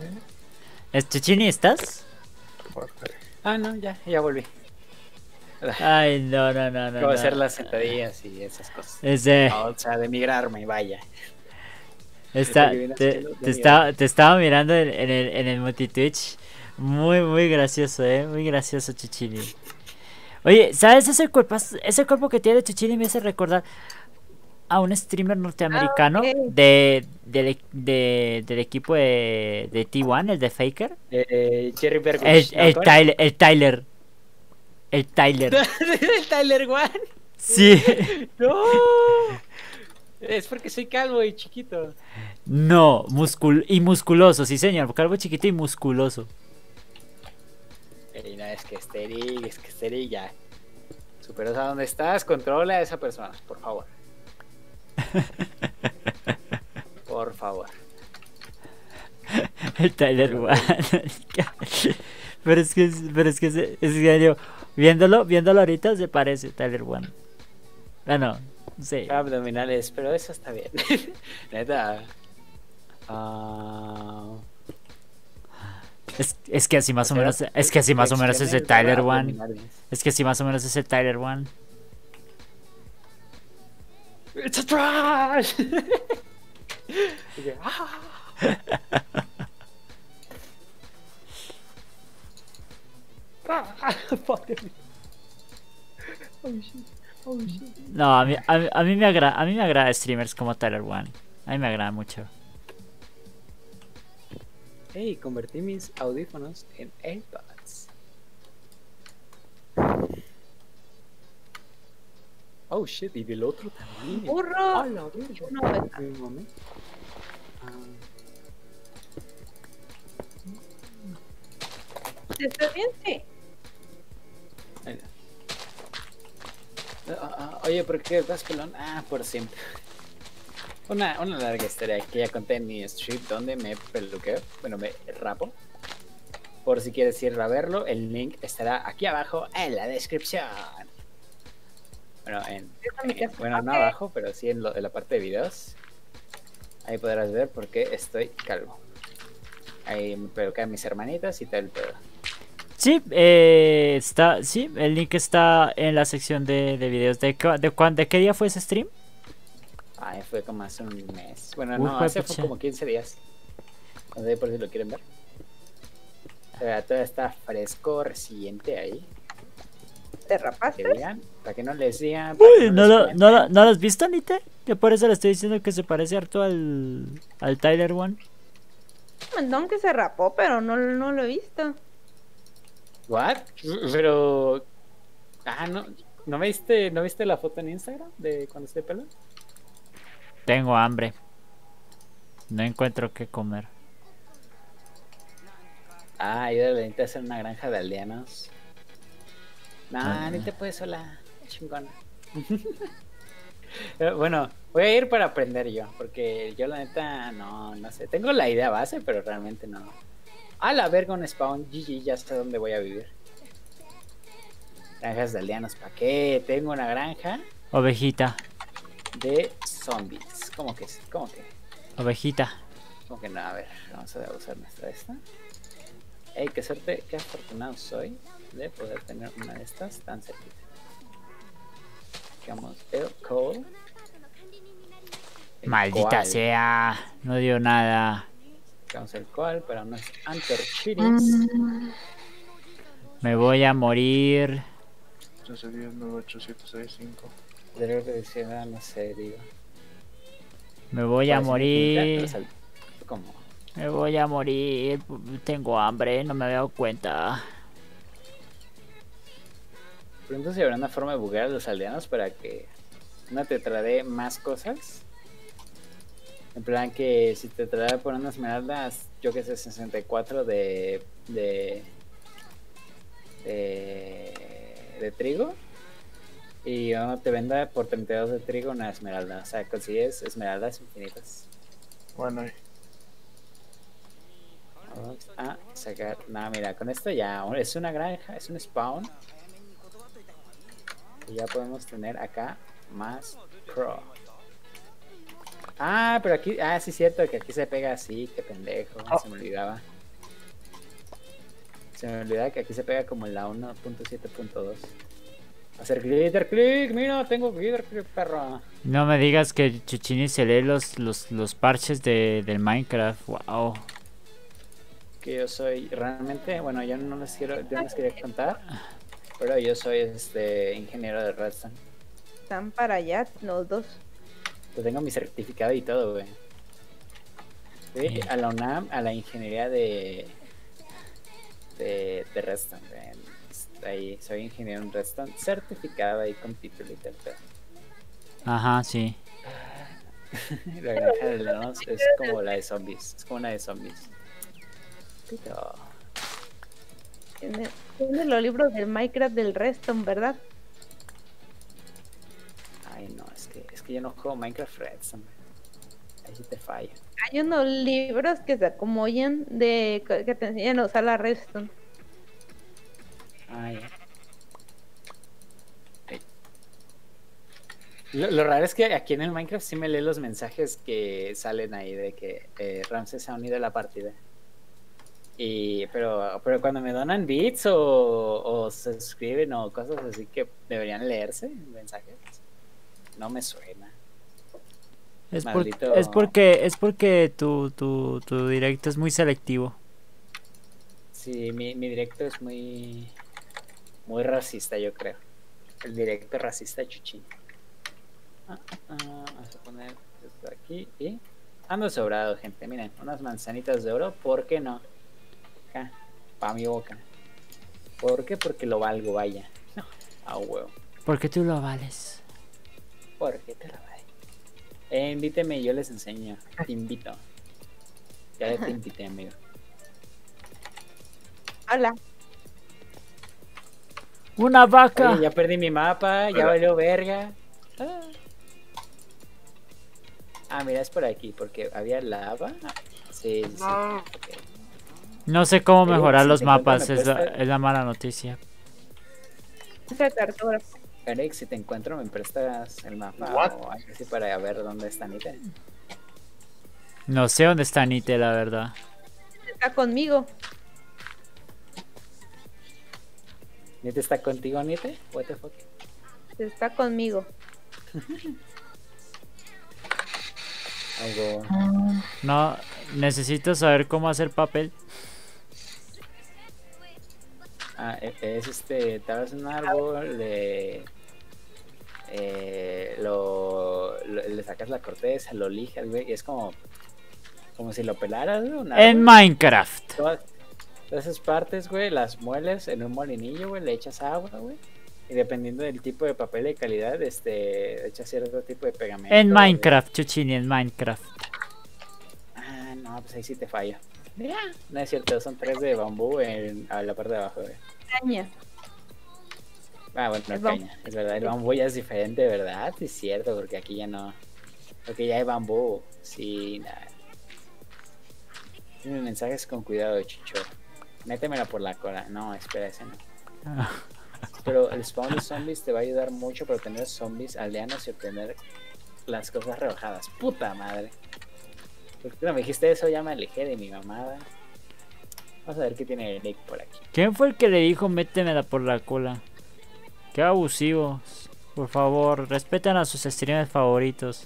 Chichini, ¿estás? Ah, no, ya volví. Ay, no. Cómo hacer las sentadillas y esas cosas. Ese, No, o sea, de migrarme, vaya. está, Porque viene haciendo de te estaba mirando en el multi-twitch. Muy gracioso, muy gracioso, Chichini. Oye, ¿sabes ese cuerpo que tiene Chichini me hace recordar a un streamer norteamericano ok. del equipo de T1, el de Faker? Jerry Bergus. El Tyler. El Tyler. El Tyler One. Sí. No. Es porque soy calvo y chiquito. No, musculoso, sí señor. Calvo chiquito y musculoso. Ey, no, es que Esteri ya. Superas a donde estás, controla a esa persona, por favor. Por favor. El Tyler One. Pero es que es serio. Viéndolo ahorita se parece Tyler One. Ah, no. Sí. Abdominales, pero eso está bien. Neta. Ah, Es que así más o menos. Es que así más o menos es el Tyler One. Es que así más o menos es el Tyler One. It's a trash. No, a mí me agrada streamers como Tyler One. A mí me agrada mucho. Hey, convertí mis audífonos en AirPods. Oh shit, y del otro también. ¡Burro! A la verga. No, ¿verdad? Un momento. ¿Estás bien? Sí. Ahí está. Oye, ¿por qué vas pelón? Ah, por siempre. Una larga historia que ya conté en mi stream donde me peluqueo, bueno, me rapo. Por si quieres ir a verlo, el link estará aquí abajo en la descripción. Bueno, bueno, no abajo, pero sí en la parte de videos. Ahí podrás ver por qué estoy calvo. Ahí me peluquean mis hermanitas y tal el pedo. Sí, sí, el link está en la sección de videos. ¿De qué día fue ese stream? Ay, fue como hace un mes. Bueno, Uy, no, hace juepucha. como 15 días. No sé por si lo quieren ver. O sea, todo está fresco, reciente ahí. ¿Te rapaste? Que vean, para que no les digan. Uy, ¿no lo has visto, Nite? Que por eso le estoy diciendo que se parece harto al Tyler One. Mentón que se rapó, pero no lo he visto. ¿What? Pero. Ah, ¿no viste la foto en Instagram de cuando esté pelón? Tengo hambre. No encuentro qué comer. Ah, ayúdale, necesito hacer una granja de aldeanos. Nah, ni te puedes sola. Chingón. Bueno, voy a ir para aprender yo. Porque yo la neta no sé. Tengo la idea base, pero realmente no. A la verga un spawn. GG, ya sé dónde voy a vivir. Granjas de aldeanos, ¿para qué? Tengo una granja Ovejita. de zombies. ¿Cómo que? Ovejita. ¿Cómo que no? A ver, vamos a usar nuestra esta. Ey, qué suerte, qué afortunado soy de poder tener una de estas tan cerquita. Digamos, el coal. Maldita sea. No dio nada. Digamos el coal para unos anter cheatings. Me voy a morir. 1310 98765. De que decía, no sé, digo. Me voy a morir. ¿Cómo? Me voy a morir. Tengo hambre. No me había dado cuenta. Pregunto si habrá una forma de buguear a los aldeanos para que no te trae más cosas. En plan que si te trae por unas esmeraldas, yo que sé, 64 de trigo. Y yo no te venda por 32 de trigo una esmeralda. O sea, consigues esmeraldas infinitas. Bueno, Vamos a sacar. Nada, mira, con esto ya es una granja, es un spawn. Y ya podemos tener acá más pro. Ah, pero aquí. Ah, sí, es cierto que aquí se pega así. Qué pendejo, se me olvidaba. Se me olvida que aquí se pega como en la 1.7.2. Hacer glitter click, mira, tengo glitter click, perro. No me digas que Chuchini se lee los parches del Minecraft. Wow. Que yo soy realmente, bueno, yo no les quería contar, pero yo soy ingeniero de Redstone. Están para allá los dos. Yo tengo mi certificado y todo, güey. Fui a la UNAM, a la ingeniería de Redstone, güey. Ahí soy ingeniero en Redstone, certificado ahí con título y tal. Ajá, sí. La granja de leones es como la de zombies. Es como una de zombies. Pero... Tiene los libros del Minecraft del Redstone, ¿verdad? Ay, no, es que yo no juego Minecraft Redstone. Ahí sí te falla. Hay unos libros que se acomodan que te enseñan a usar la Redstone. Ah, ya. Lo raro es que aquí en el Minecraft sí me lee los mensajes que salen ahí de que Ramses ha unido a la partida. Pero cuando me donan bits o se suscriben o cosas así que deberían leerse mensajes, no me suena. Es Maldito. porque tu directo es muy selectivo. Sí, mi directo es muy racista, yo creo. El directo racista Chuchín. Vamos a poner esto aquí y ando sobrado, gente. Miren, unas manzanitas de oro, ¿por qué no? Acá, pa' mi boca. ¿Por qué? Porque lo valgo, vaya. No, a huevo. Porque tú lo vales. ¿Por qué te lo vale? Invíteme y yo les enseño. Te invito. Ya te invité, amigo. Hola. ¡Una vaca! Oye, ya perdí mi mapa, ya valió verga. Mira, es por aquí, porque había lava. Sí. Okay. No sé cómo mejorar si los te encuentro, mapas, me es presta- la mala noticia. Es el cartógrafo. Eric, si te encuentro, ¿me prestas el mapa What? o algo así para ver dónde está Nite? No sé dónde está Nite, la verdad. Está conmigo. ¿Nite está contigo, Nite? What the fuck? Está conmigo. Algo... No, necesito saber cómo hacer papel. Es talas un árbol, le sacas la corteza, lo lijas, güey, y es como si lo pelaras, ¿no? Un árbol. En Minecraft. Todas esas partes, güey, las mueles en un molinillo, güey, le echas agua, güey. Y dependiendo del tipo de papel de calidad, echas cierto tipo de pegamento. En Minecraft, Chuchini, en Minecraft. No, pues ahí sí te fallo. Mira, no es cierto, son 3 de bambú a la parte de abajo, güey. Caña. Bueno, caña, es verdad, el bambú ya es diferente, ¿verdad? Es cierto, porque aquí ya no. Porque ya hay bambú. Sí, nada. Mis mensajes con cuidado, Chicho. Métemela por la cola. No, espera, ese no. Pero el spawn de zombies te va a ayudar mucho para obtener zombies aldeanos y obtener las cosas rebajadas. Puta madre. ¿Por qué no me dijiste eso? Ya me alejé de mi mamada. Vamos a ver qué tiene Eric por aquí. ¿Quién fue el que le dijo métemela por la cola? Qué abusivos. Por favor, respeten a sus streamers favoritos.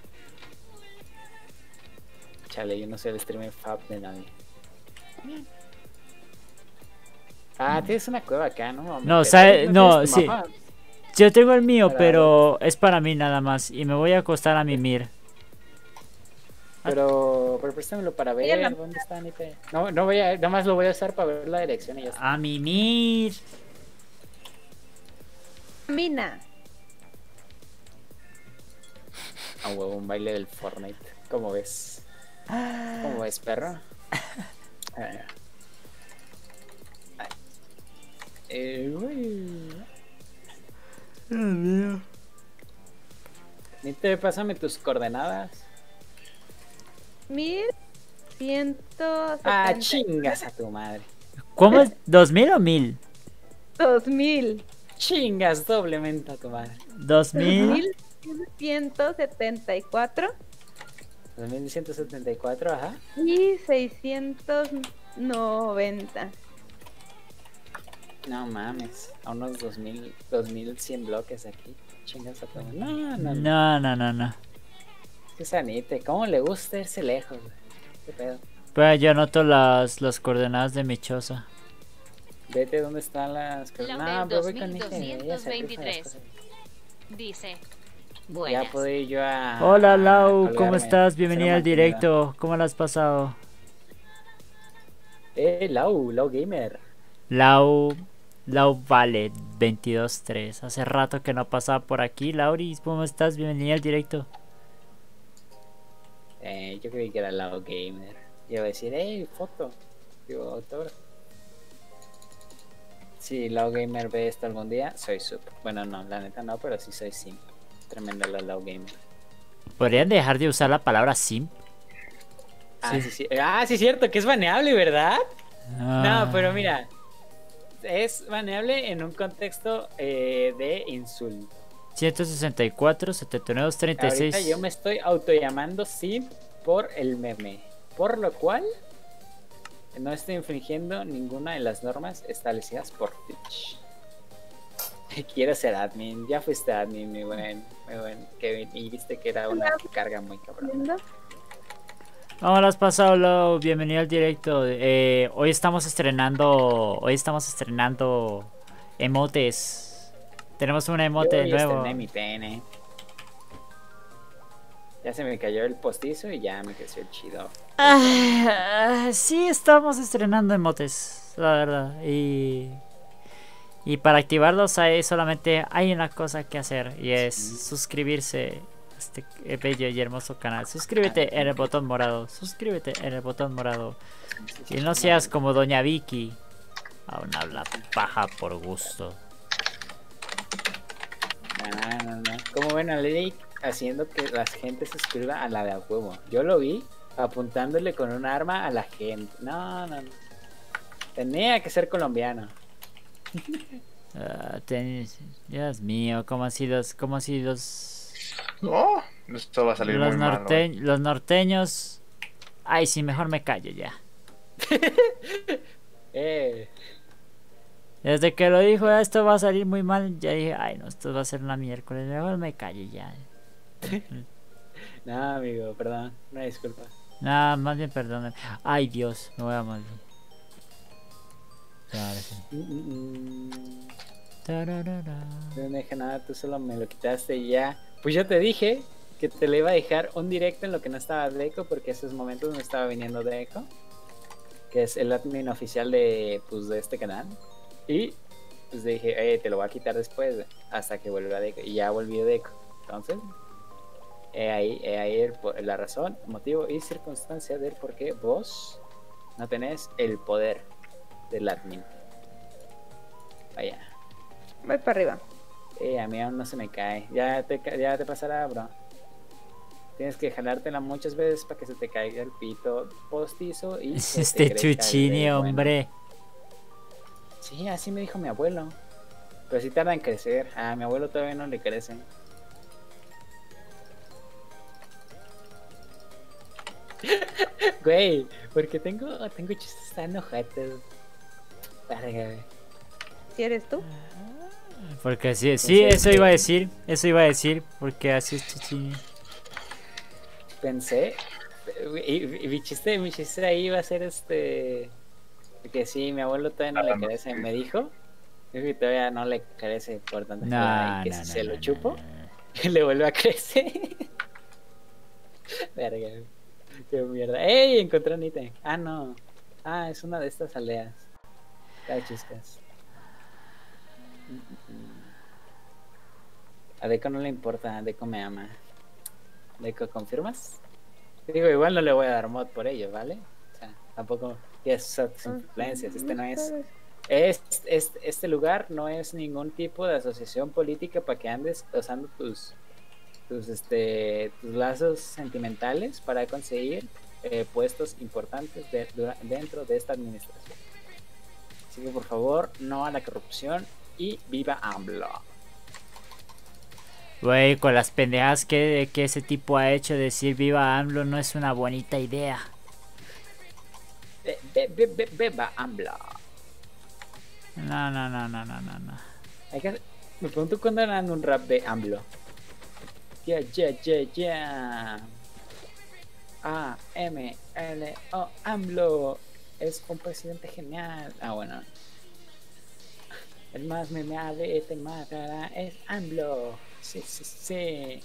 Chale, yo no soy el streamer fab de nadie. Tienes una cueva acá, ¿no? No, no, tienes tu sí. mapa? Yo tengo el mío, Para- pero es para mí nada más. Y me voy a acostar a mimir. Pero préstamelo para ver la- dónde está Nipe. No voy a, nada más lo voy a usar para ver la dirección y ya está. A mimir. Mina. Huevo, un baile del Fortnite. ¿Cómo ves? ¿Cómo ves, perro? Nipe, pásame tus coordenadas. 1170. Chingas a tu madre. ¿Cómo es? ¿2000 o 1000? 2000. Chingas doblemente a tu madre. 2000. 1174 2174, ajá. y 690. No mames, a unos 2100 bloques aquí. Chingas a todo. No. No. Es que Sanite, ¿cómo le gusta irse lejos? Güey? ¿Qué pedo? Pues yo anoto las coordenadas de mi choza. Vete dónde están las... Laurel No, pero voy con Ije, ella se rifa las 2223. cosas. Dice, Ya buenas. puedo ir yo a... Hola Lau, a ¿cómo colgarme, estás? ser Bienvenida al mantenida. directo. ¿Cómo la has pasado? Lau Gamer. Lau vale 22-3. Hace rato que no pasaba por aquí. Lauris, ¿cómo estás? Bienvenida al directo. Yo creí que era Lau Gamer. Iba a decir, foto. Digo, autógrafo. Si Lau Gamer ve esto algún día, soy sub. Bueno, no, la neta no, pero sí soy sim. Tremenda la Lau Gamer. ¿Podrían dejar de usar la palabra simp? Sí, cierto, que es baneable, ¿verdad? Ah. No, pero mira, es baneable en un contexto de insulto. 164, 79, 36. Ahorita yo me estoy autollamando sim por el meme, por lo cual no estoy infringiendo ninguna de las normas establecidas por Twitch. Quiero ser admin, ya fuiste admin, mi buen Kevin, y viste que era una carga muy cabrón. ¿Cómo lo has pasado, Lau? Bienvenido al directo. Hoy estamos estrenando emotes. Tenemos un emote Yo ya nuevo. estrené mi pene. Ya se me cayó el postizo y ya me creció el chido. Sí, estamos estrenando emotes, la verdad. Y para activarlos solamente hay una cosa que hacer, y es suscribirse a este bello y hermoso canal. Suscríbete en el botón morado. Suscríbete en el botón morado. Y no seas como Doña Vicky. Aún habla paja por gusto. No. Como ven a Lady haciendo que la gente se suscriba a la de a huevo. Yo lo vi apuntándole con un arma a la gente. No. Tenía que ser colombiano. Dios mío, ¿cómo así los No, esto va a salir muy mal. los norteños? Ay, sí, mejor me callo ya. Desde que lo dijo, esto va a salir muy mal, ya dije, ay no, esto va a ser una miércoles, mejor me callo ya. No, amigo, perdón, una disculpa. Nada, más bien perdón. Ay Dios, me voy a morir. Ya, ahora sí. Tararara. No me dije nada, tú solo me lo quitaste y ya. Pues yo te dije que te le iba a dejar un directo en lo que no estaba Deco, porque esos momentos no estaba viniendo Deco, que es el admin oficial de este canal. Y pues dije, te lo voy a quitar después, hasta que vuelva Deco. Y ya volvió Deco. Entonces, ahí la razón, motivo y circunstancia del por qué vos no tenés el poder del admin. Vaya. Voy para arriba. A mí aún no se me cae. Ya te pasará, bro. Tienes que jalártela muchas veces para que se te caiga el pito postizo y se Este te crezca el chuchini, dedo, bueno. hombre. Sí, así me dijo mi abuelo. Pero sí tarda en crecer. A mi abuelo todavía no le crecen. Güey, porque tengo chistes tan ojetes. Verga, güey. ¿Si eres tú? Porque sí, eso iba a decir, porque así es chuchini. Pensé, y mi chiste ahí iba a ser que sí, mi abuelo todavía no le crece, me dijo que todavía no le crece por tanta jalada, y que si se lo chupo, le vuelve a crecer. Verga, qué mierda. ¡Ey! Encontré un ítem. Ah, no. Ah, es una de estas aldeas. Chiscas. A Deco no le importa, a Deco me ama. Deco, ¿confirmas? Digo, igual no le voy a dar mod por ello, ¿vale? O sea, tampoco tienes sus influencias. Este no es... Este lugar no es ningún tipo de asociación política para que andes usando tus lazos sentimentales para conseguir puestos importantes dentro de esta administración. Así que por favor, no a la corrupción y viva AMLO. Güey, con las pendejas que ese tipo ha hecho, decir viva AMLO no es una bonita idea. Viva AMLO. No, no, no, no, no, no, no. Me pregunto cuándo harán un rap de AMLO. Ya, ya, ya, ya. AMLO, AMLO. Es un presidente genial. Ah, bueno. El más memeable te matará es AMLO. Sí, sí, sí.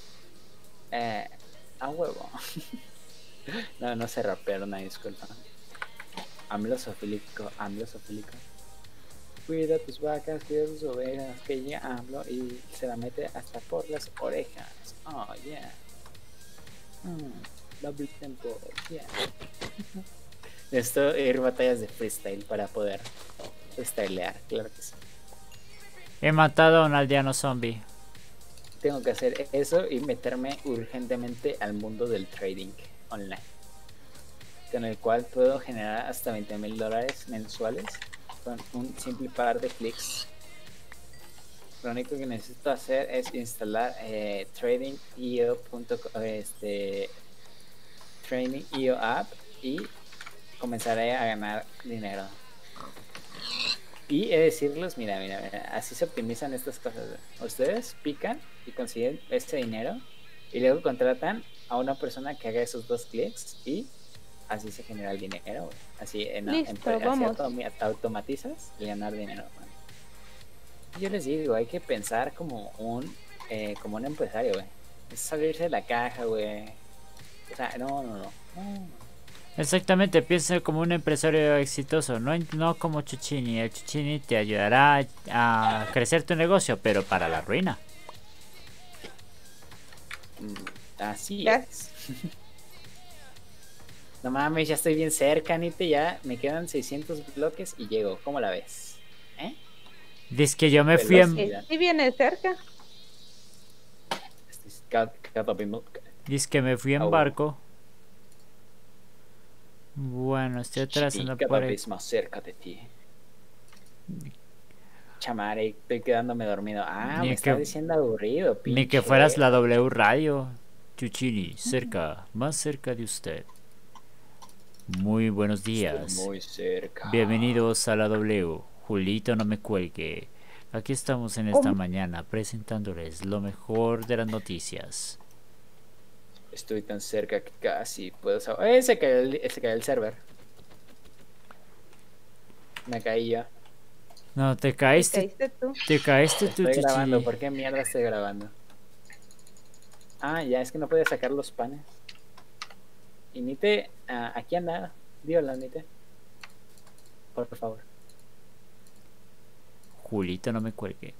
A huevo. No, no sé rapear, una disculpa. AMLO sofílico, AMLO sofílico. Cuida tus vacas, cuida tus ovejas, que llega AMLO y se la mete hasta por las orejas. Oh, yeah. Double tempo, yeah. Necesito ir batallas de freestyle para poder freestylear, claro que sí. He matado a un aldeano zombie. Tengo que hacer eso y meterme urgentemente al mundo del trading online, con el cual puedo generar hasta $20,000 mensuales con un simple par de clics. Lo único que necesito hacer es instalar trading.io.com, trading.io app, y comenzaré a ganar dinero. Y he de decirles, mira, así se optimizan estas cosas. Ustedes pican y consiguen este dinero y luego contratan a una persona que haga esos 2 clics y así se genera el dinero, güey. Así Listo, vamos. Automatizas y ganar dinero, güey. Yo les digo, hay que pensar como un empresario, güey. Es salirse de la caja, güey. O sea, no. Exactamente, piensa como un empresario exitoso, no como Chuchini. El Chuchini te ayudará a crecer tu negocio, pero para la ruina. Así Ya. es. No mames, ya estoy bien cerca, Nite. Ya me quedan 600 bloques y llego. ¿Cómo la ves? Dice que yo me fui en, Sí viene cerca. dice que me fui en barco. Bueno, estoy atrasando cada por ahí. vez más cerca de ti. Chamare, estoy quedándome dormido. Ni Me está que- diciendo aburrido, Ni que pinche. fueras la W Radio. Chuchini, cerca, más cerca de usted. Muy buenos días. Estoy muy cerca. Bienvenidos a la W. Julito, no me cuelgue. Aquí estamos en esta ¿Cómo? mañana presentándoles lo mejor de las noticias. Estoy tan cerca que casi puedo se cayó el server. Me caí ya. No, te ¿Te caíste. caíste tú? Te caíste tú, Estoy grabando. Chuchini. ¿Por qué mierda estoy grabando? Ya es que no podía sacar los panes. Y Nite, aquí anda. Dígalo, Nite. Por favor. Julito, no me cuelgue.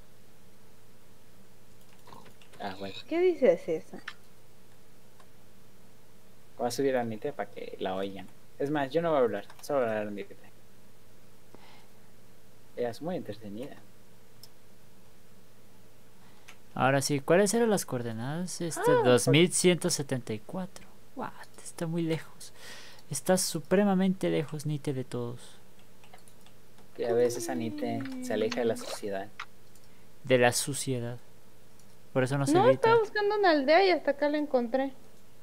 Bueno. ¿Qué dices eso? Voy a subir a Nite para que la oigan. Es más, yo no voy a hablar. Solo voy a hablar a Nite. Ella es muy entretenida. Ahora sí, ¿cuáles eran las coordenadas? 2174. What? Está muy lejos. Está supremamente lejos, Nite, de todos. Y a veces Nite se aleja de la sociedad. De la suciedad. Por eso no se No, grita. estaba buscando una aldea y hasta acá la encontré.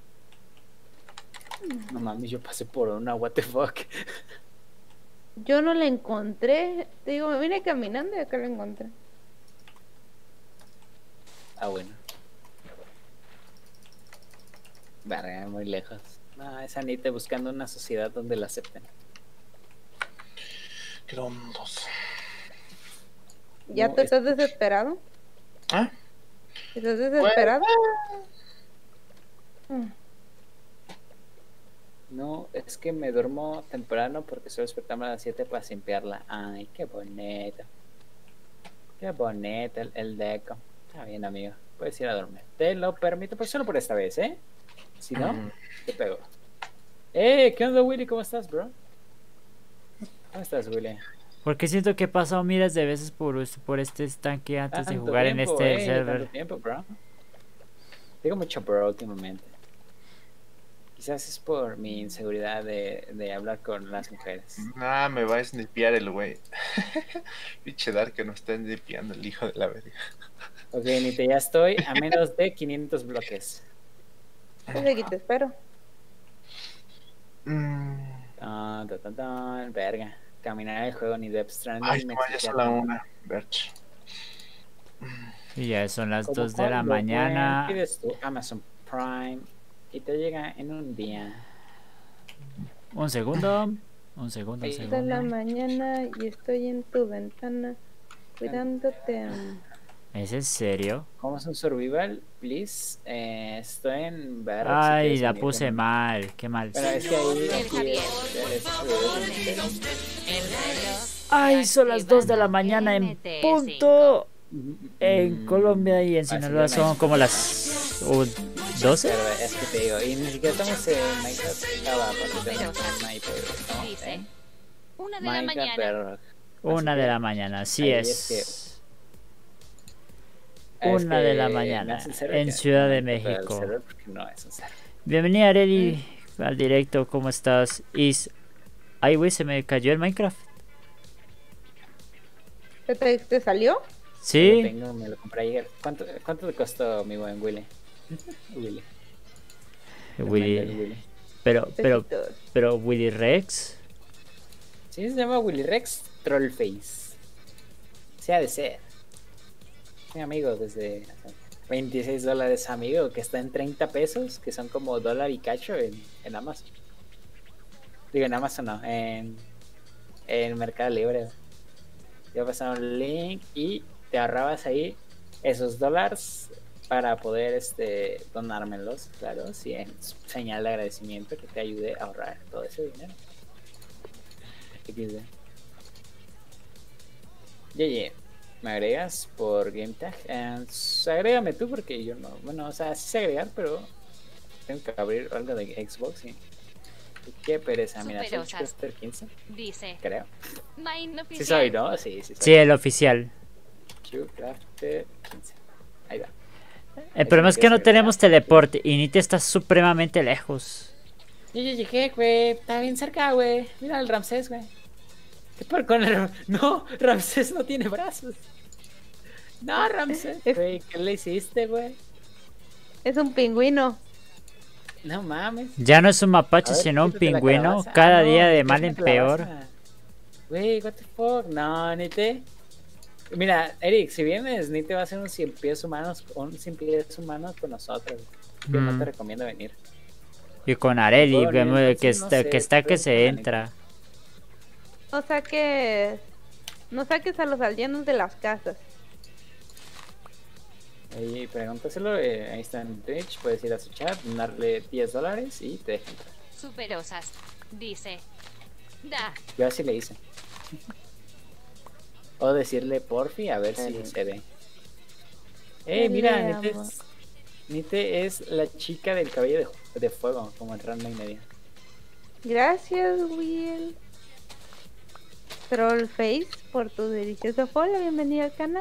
No mames, yo pasé por una, what the fuck. Yo no la encontré. Te digo, me vine caminando y acá la encontré. Bueno. Verga, muy lejos. No, es Nite buscando una sociedad donde la acepten. Qué hondos. ¿Ya No, te estás desesperado? ¿Ah? ¿Estás desesperado? No, es que me duermo temprano porque suelo despertarme a las 7 para simpiarla. Ay, qué bonito. Qué bonito el deco. Está bien, amigo. Puedes ir a dormir. Te lo permito, pero solo por esta vez, ¿eh? Si no, te pego. ¿Qué onda, Willy? ¿Cómo estás, bro? ¿Cómo estás, Willy? Porque siento que he pasado miles de veces por este estanque antes de Tanto jugar en tiempo, este server. Tanto tiempo, bro. Digo mucho bro últimamente. Quizás es por mi inseguridad de hablar con las mujeres. Nah, me va a snipear el güey. Pinche Dark que nos está snipeando el hijo de la verga. Ok, Nite, ya estoy a menos de 500 bloques. Pues aquí te espero. Verga. caminar el juego ni Death Stranding. Ay, me no, ya exigía son la tanto. 1, Berch. Y ya son las Como 2 de la cuando, mañana. pides tu Amazon Prime y te llega en un día. Un segundo. Un segundo, un Ahí. De la segundo. mañana y estoy en tu ventana cuidándote. ¿Es en serio? ¿Cómo es un survival, please? Estoy en Barracks. si Ay, quieres la venir puse conmigo. mal. Qué mal. Bueno, es que ahí El aquí Javier. es survival de Nintendo. Ay, son las 2 de la mañana en punto. En Colombia y en Sinaloa son como las 12. Pero es que te digo, y ni siquiera estamos en Minecraft. Pero, Estamos dice, en 1 de la Minecraft mañana. Bedrock. 1 Así de que la mañana, así ahí es. es 1 de la que mañana me hacen server en que Ciudad de no me gusta el México. server porque no es un server. Bienvenida Areli al directo, ¿cómo estás? Ay, güey, se me cayó el Minecraft. ¿Te salió? Lo Sí, tengo, me lo compré ayer. ¿Cuánto te costó mi buen Willy? Willy. Willy. Willy. Besitos. Pero Willy Rex. Sí, se llama Willy Rex Trollface. Se ha de ser. Mi amigo desde $26, amigo, que está en 30 pesos, que son como $1 y cacho en Amazon. Digo, en Amazon no, en Mercado Libre. Te voy a pasar un link y te ahorrabas ahí esos dólares para poder donármelos, claro, si en señal de agradecimiento que te ayude a ahorrar todo ese dinero. XD. Yeye, ¿me agregas por GameTag? Agrégame tú porque yo no, bueno, o sea, sí sé agregar, pero tengo que abrir algo de Xbox y qué pereza, mira, soy Superosas. Chester 15, Dice, creo. Mine Sí oficial. soy, ¿no? Sí soy. Sí, el oficial. Crafter 15. Ahí va. El problema es que no tenemos teleporte y Nite está supremamente lejos. Yo ya llegué, güey. Está bien cerca, güey. Mira el Ramsés, güey. ¿Qué por con el No, Ramsés no tiene brazos. No, Ramsés. Güey, ¿qué le hiciste, güey? Es un pingüino. No mames. Ya no es un mapache, A ver, sino un quítate la pingüino. calabaza. Cada Ah, no, día de ni mal te en la peor. calabaza. Güey, what the fuck. No, ni te. Mira, Eric, si vienes, ni te va a hacer un 100 pies humanos con nosotros. Yo no te recomiendo venir. Y con Areli, Bueno, vemos entonces, no sé, que está que creo se que entra. No saques a los aldeanos de las casas. Ahí pregúntaselo, ahí está en Twitch, puedes ir a su chat, darle $10 y te deja entrar. Superosas. Dice, da. Yo así le hice. O decirle porfi a ver si Dale. se ve. Dale, Mira, amor. Nite es la chica del cabello de fuego, como en Ranma y media. Gracias, Will. Trollface, por tu delicioso follow. Bienvenido al canal.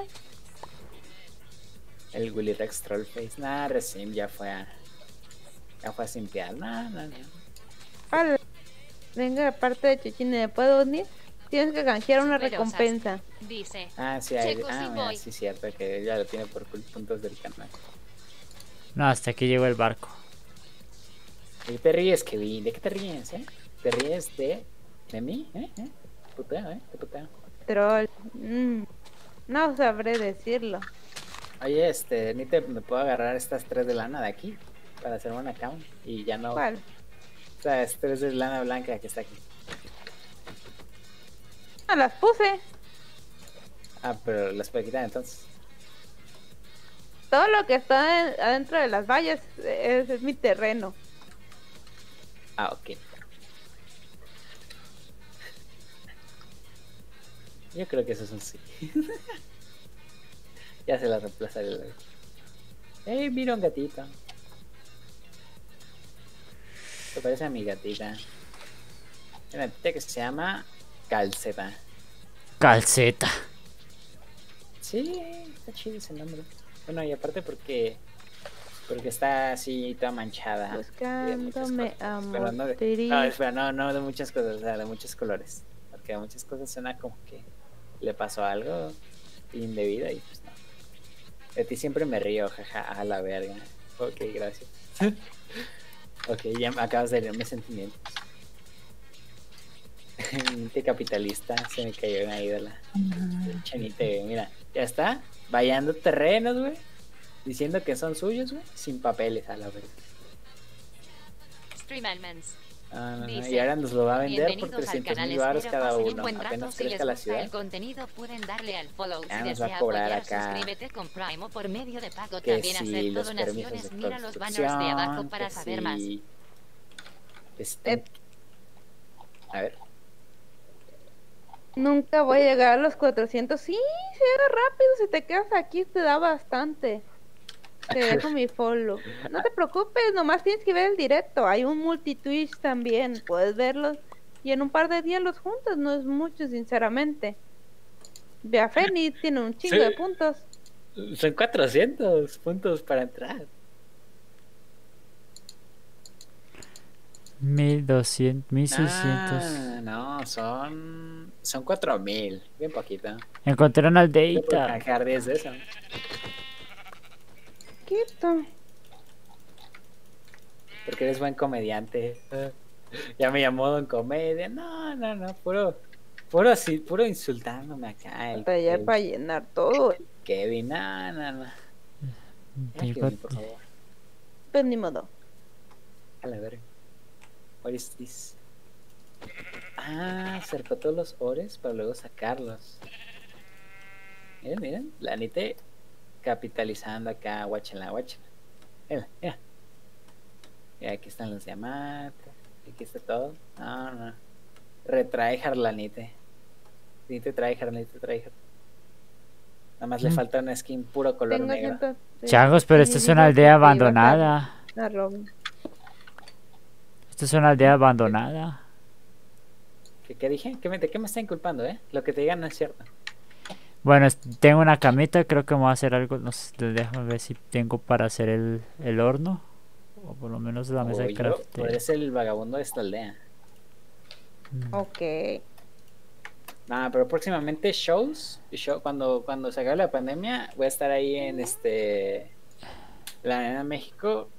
El Willy Rex Trollface. Nah, recién ya fue a simpear. No. Hola. Venga, aparte de Chichine, ¿me puedo unir? Tienes que canjear una Superosas. recompensa. Dice, Ah, sí, hay, Checo, sí mira, voy. sí, cierto, que ya lo tiene por puntos del canal. No, hasta aquí llegó el barco. ¿De qué te ríes, Kevin? ¿De qué te ríes, ¿Te ríes de mí? Te puteo, te puteo. Troll. No sabré decirlo. Oye, ni te me puedo agarrar estas 3 de lana de aquí para hacer un account y ya no. ¿Cuál? O sea, es 3 de lana blanca que está aquí. No las puse. Ah, pero las puedo quitar entonces. Todo lo que está adentro de las vallas es mi terreno. Ah, ok. Yo creo que eso es un sí. Ya se la reemplazaré luego. Mira un gatito. Se parece a mi gatita. Una gatita que se llama Calceta. Calceta. Sí, está chido ese nombre. Bueno, y aparte porque está así toda manchada. Buscándome Pero no amor. espera, no de muchas cosas, o sea, de muchos colores. Porque a muchas cosas suena como que le pasó algo indebido y pues no. De ti siempre me río, jaja, a la verga. Ok, gracias. Ok, ya me acabas de leer mis sentimientos. Nite capitalista, se me cayó una ídola. Chanite, mira, ya está, vallando terrenos, güey. Diciendo que son suyos, güey, sin papeles, a la verdad. Stream Elements. Dice, Y ahora nos lo va a vender por bienvenidos al 300,000 canal baros Estero, cada pasen un uno. buen rato. Apenas Si les crezca la gusta ciudad. el contenido, pueden darle al follow. Si Ya nos va a desea cobrar apoyar, acá. suscríbete con Prime o por medio de pago. Que También sí, acepto los permisos donaciones. de Mira los banners de abajo para que saber más. sí. A ver. Nunca voy a llegar a los 400. Sí, se llega rápido. Si te quedas aquí, te da bastante. Te dejo mi follow. No te preocupes, nomás tienes que ver el directo. Hay un multi-twitch también. Puedes verlos. Y en un par de días los juntas. No es mucho, sinceramente. Ve a Feni, tiene un chingo Sí. de puntos. Son 400 puntos para entrar. 1200, 1600. No, son 4,000. Bien poquito. Encontré una Yo puedo aldeita. canjear 10 de eso. Quieto. Porque eres buen comediante. Ya me llamó Don Comedia. No, puro insultándome acá. El, Hasta allá el para llenar todo. Kevin, no. Ya, Kevin, por favor. Pues ni modo. A la verga. What is this? Cercó todos los ores para luego sacarlos. Miren, la Nite capitalizando acá, guáchenla. Mira. Y aquí están los diamantes. Aquí está todo. No. Retryhard la Nite. Nite tryhard. Nada más le falta una skin puro color Tengo negro. 100. Changos, pero esta es una aldea abandonada. A Robin. Esta es una aldea abandonada. ¿Qué dije? ¿De qué me está inculpando, Lo que te digan no es cierto. Bueno, tengo una camita, creo que me voy a hacer algo. No sé, déjame ver si tengo para hacer el horno. O por lo menos la mesa de crafteo. Podría ser el vagabundo de esta aldea. Ok. Pero próximamente cuando se acabe la pandemia, voy a estar ahí en la Arena México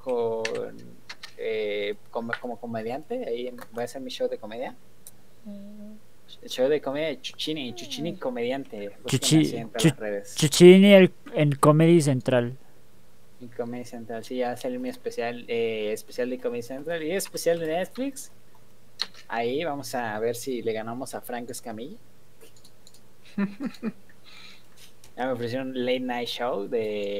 como comediante. Ahí voy a hacer mi show de comedia. El show de comedia de Chuchini comediante. Búsquenme así en todas las redes. Chuchini en Comedy Central. En Comedy Central, sí, ya va a salir mi especial de Comedy Central y especial de Netflix. Ahí vamos a ver si le ganamos a Franco Escamilla. Ya me ofrecieron un late night show.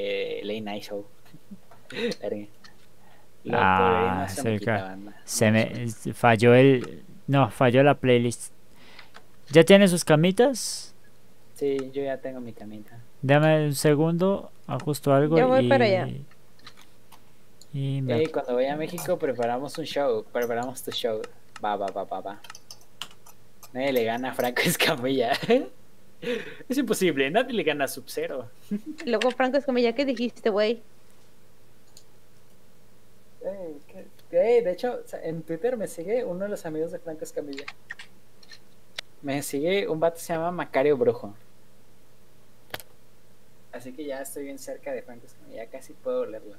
Verga. Ah, no se me quita, cerca. banda. Se me falló falló la playlist. ¿Ya tiene sus camitas? Sí, yo ya tengo mi camita. Dame un segundo, ajusto algo Yo voy y para allá. y Cuando vaya a México preparamos tu show. Va. Nadie le gana a Franco Escamilla. Es imposible, nadie le gana a Sub-Zero. Luego, Franco Escamilla, ¿qué dijiste, güey? De hecho, en Twitter me sigue uno de los amigos de Franco Escamilla. Me sigue un vato que se llama Macario Brujo. Así que ya estoy bien cerca de Franco Escamilla, ya casi puedo leerlo.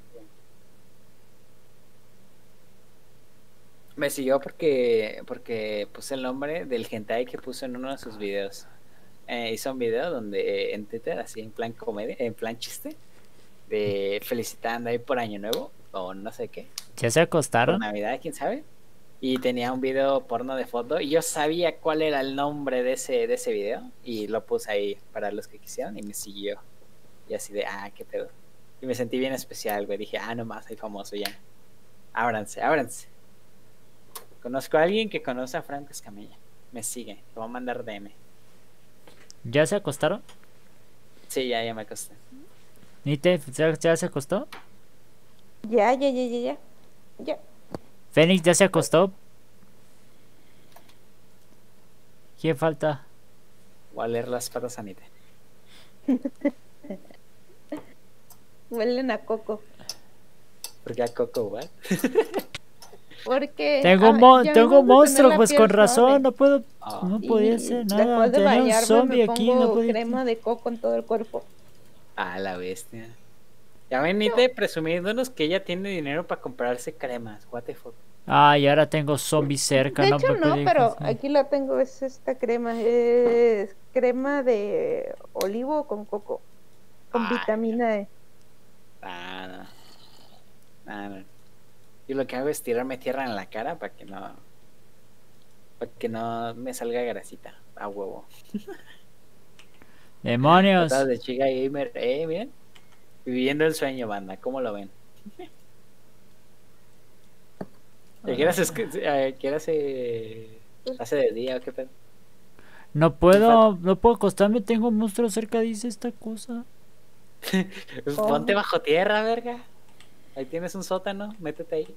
Me siguió porque puse el nombre del hentai que puso en uno de sus videos. Hizo un video donde en Twitter, así en plan comedia, en plan chiste, de felicitando ahí por Año Nuevo o no sé qué. ¿Ya se Por acostaron? Navidad, quién sabe. Y tenía un video porno de foto y yo sabía cuál era el nombre de ese video y lo puse ahí para los que quisieran y me siguió. Y así de, qué pedo. Y me sentí bien especial, güey. Dije, nomás soy famoso ya. Ábranse. Conozco a alguien que conoce a Franco Escamilla. Me sigue, te voy a mandar DM. ¿Ya se acostaron? Sí, ya me acosté. ¿Nite, ya se acostó? Ya. ¿Fénix ya se acostó? ¿Quién falta? Voy a leer las patas a Nite. Huelen a coco. Porque a Coco, ¿what? Porque Tengo ya me gusta tener monstruo, la pues piel con razón, suave. no puedo, Ah. no Y podía hacer nada. después de Tenía un bañarme zombie me aquí, pongo no podía. crema de coco en todo el cuerpo. La bestia. Ya ven Nite presumiéndonos que ella tiene dinero para comprarse cremas. What the fuck. Ay, ahora tengo zombies cerca, De no hecho me no, pedí pero que- aquí la tengo, es esta crema, es crema de olivo con coco, con Ay, vitamina E. no. No. Yo lo que hago es tirarme tierra en la cara para que no me salga grasita. A huevo. Patadas ¡Demonios! de chica gamer. Miren. Viviendo el sueño, banda. ¿Cómo lo ven? ¿Quieres hace de día o qué pedo? No puedo acostarme, tengo un monstruo cerca, dice esta cosa. Pues Oh. ponte bajo tierra, verga. Ahí tienes un sótano, métete ahí.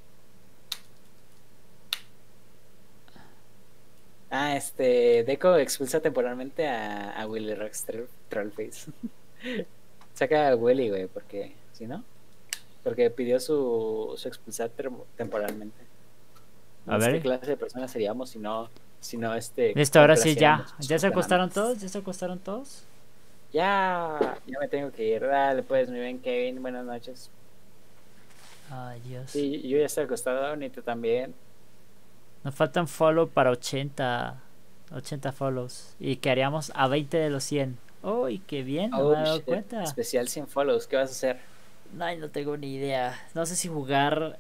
Deco expulsa temporalmente a Willy Rockster Trollface. Saca a Willy, güey, porque si no, porque pidió su expulsar temporalmente. A ¿Qué ver. clase de personas seríamos si no Listo, ahora sí, ya. complaciéramos ¿Ya se acostaron sultanatos? todos? ¿Ya se acostaron todos? Ya me tengo que ir. Dale, pues, mi bien Kevin, buenas noches. Ay, Dios. Sí, yo ya estoy acostado, ni tú también. Nos faltan follow para 80 follows. Y que haríamos a 20 de los 100. ¡Uy, qué bien! No me he dado shit. cuenta. Especial 100 follows, ¿qué vas a hacer? Ay, no tengo ni idea. No sé si jugar...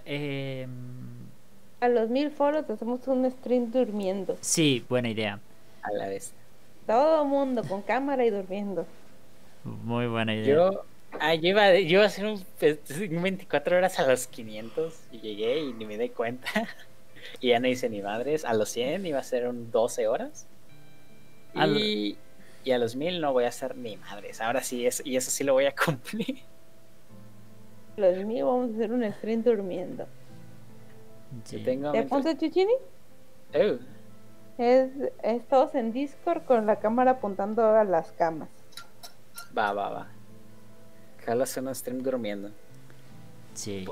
A los 1000 follows hacemos un stream durmiendo. Sí, buena idea. A la vez. Todo mundo con cámara y durmiendo. Muy buena idea. Yo iba a hacer un 24 horas a los 500 y llegué y ni me di cuenta. Y ya no hice ni madres. A los 100 iba a ser un 12 horas. Y a los 1000 no voy a hacer ni madres. Ahora sí, y eso sí lo voy a cumplir. Los 1000 vamos a hacer un stream durmiendo. Sí. Tengo ¿Te apuntas, Chichini? Oh, Es todos en Discord con la cámara apuntando a las camas. va. Jalo hacer un stream durmiendo. Sí.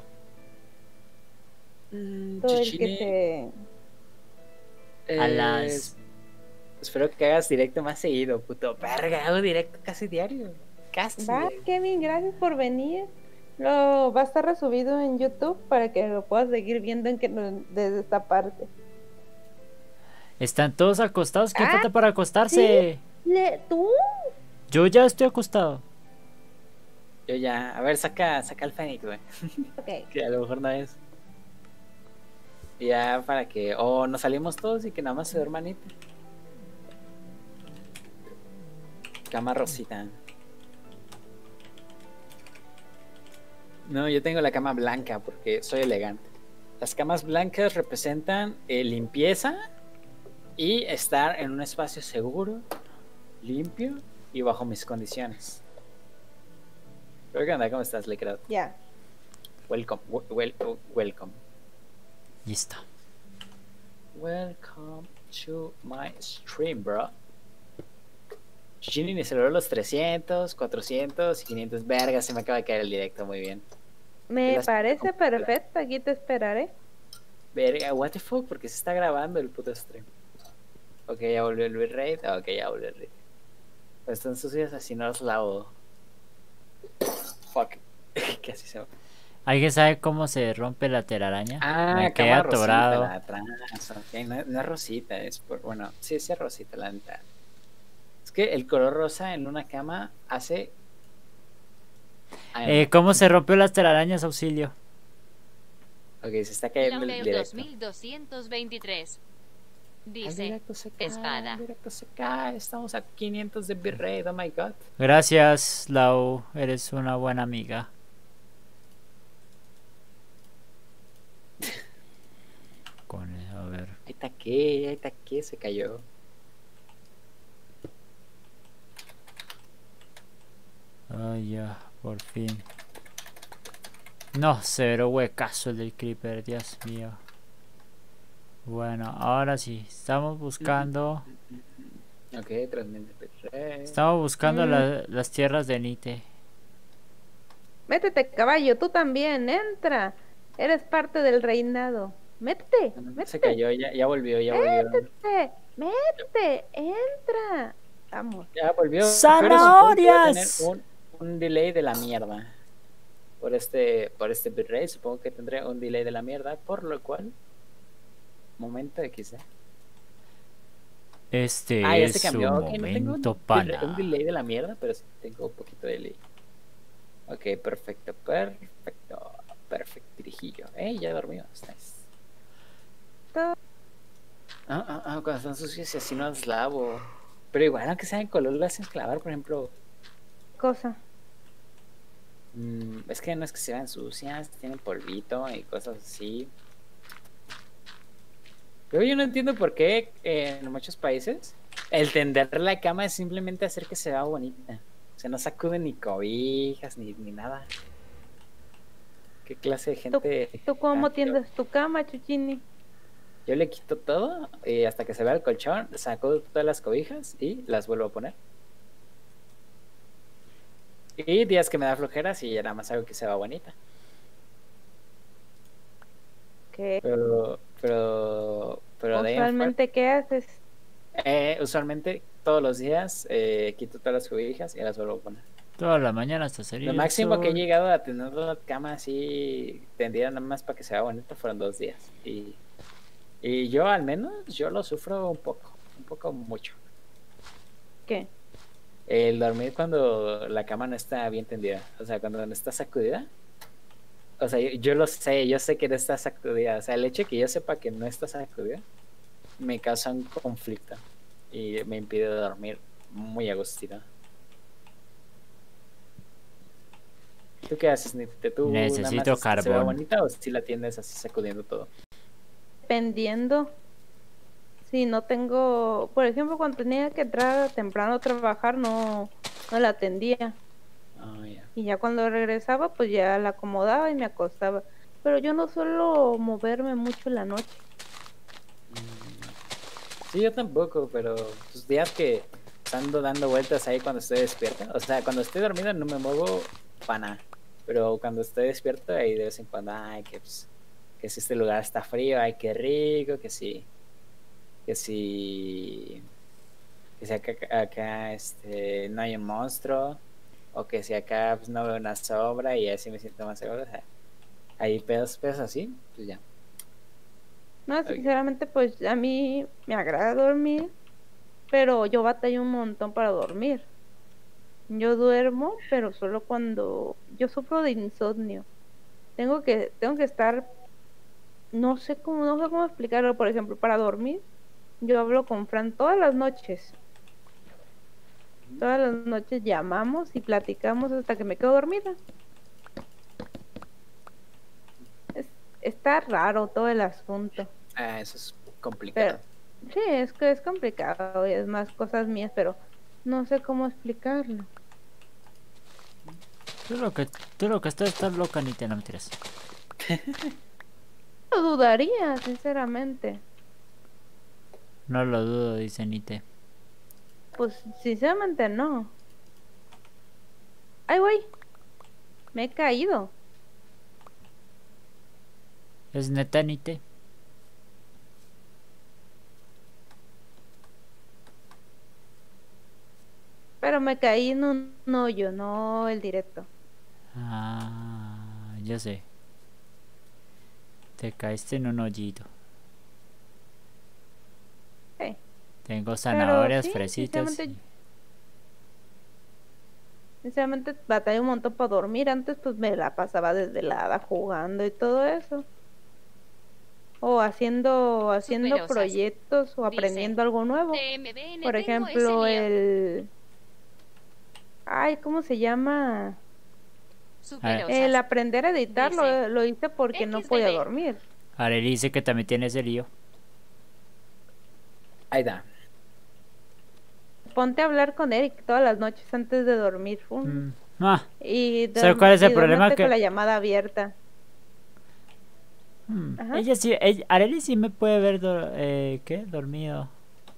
Todo el Chichini, que A las... Espero que hagas directo más seguido, puto. Verga, hago directo casi diario. Casi. Va, diario. Kevin, gracias por venir. Lo va a estar resubido en YouTube para que lo puedas seguir viendo desde esta parte. Están todos acostados. ¿Qué Ah, falta para acostarse? ¿Tú? Yo ya estoy acostado. Yo ya. A ver, saca el Fenix, güey. Ok. Que a lo mejor no es. Y ya para que. O nos salimos todos y que nada más se duerma Anita. Cama rosita. No, yo tengo la cama blanca porque soy elegante. Las camas blancas representan limpieza y estar en un espacio seguro, limpio y bajo mis condiciones. Pero ¿qué onda? ¿Cómo estás, Lecrad? Ya. Welcome. Welcome. Listo. Welcome to my stream, bro. Chichini ni se logró los 300, 400 y 500. Verga, se me acaba de caer el directo, muy bien. Me Las- parece perfecto. Aquí te esperaré. Verga, what the fuck, porque se está grabando el puto stream. Ok, ya volvió el bitrate. Ok, ya volvió el bitrate. Pues están sucias, así no los lavo. Fuck. Casi se va. ¿Alguien sabe cómo se rompe la telaraña? Me quedé cama rosita atorado. la atrás. Ok, no es rosita, es por. Bueno, sí es rosita, la neta. Es que el color rosa en una cama hace. ¿Cómo se rompió las telarañas, auxilio? Ok, se está cayendo el Laurel directo. 2223. El Dice, directo se cae, espada. el directo se cae. Estamos a 500 de bitrate, oh my god. Gracias, Lau. Eres una buena amiga. A ver. Ahí está que se cayó. Ay, ya, por fin. No, severo huecazo el del creeper, Dios mío. Bueno, ahora sí, estamos buscando. Ok, 3000 de bitrate. Estamos buscando las tierras de Nite. Métete, caballo. Tú también. Entra. Eres parte del reinado. Métete. Se Métete. cayó, ya volvió, ya volvió. Métete. Métete. Entra. Vamos. Ya volvió. ¡Zanahorias! Pero supongo que va a tener un delay de la mierda. por este bitrate. Supongo que tendré un delay de la mierda, por lo cual momento XD. Este Ya es se su cambió. Ok, no tengo momento un delay de la mierda, pero sí tengo un poquito de delay. Ok, perfecto. Dirijillo. Ya dormimos. Nice. Cuando están sucios y así no las lavo. Pero igual, aunque sean de color, las hacen clavar, por ejemplo. Cosa. Es que no es que se vean sucias, tienen polvito y cosas así. Pero yo no entiendo por qué en muchos países el tender la cama es simplemente hacer que se vea bonita. O sea, no sacuden ni cobijas ni nada. ¿Qué clase de gente? ¿Tú cómo tiendes tu cama, Chuchini? Yo le quito todo y hasta que se vea el colchón, saco todas las cobijas y las vuelvo a poner. Y días que me da flojeras y ya nada más hago que se vea bonita. ¿Qué? Pero de ahí en Usualmente, ¿qué haces? usualmente todos los días quito todas las cobijas y las vuelvo a poner. Toda la mañana hasta salir Lo el máximo que he sol. llegado a tener la cama así tendida nada más para que se vea bonito fueron 2 días. Y yo al menos, yo lo sufro un poco mucho. ¿Qué? El dormir cuando la cama no está bien tendida, o sea, cuando no está sacudida. O sea, yo lo sé, yo sé que no está sacudida. O sea, el hecho de que yo sepa que no está sacudida me causa un conflicto y me impide dormir muy agustito. ¿Tú qué haces, Nite? ¿Tú nada más Necesito se ve carbón. bonita o si la tienes así sacudiendo todo? Dependiendo. Si no tengo, por ejemplo, cuando tenía que entrar temprano a trabajar, no la atendía. Ya. Y ya cuando regresaba, pues ya la acomodaba y me acostaba. Pero yo no suelo moverme mucho en la noche. Sí, yo tampoco, pero los días que ando dando vueltas ahí cuando estoy despierto, o sea, cuando estoy dormido no me muevo para nada, pero cuando estoy despierto ahí de vez en cuando, ay, que si este lugar está frío, ay, qué rico, que si acá no hay un monstruo, o que si acá pues, no veo una sombra y así me siento más seguro, o sea, ahí pedos así, pues ya. No, sinceramente, pues a mí me agrada dormir, pero yo batallo un montón para dormir. Yo duermo, pero solo cuando yo sufro de insomnio. Tengo que estar, no sé cómo explicarlo, por ejemplo, para dormir. Yo hablo con Fran todas las noches. Todas las noches llamamos y platicamos hasta que me quedo dormida. Está raro todo el asunto. Eso es complicado. Pero, sí, es que es complicado y es más cosas mías, pero no sé cómo explicarlo. Tú lo que estás loca, ni te no mentiras. Lo dudaría, sinceramente. No lo dudo, dice Nite. Pues sinceramente no. Ay, güey. Me he caído. Es neta, Nite. Pero me caí en un hoyo, no el directo. Ya sé. Te caíste en un hoyito. Sí. Tengo zanahorias, sí, fresitas. Sinceramente batallé un montón para dormir. Antes pues me la pasaba desvelada jugando y todo eso. O haciendo Superosas. proyectos o aprendiendo algo nuevo. TMBN, Por tengo ejemplo, ese lío. Ay, ¿cómo se llama? Superosas. El aprender a editar Dice, lo hice porque no podía XBB. dormir. Arely dice que también tiene ese lío. Ahí está. Ponte a hablar con Eric todas las noches antes de dormir. Y ¿Sabes cuál es el problema? duérmete Que con la llamada abierta. Ajá. ella sí, Arely sí me puede ver ¿qué? Dormido.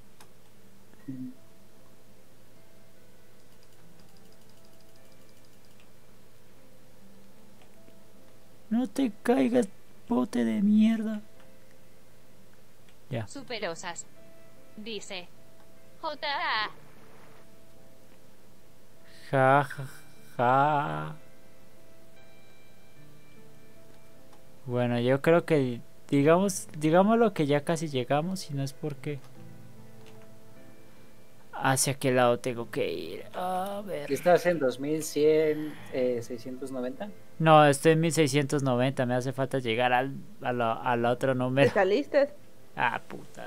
No te caigas, bote de mierda. Ya. Superosas. Dice. J.A. Ja, ja, ja. Bueno, yo creo que digámoslo que ya casi llegamos y no es porque hacia qué lado tengo que ir. A ver. ¿Y estás en 2100, 690? No, estoy en 1690, me hace falta llegar al otro ¿Te número. saliste? Ah, puta.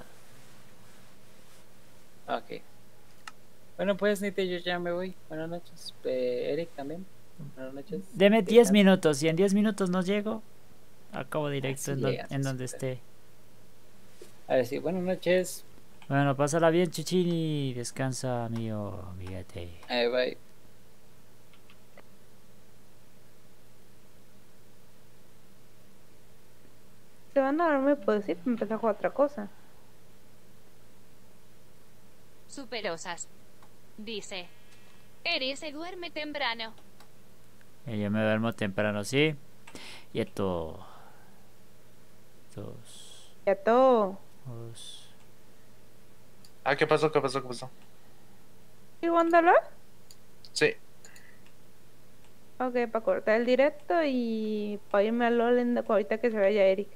Ok. Bueno, pues, Nite, yo ya me voy. Buenas noches. Eric también. Buenas noches. Deme 10 Descansa. minutos. Si en 10 minutos no llego, acabo directo Sí en, llegas, en donde espera. esté. A ver, sí, buenas noches. Bueno, pásala bien, Chichini. Descansa, amigo. Fíjate. Bye. Se van a dormir, pues sí, empezar a jugar otra cosa. Superosas. Dice. Eri se duerme temprano. Yo me duermo temprano, ¿sí? Y esto... Ya todo. Ah, ¿qué pasó? ¿Qué pasó? ¿Qué pasó? ¿Y Wandala? Sí. Ok, para cortar el directo y para irme a LOL ahorita que se vaya Eric.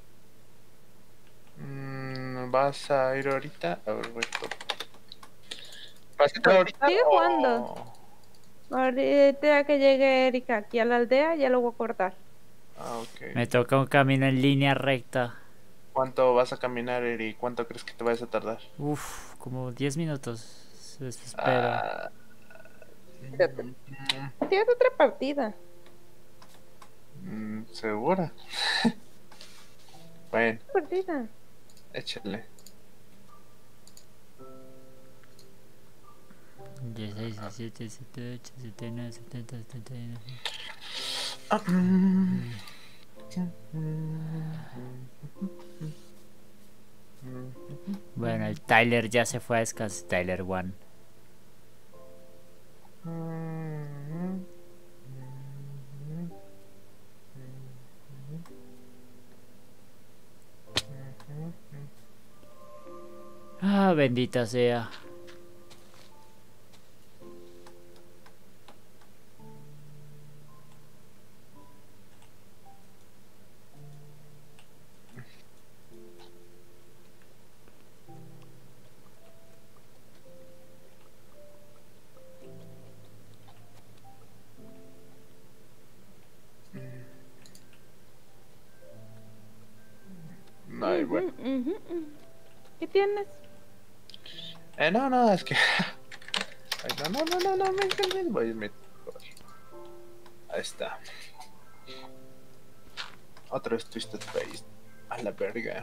¿Vas a ir ahorita? A ver, voy ¿vas a ir Pues, ahorita? sigue o- jugando. Ahorita que llegue Eric aquí a la aldea, ya lo voy a cortar. Ah, ok. Me toca un camino en línea recta. ¿Cuánto vas a caminar, Eri? ¿Cuánto crees que te vayas a tardar? Uf, como 10 minutos. Se espero. Ah, Tienes otra partida. ¿segura? Bueno, Partida. échale. 16, 17, 18, 79, 70, 79. Bueno, el Tyler ya se fue a descansar. Tyler One. Ah, bendita sea. Ay, bueno. ¿Qué tienes? No, es que... Ay, no, me voy a meter. Ahí está. Otra vez Twisted Face. A la verga.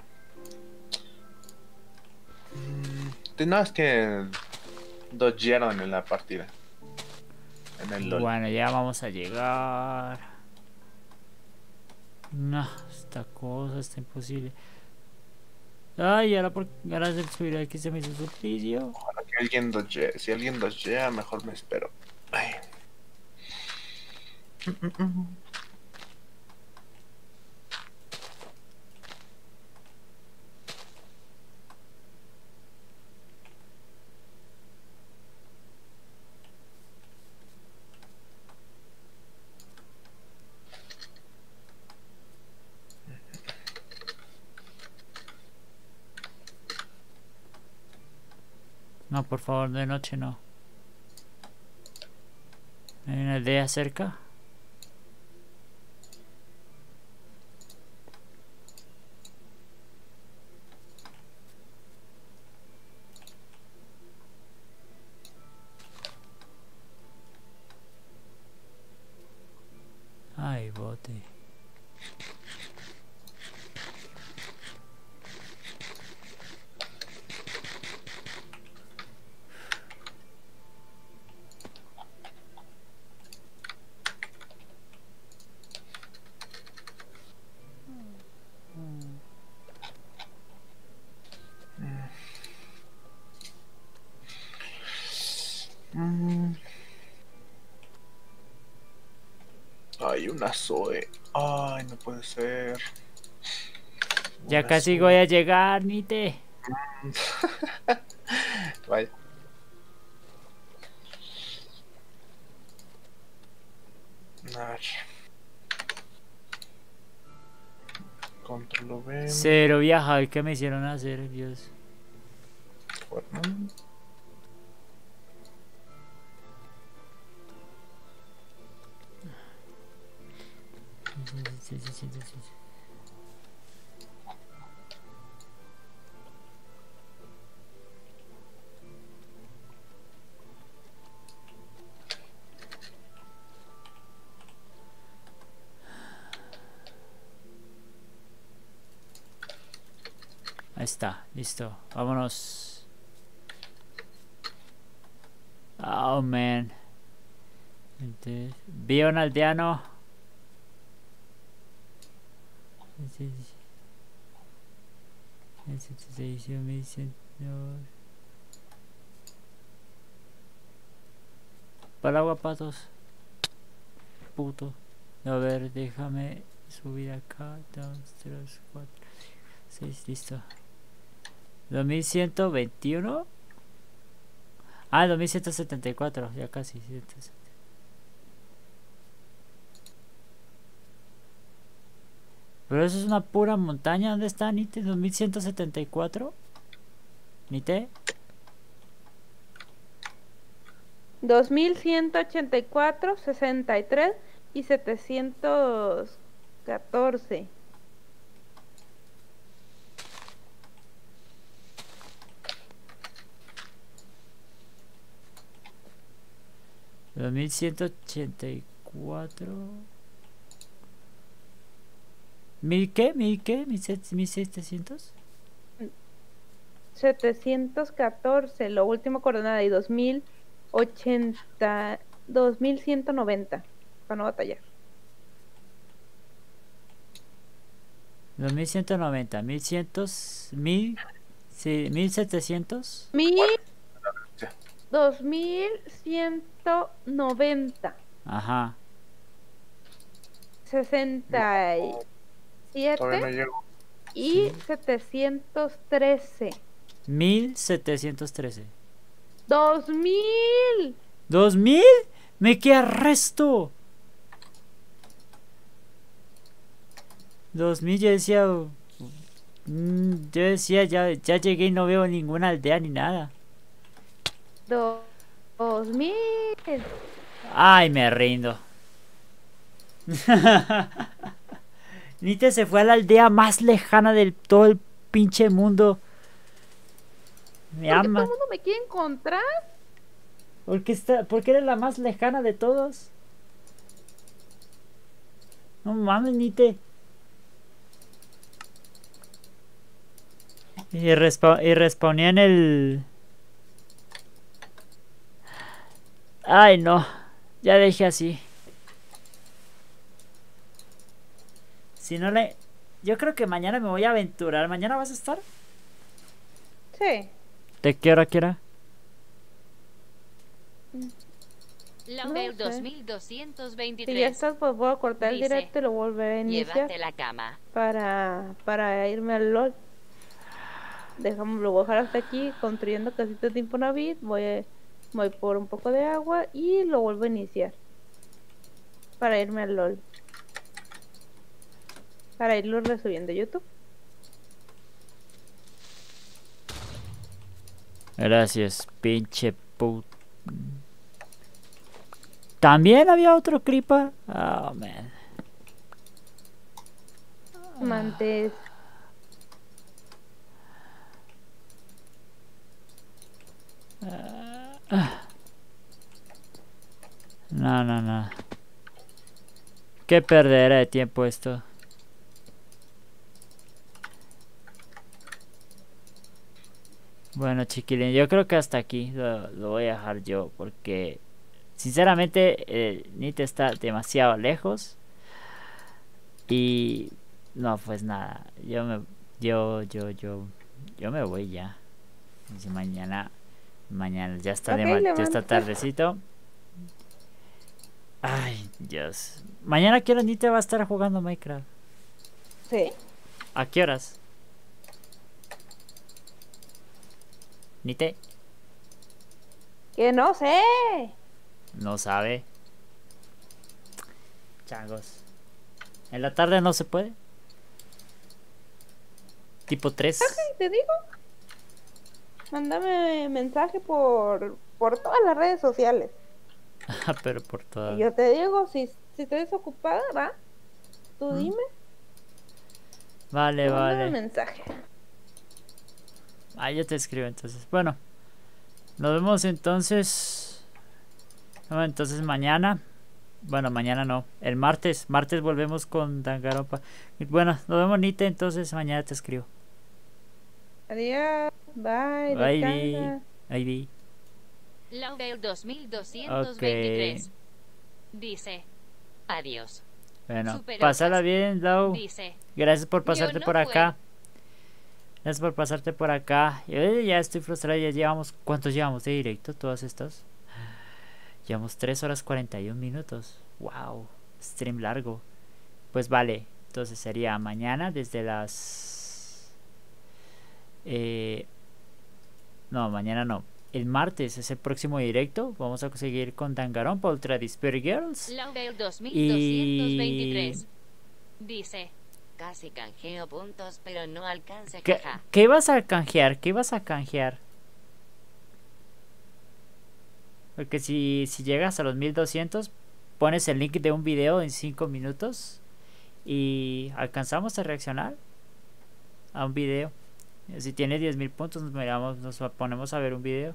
No, es que... dodgearon en la partida. En el LOL. Bueno, ya vamos a llegar. No, esta cosa está imposible. Ay, ahora se subirá aquí se me hizo suplicio. Ojalá que alguien dodgee. Si alguien dodgea, mejor me espero. Ay. No, por favor, de noche no. ¿Hay una aldea cerca? Ay, bote. Ay, una Zoe. Ay, no puede ser. Ya Una casi Zoe. voy a llegar, Nite. Vaya. A ver. Control V. Cero viajar, ¿qué me hicieron hacer, Dios? Bueno. Ahí está, listo, vámonos. Oh man. Vi a un aldeano. Para agua, patos. Puto. A ver, déjame subir acá. 2, 3, 4, 6, listo. 2121. Ah, 2174, ya casi. Pero eso es una pura montaña. ¿Dónde está Nite? 2174. Nite. 2184, 63 y 714. $2184. ¿Mil qué? ¿Mil qué? ¿1700? 714, lo último coordenada, y 2080, 2190, para no batallar. 2190, 1700. 2190. Ajá. 67 Todavía no llego. y 713. 1713. 2000. ¿2000? ¡Me queda resto! 2000, yo decía, ya llegué y no veo ninguna aldea ni nada. 2000. Ay, me rindo. Nite se fue a la aldea más lejana del todo el pinche mundo. Me ¿Por qué todo ama. el mundo me quiere encontrar? Porque eres la más lejana de todos. No mames, Nite. Y respawné en el... Ay, no. Ya dejé así. Si no le... Yo creo que mañana me voy a aventurar. ¿Mañana vas a estar? Sí. ¿De qué hora, qué hora? Longbear No sé. 2223. Si ya estás, pues voy a cortar el Dice, directo y lo volveré a iniciar Llévate la cama. para irme al LOL. Lo voy a dejar hasta aquí construyendo casitas de Infonavit. Voy por un poco de agua y lo vuelvo a iniciar para irme al LOL, para irlo resubiendo a YouTube. Gracias, pinche put... ¿También había otro creeper? Oh, man. Mantes. No. Qué perdera de tiempo esto. Bueno, chiquilín, yo creo que hasta aquí lo voy a dejar yo porque sinceramente Nite está demasiado lejos y no, pues nada, yo me voy ya. Dice, mañana ya está Ok, ya está levanta. tardecito. Ay, Dios. Mañana, ¿a qué hora Nite va a estar jugando Minecraft? Sí. ¿A qué horas? Nite Que no sé. no sabe. Changos. ¿En la tarde no se puede? tipo 3. Te digo, mándame mensaje por todas las redes sociales. Pero por todas. Y yo te digo, si estoy desocupada, va. Tú dime. Vale, Mándame vale. mensaje. Ah, yo te escribo entonces. Bueno, nos vemos entonces. No, entonces mañana. Bueno, mañana no. El martes. Martes volvemos con Danganronpa. Bueno, nos vemos, Nite. Entonces mañana te escribo. Adiós. Bye. Bye, Descansa. Ahí vi. Laurel 2223 dice: adiós. Bueno, Superosas. pásala bien, Lau. Dice: Gracias por Yo pasarte no por fue. acá. Gracias por pasarte por acá. Yo ya estoy frustrado. Ya llevamos. ¿Cuántos llevamos de directo? Todas estas. Llevamos 3 horas 41 minutos. Wow. Stream largo. Pues vale. Entonces sería mañana desde las. No, mañana no. El martes es el próximo directo. Vamos a seguir con Danganronpa Ultra Despair Girls. Laurel 2223 dice: casi canjeo puntos, pero no alcance, ¿Qué, jaja. ¿Qué vas a canjear? ¿Qué vas a canjear? Porque si llegas a los 1200, pones el link de un video en 5 minutos y alcanzamos a reaccionar a un video. Si tienes 10.000 puntos, nos ponemos a ver un video.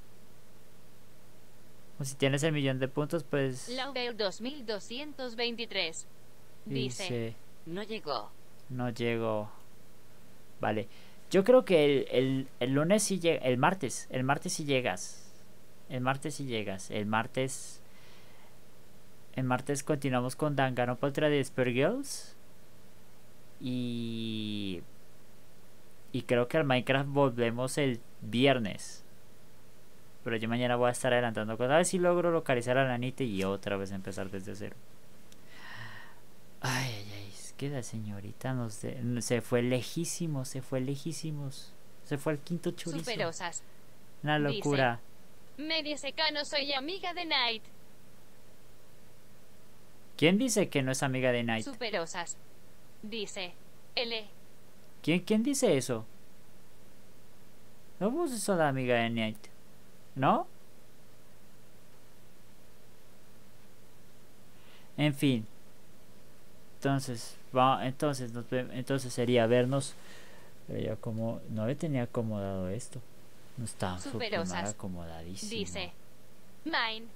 O si tienes el 1.000.000 de puntos, pues Laurel 2223 dice: no llegó. no llego. Vale. Yo creo que el lunes sí llega. El martes sí llegas. El martes continuamos con Danganronpa Ultra Despair Girls. Y creo que al Minecraft volvemos el viernes. Pero yo mañana voy a estar adelantando cosas. A ver si logro localizar a la Nite y otra vez empezar desde cero. Ay, ay, ay. Es que la señorita se fue lejísimos. Se fue al quinto chorizo. Superosas. Una locura. Media secano, soy amiga de Night. ¿Quién dice que no es amiga de Night? Superosas. Dice: L. ¿Quién dice eso? No vos sos la amiga de Night, ¿no? En fin. Entonces sería vernos. Pero ya como no le tenía acomodado esto. No estaba súper mal Superosas. acomodadísimo. Dice: Mine.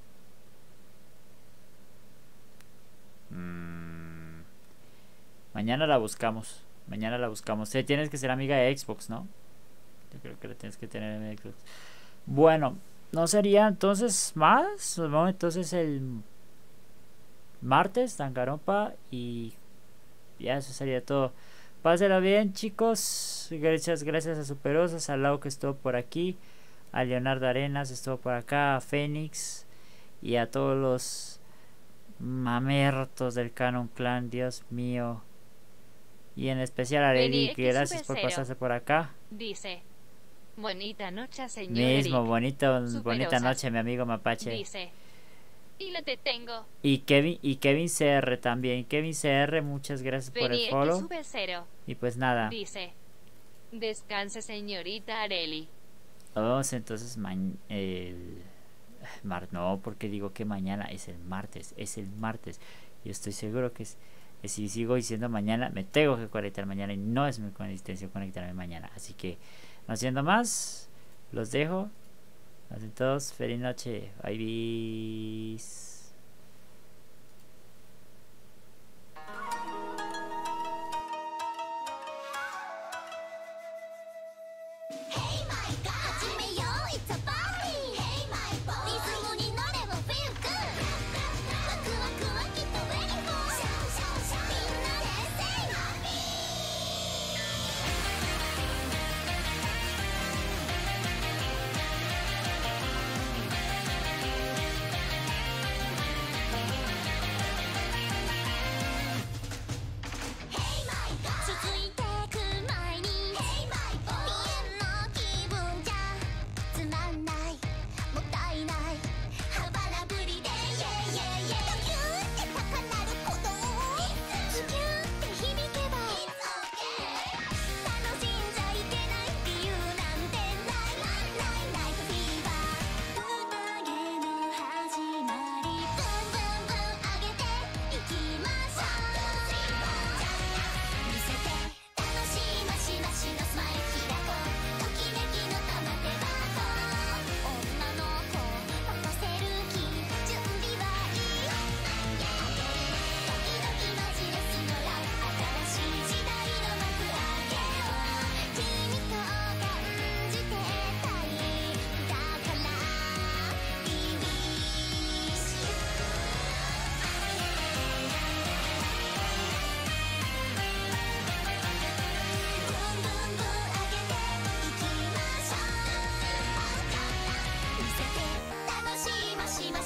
Mañana la buscamos. Tienes que ser amiga de Xbox, ¿no? Yo creo que la tienes que tener en Xbox. Bueno, no sería entonces más. Nos vemos entonces el martes, Danganronpa. Y ya eso sería todo. Pásela bien, chicos. Gracias a Superosas, a Lau que estuvo por aquí, a Leonardo Arenas estuvo por acá, a Fénix y a todos los mamertos del Canon Clan, Dios mío. Y en especial a Lely, Benny que X gracias por sube pasarse por acá. Dice: bonita noche, señor Mismo, Eric. bonita Superosas. noche, mi amigo Mapache. Dice: y la te tengo. Y Kevin CR también. Kevin CR, muchas gracias por Benny el X follow. sube 0. Y pues nada, Dice: descanse, señorita Areli. vamos entonces no, porque digo que mañana es el martes. Yo estoy seguro que si sigo diciendo mañana, me tengo que conectar mañana y no es mi consistencia conectarme mañana. Así que, no siendo más, los dejo. Hacen todos, feliz noche. Bye, bis.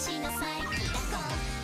しなさいキラコン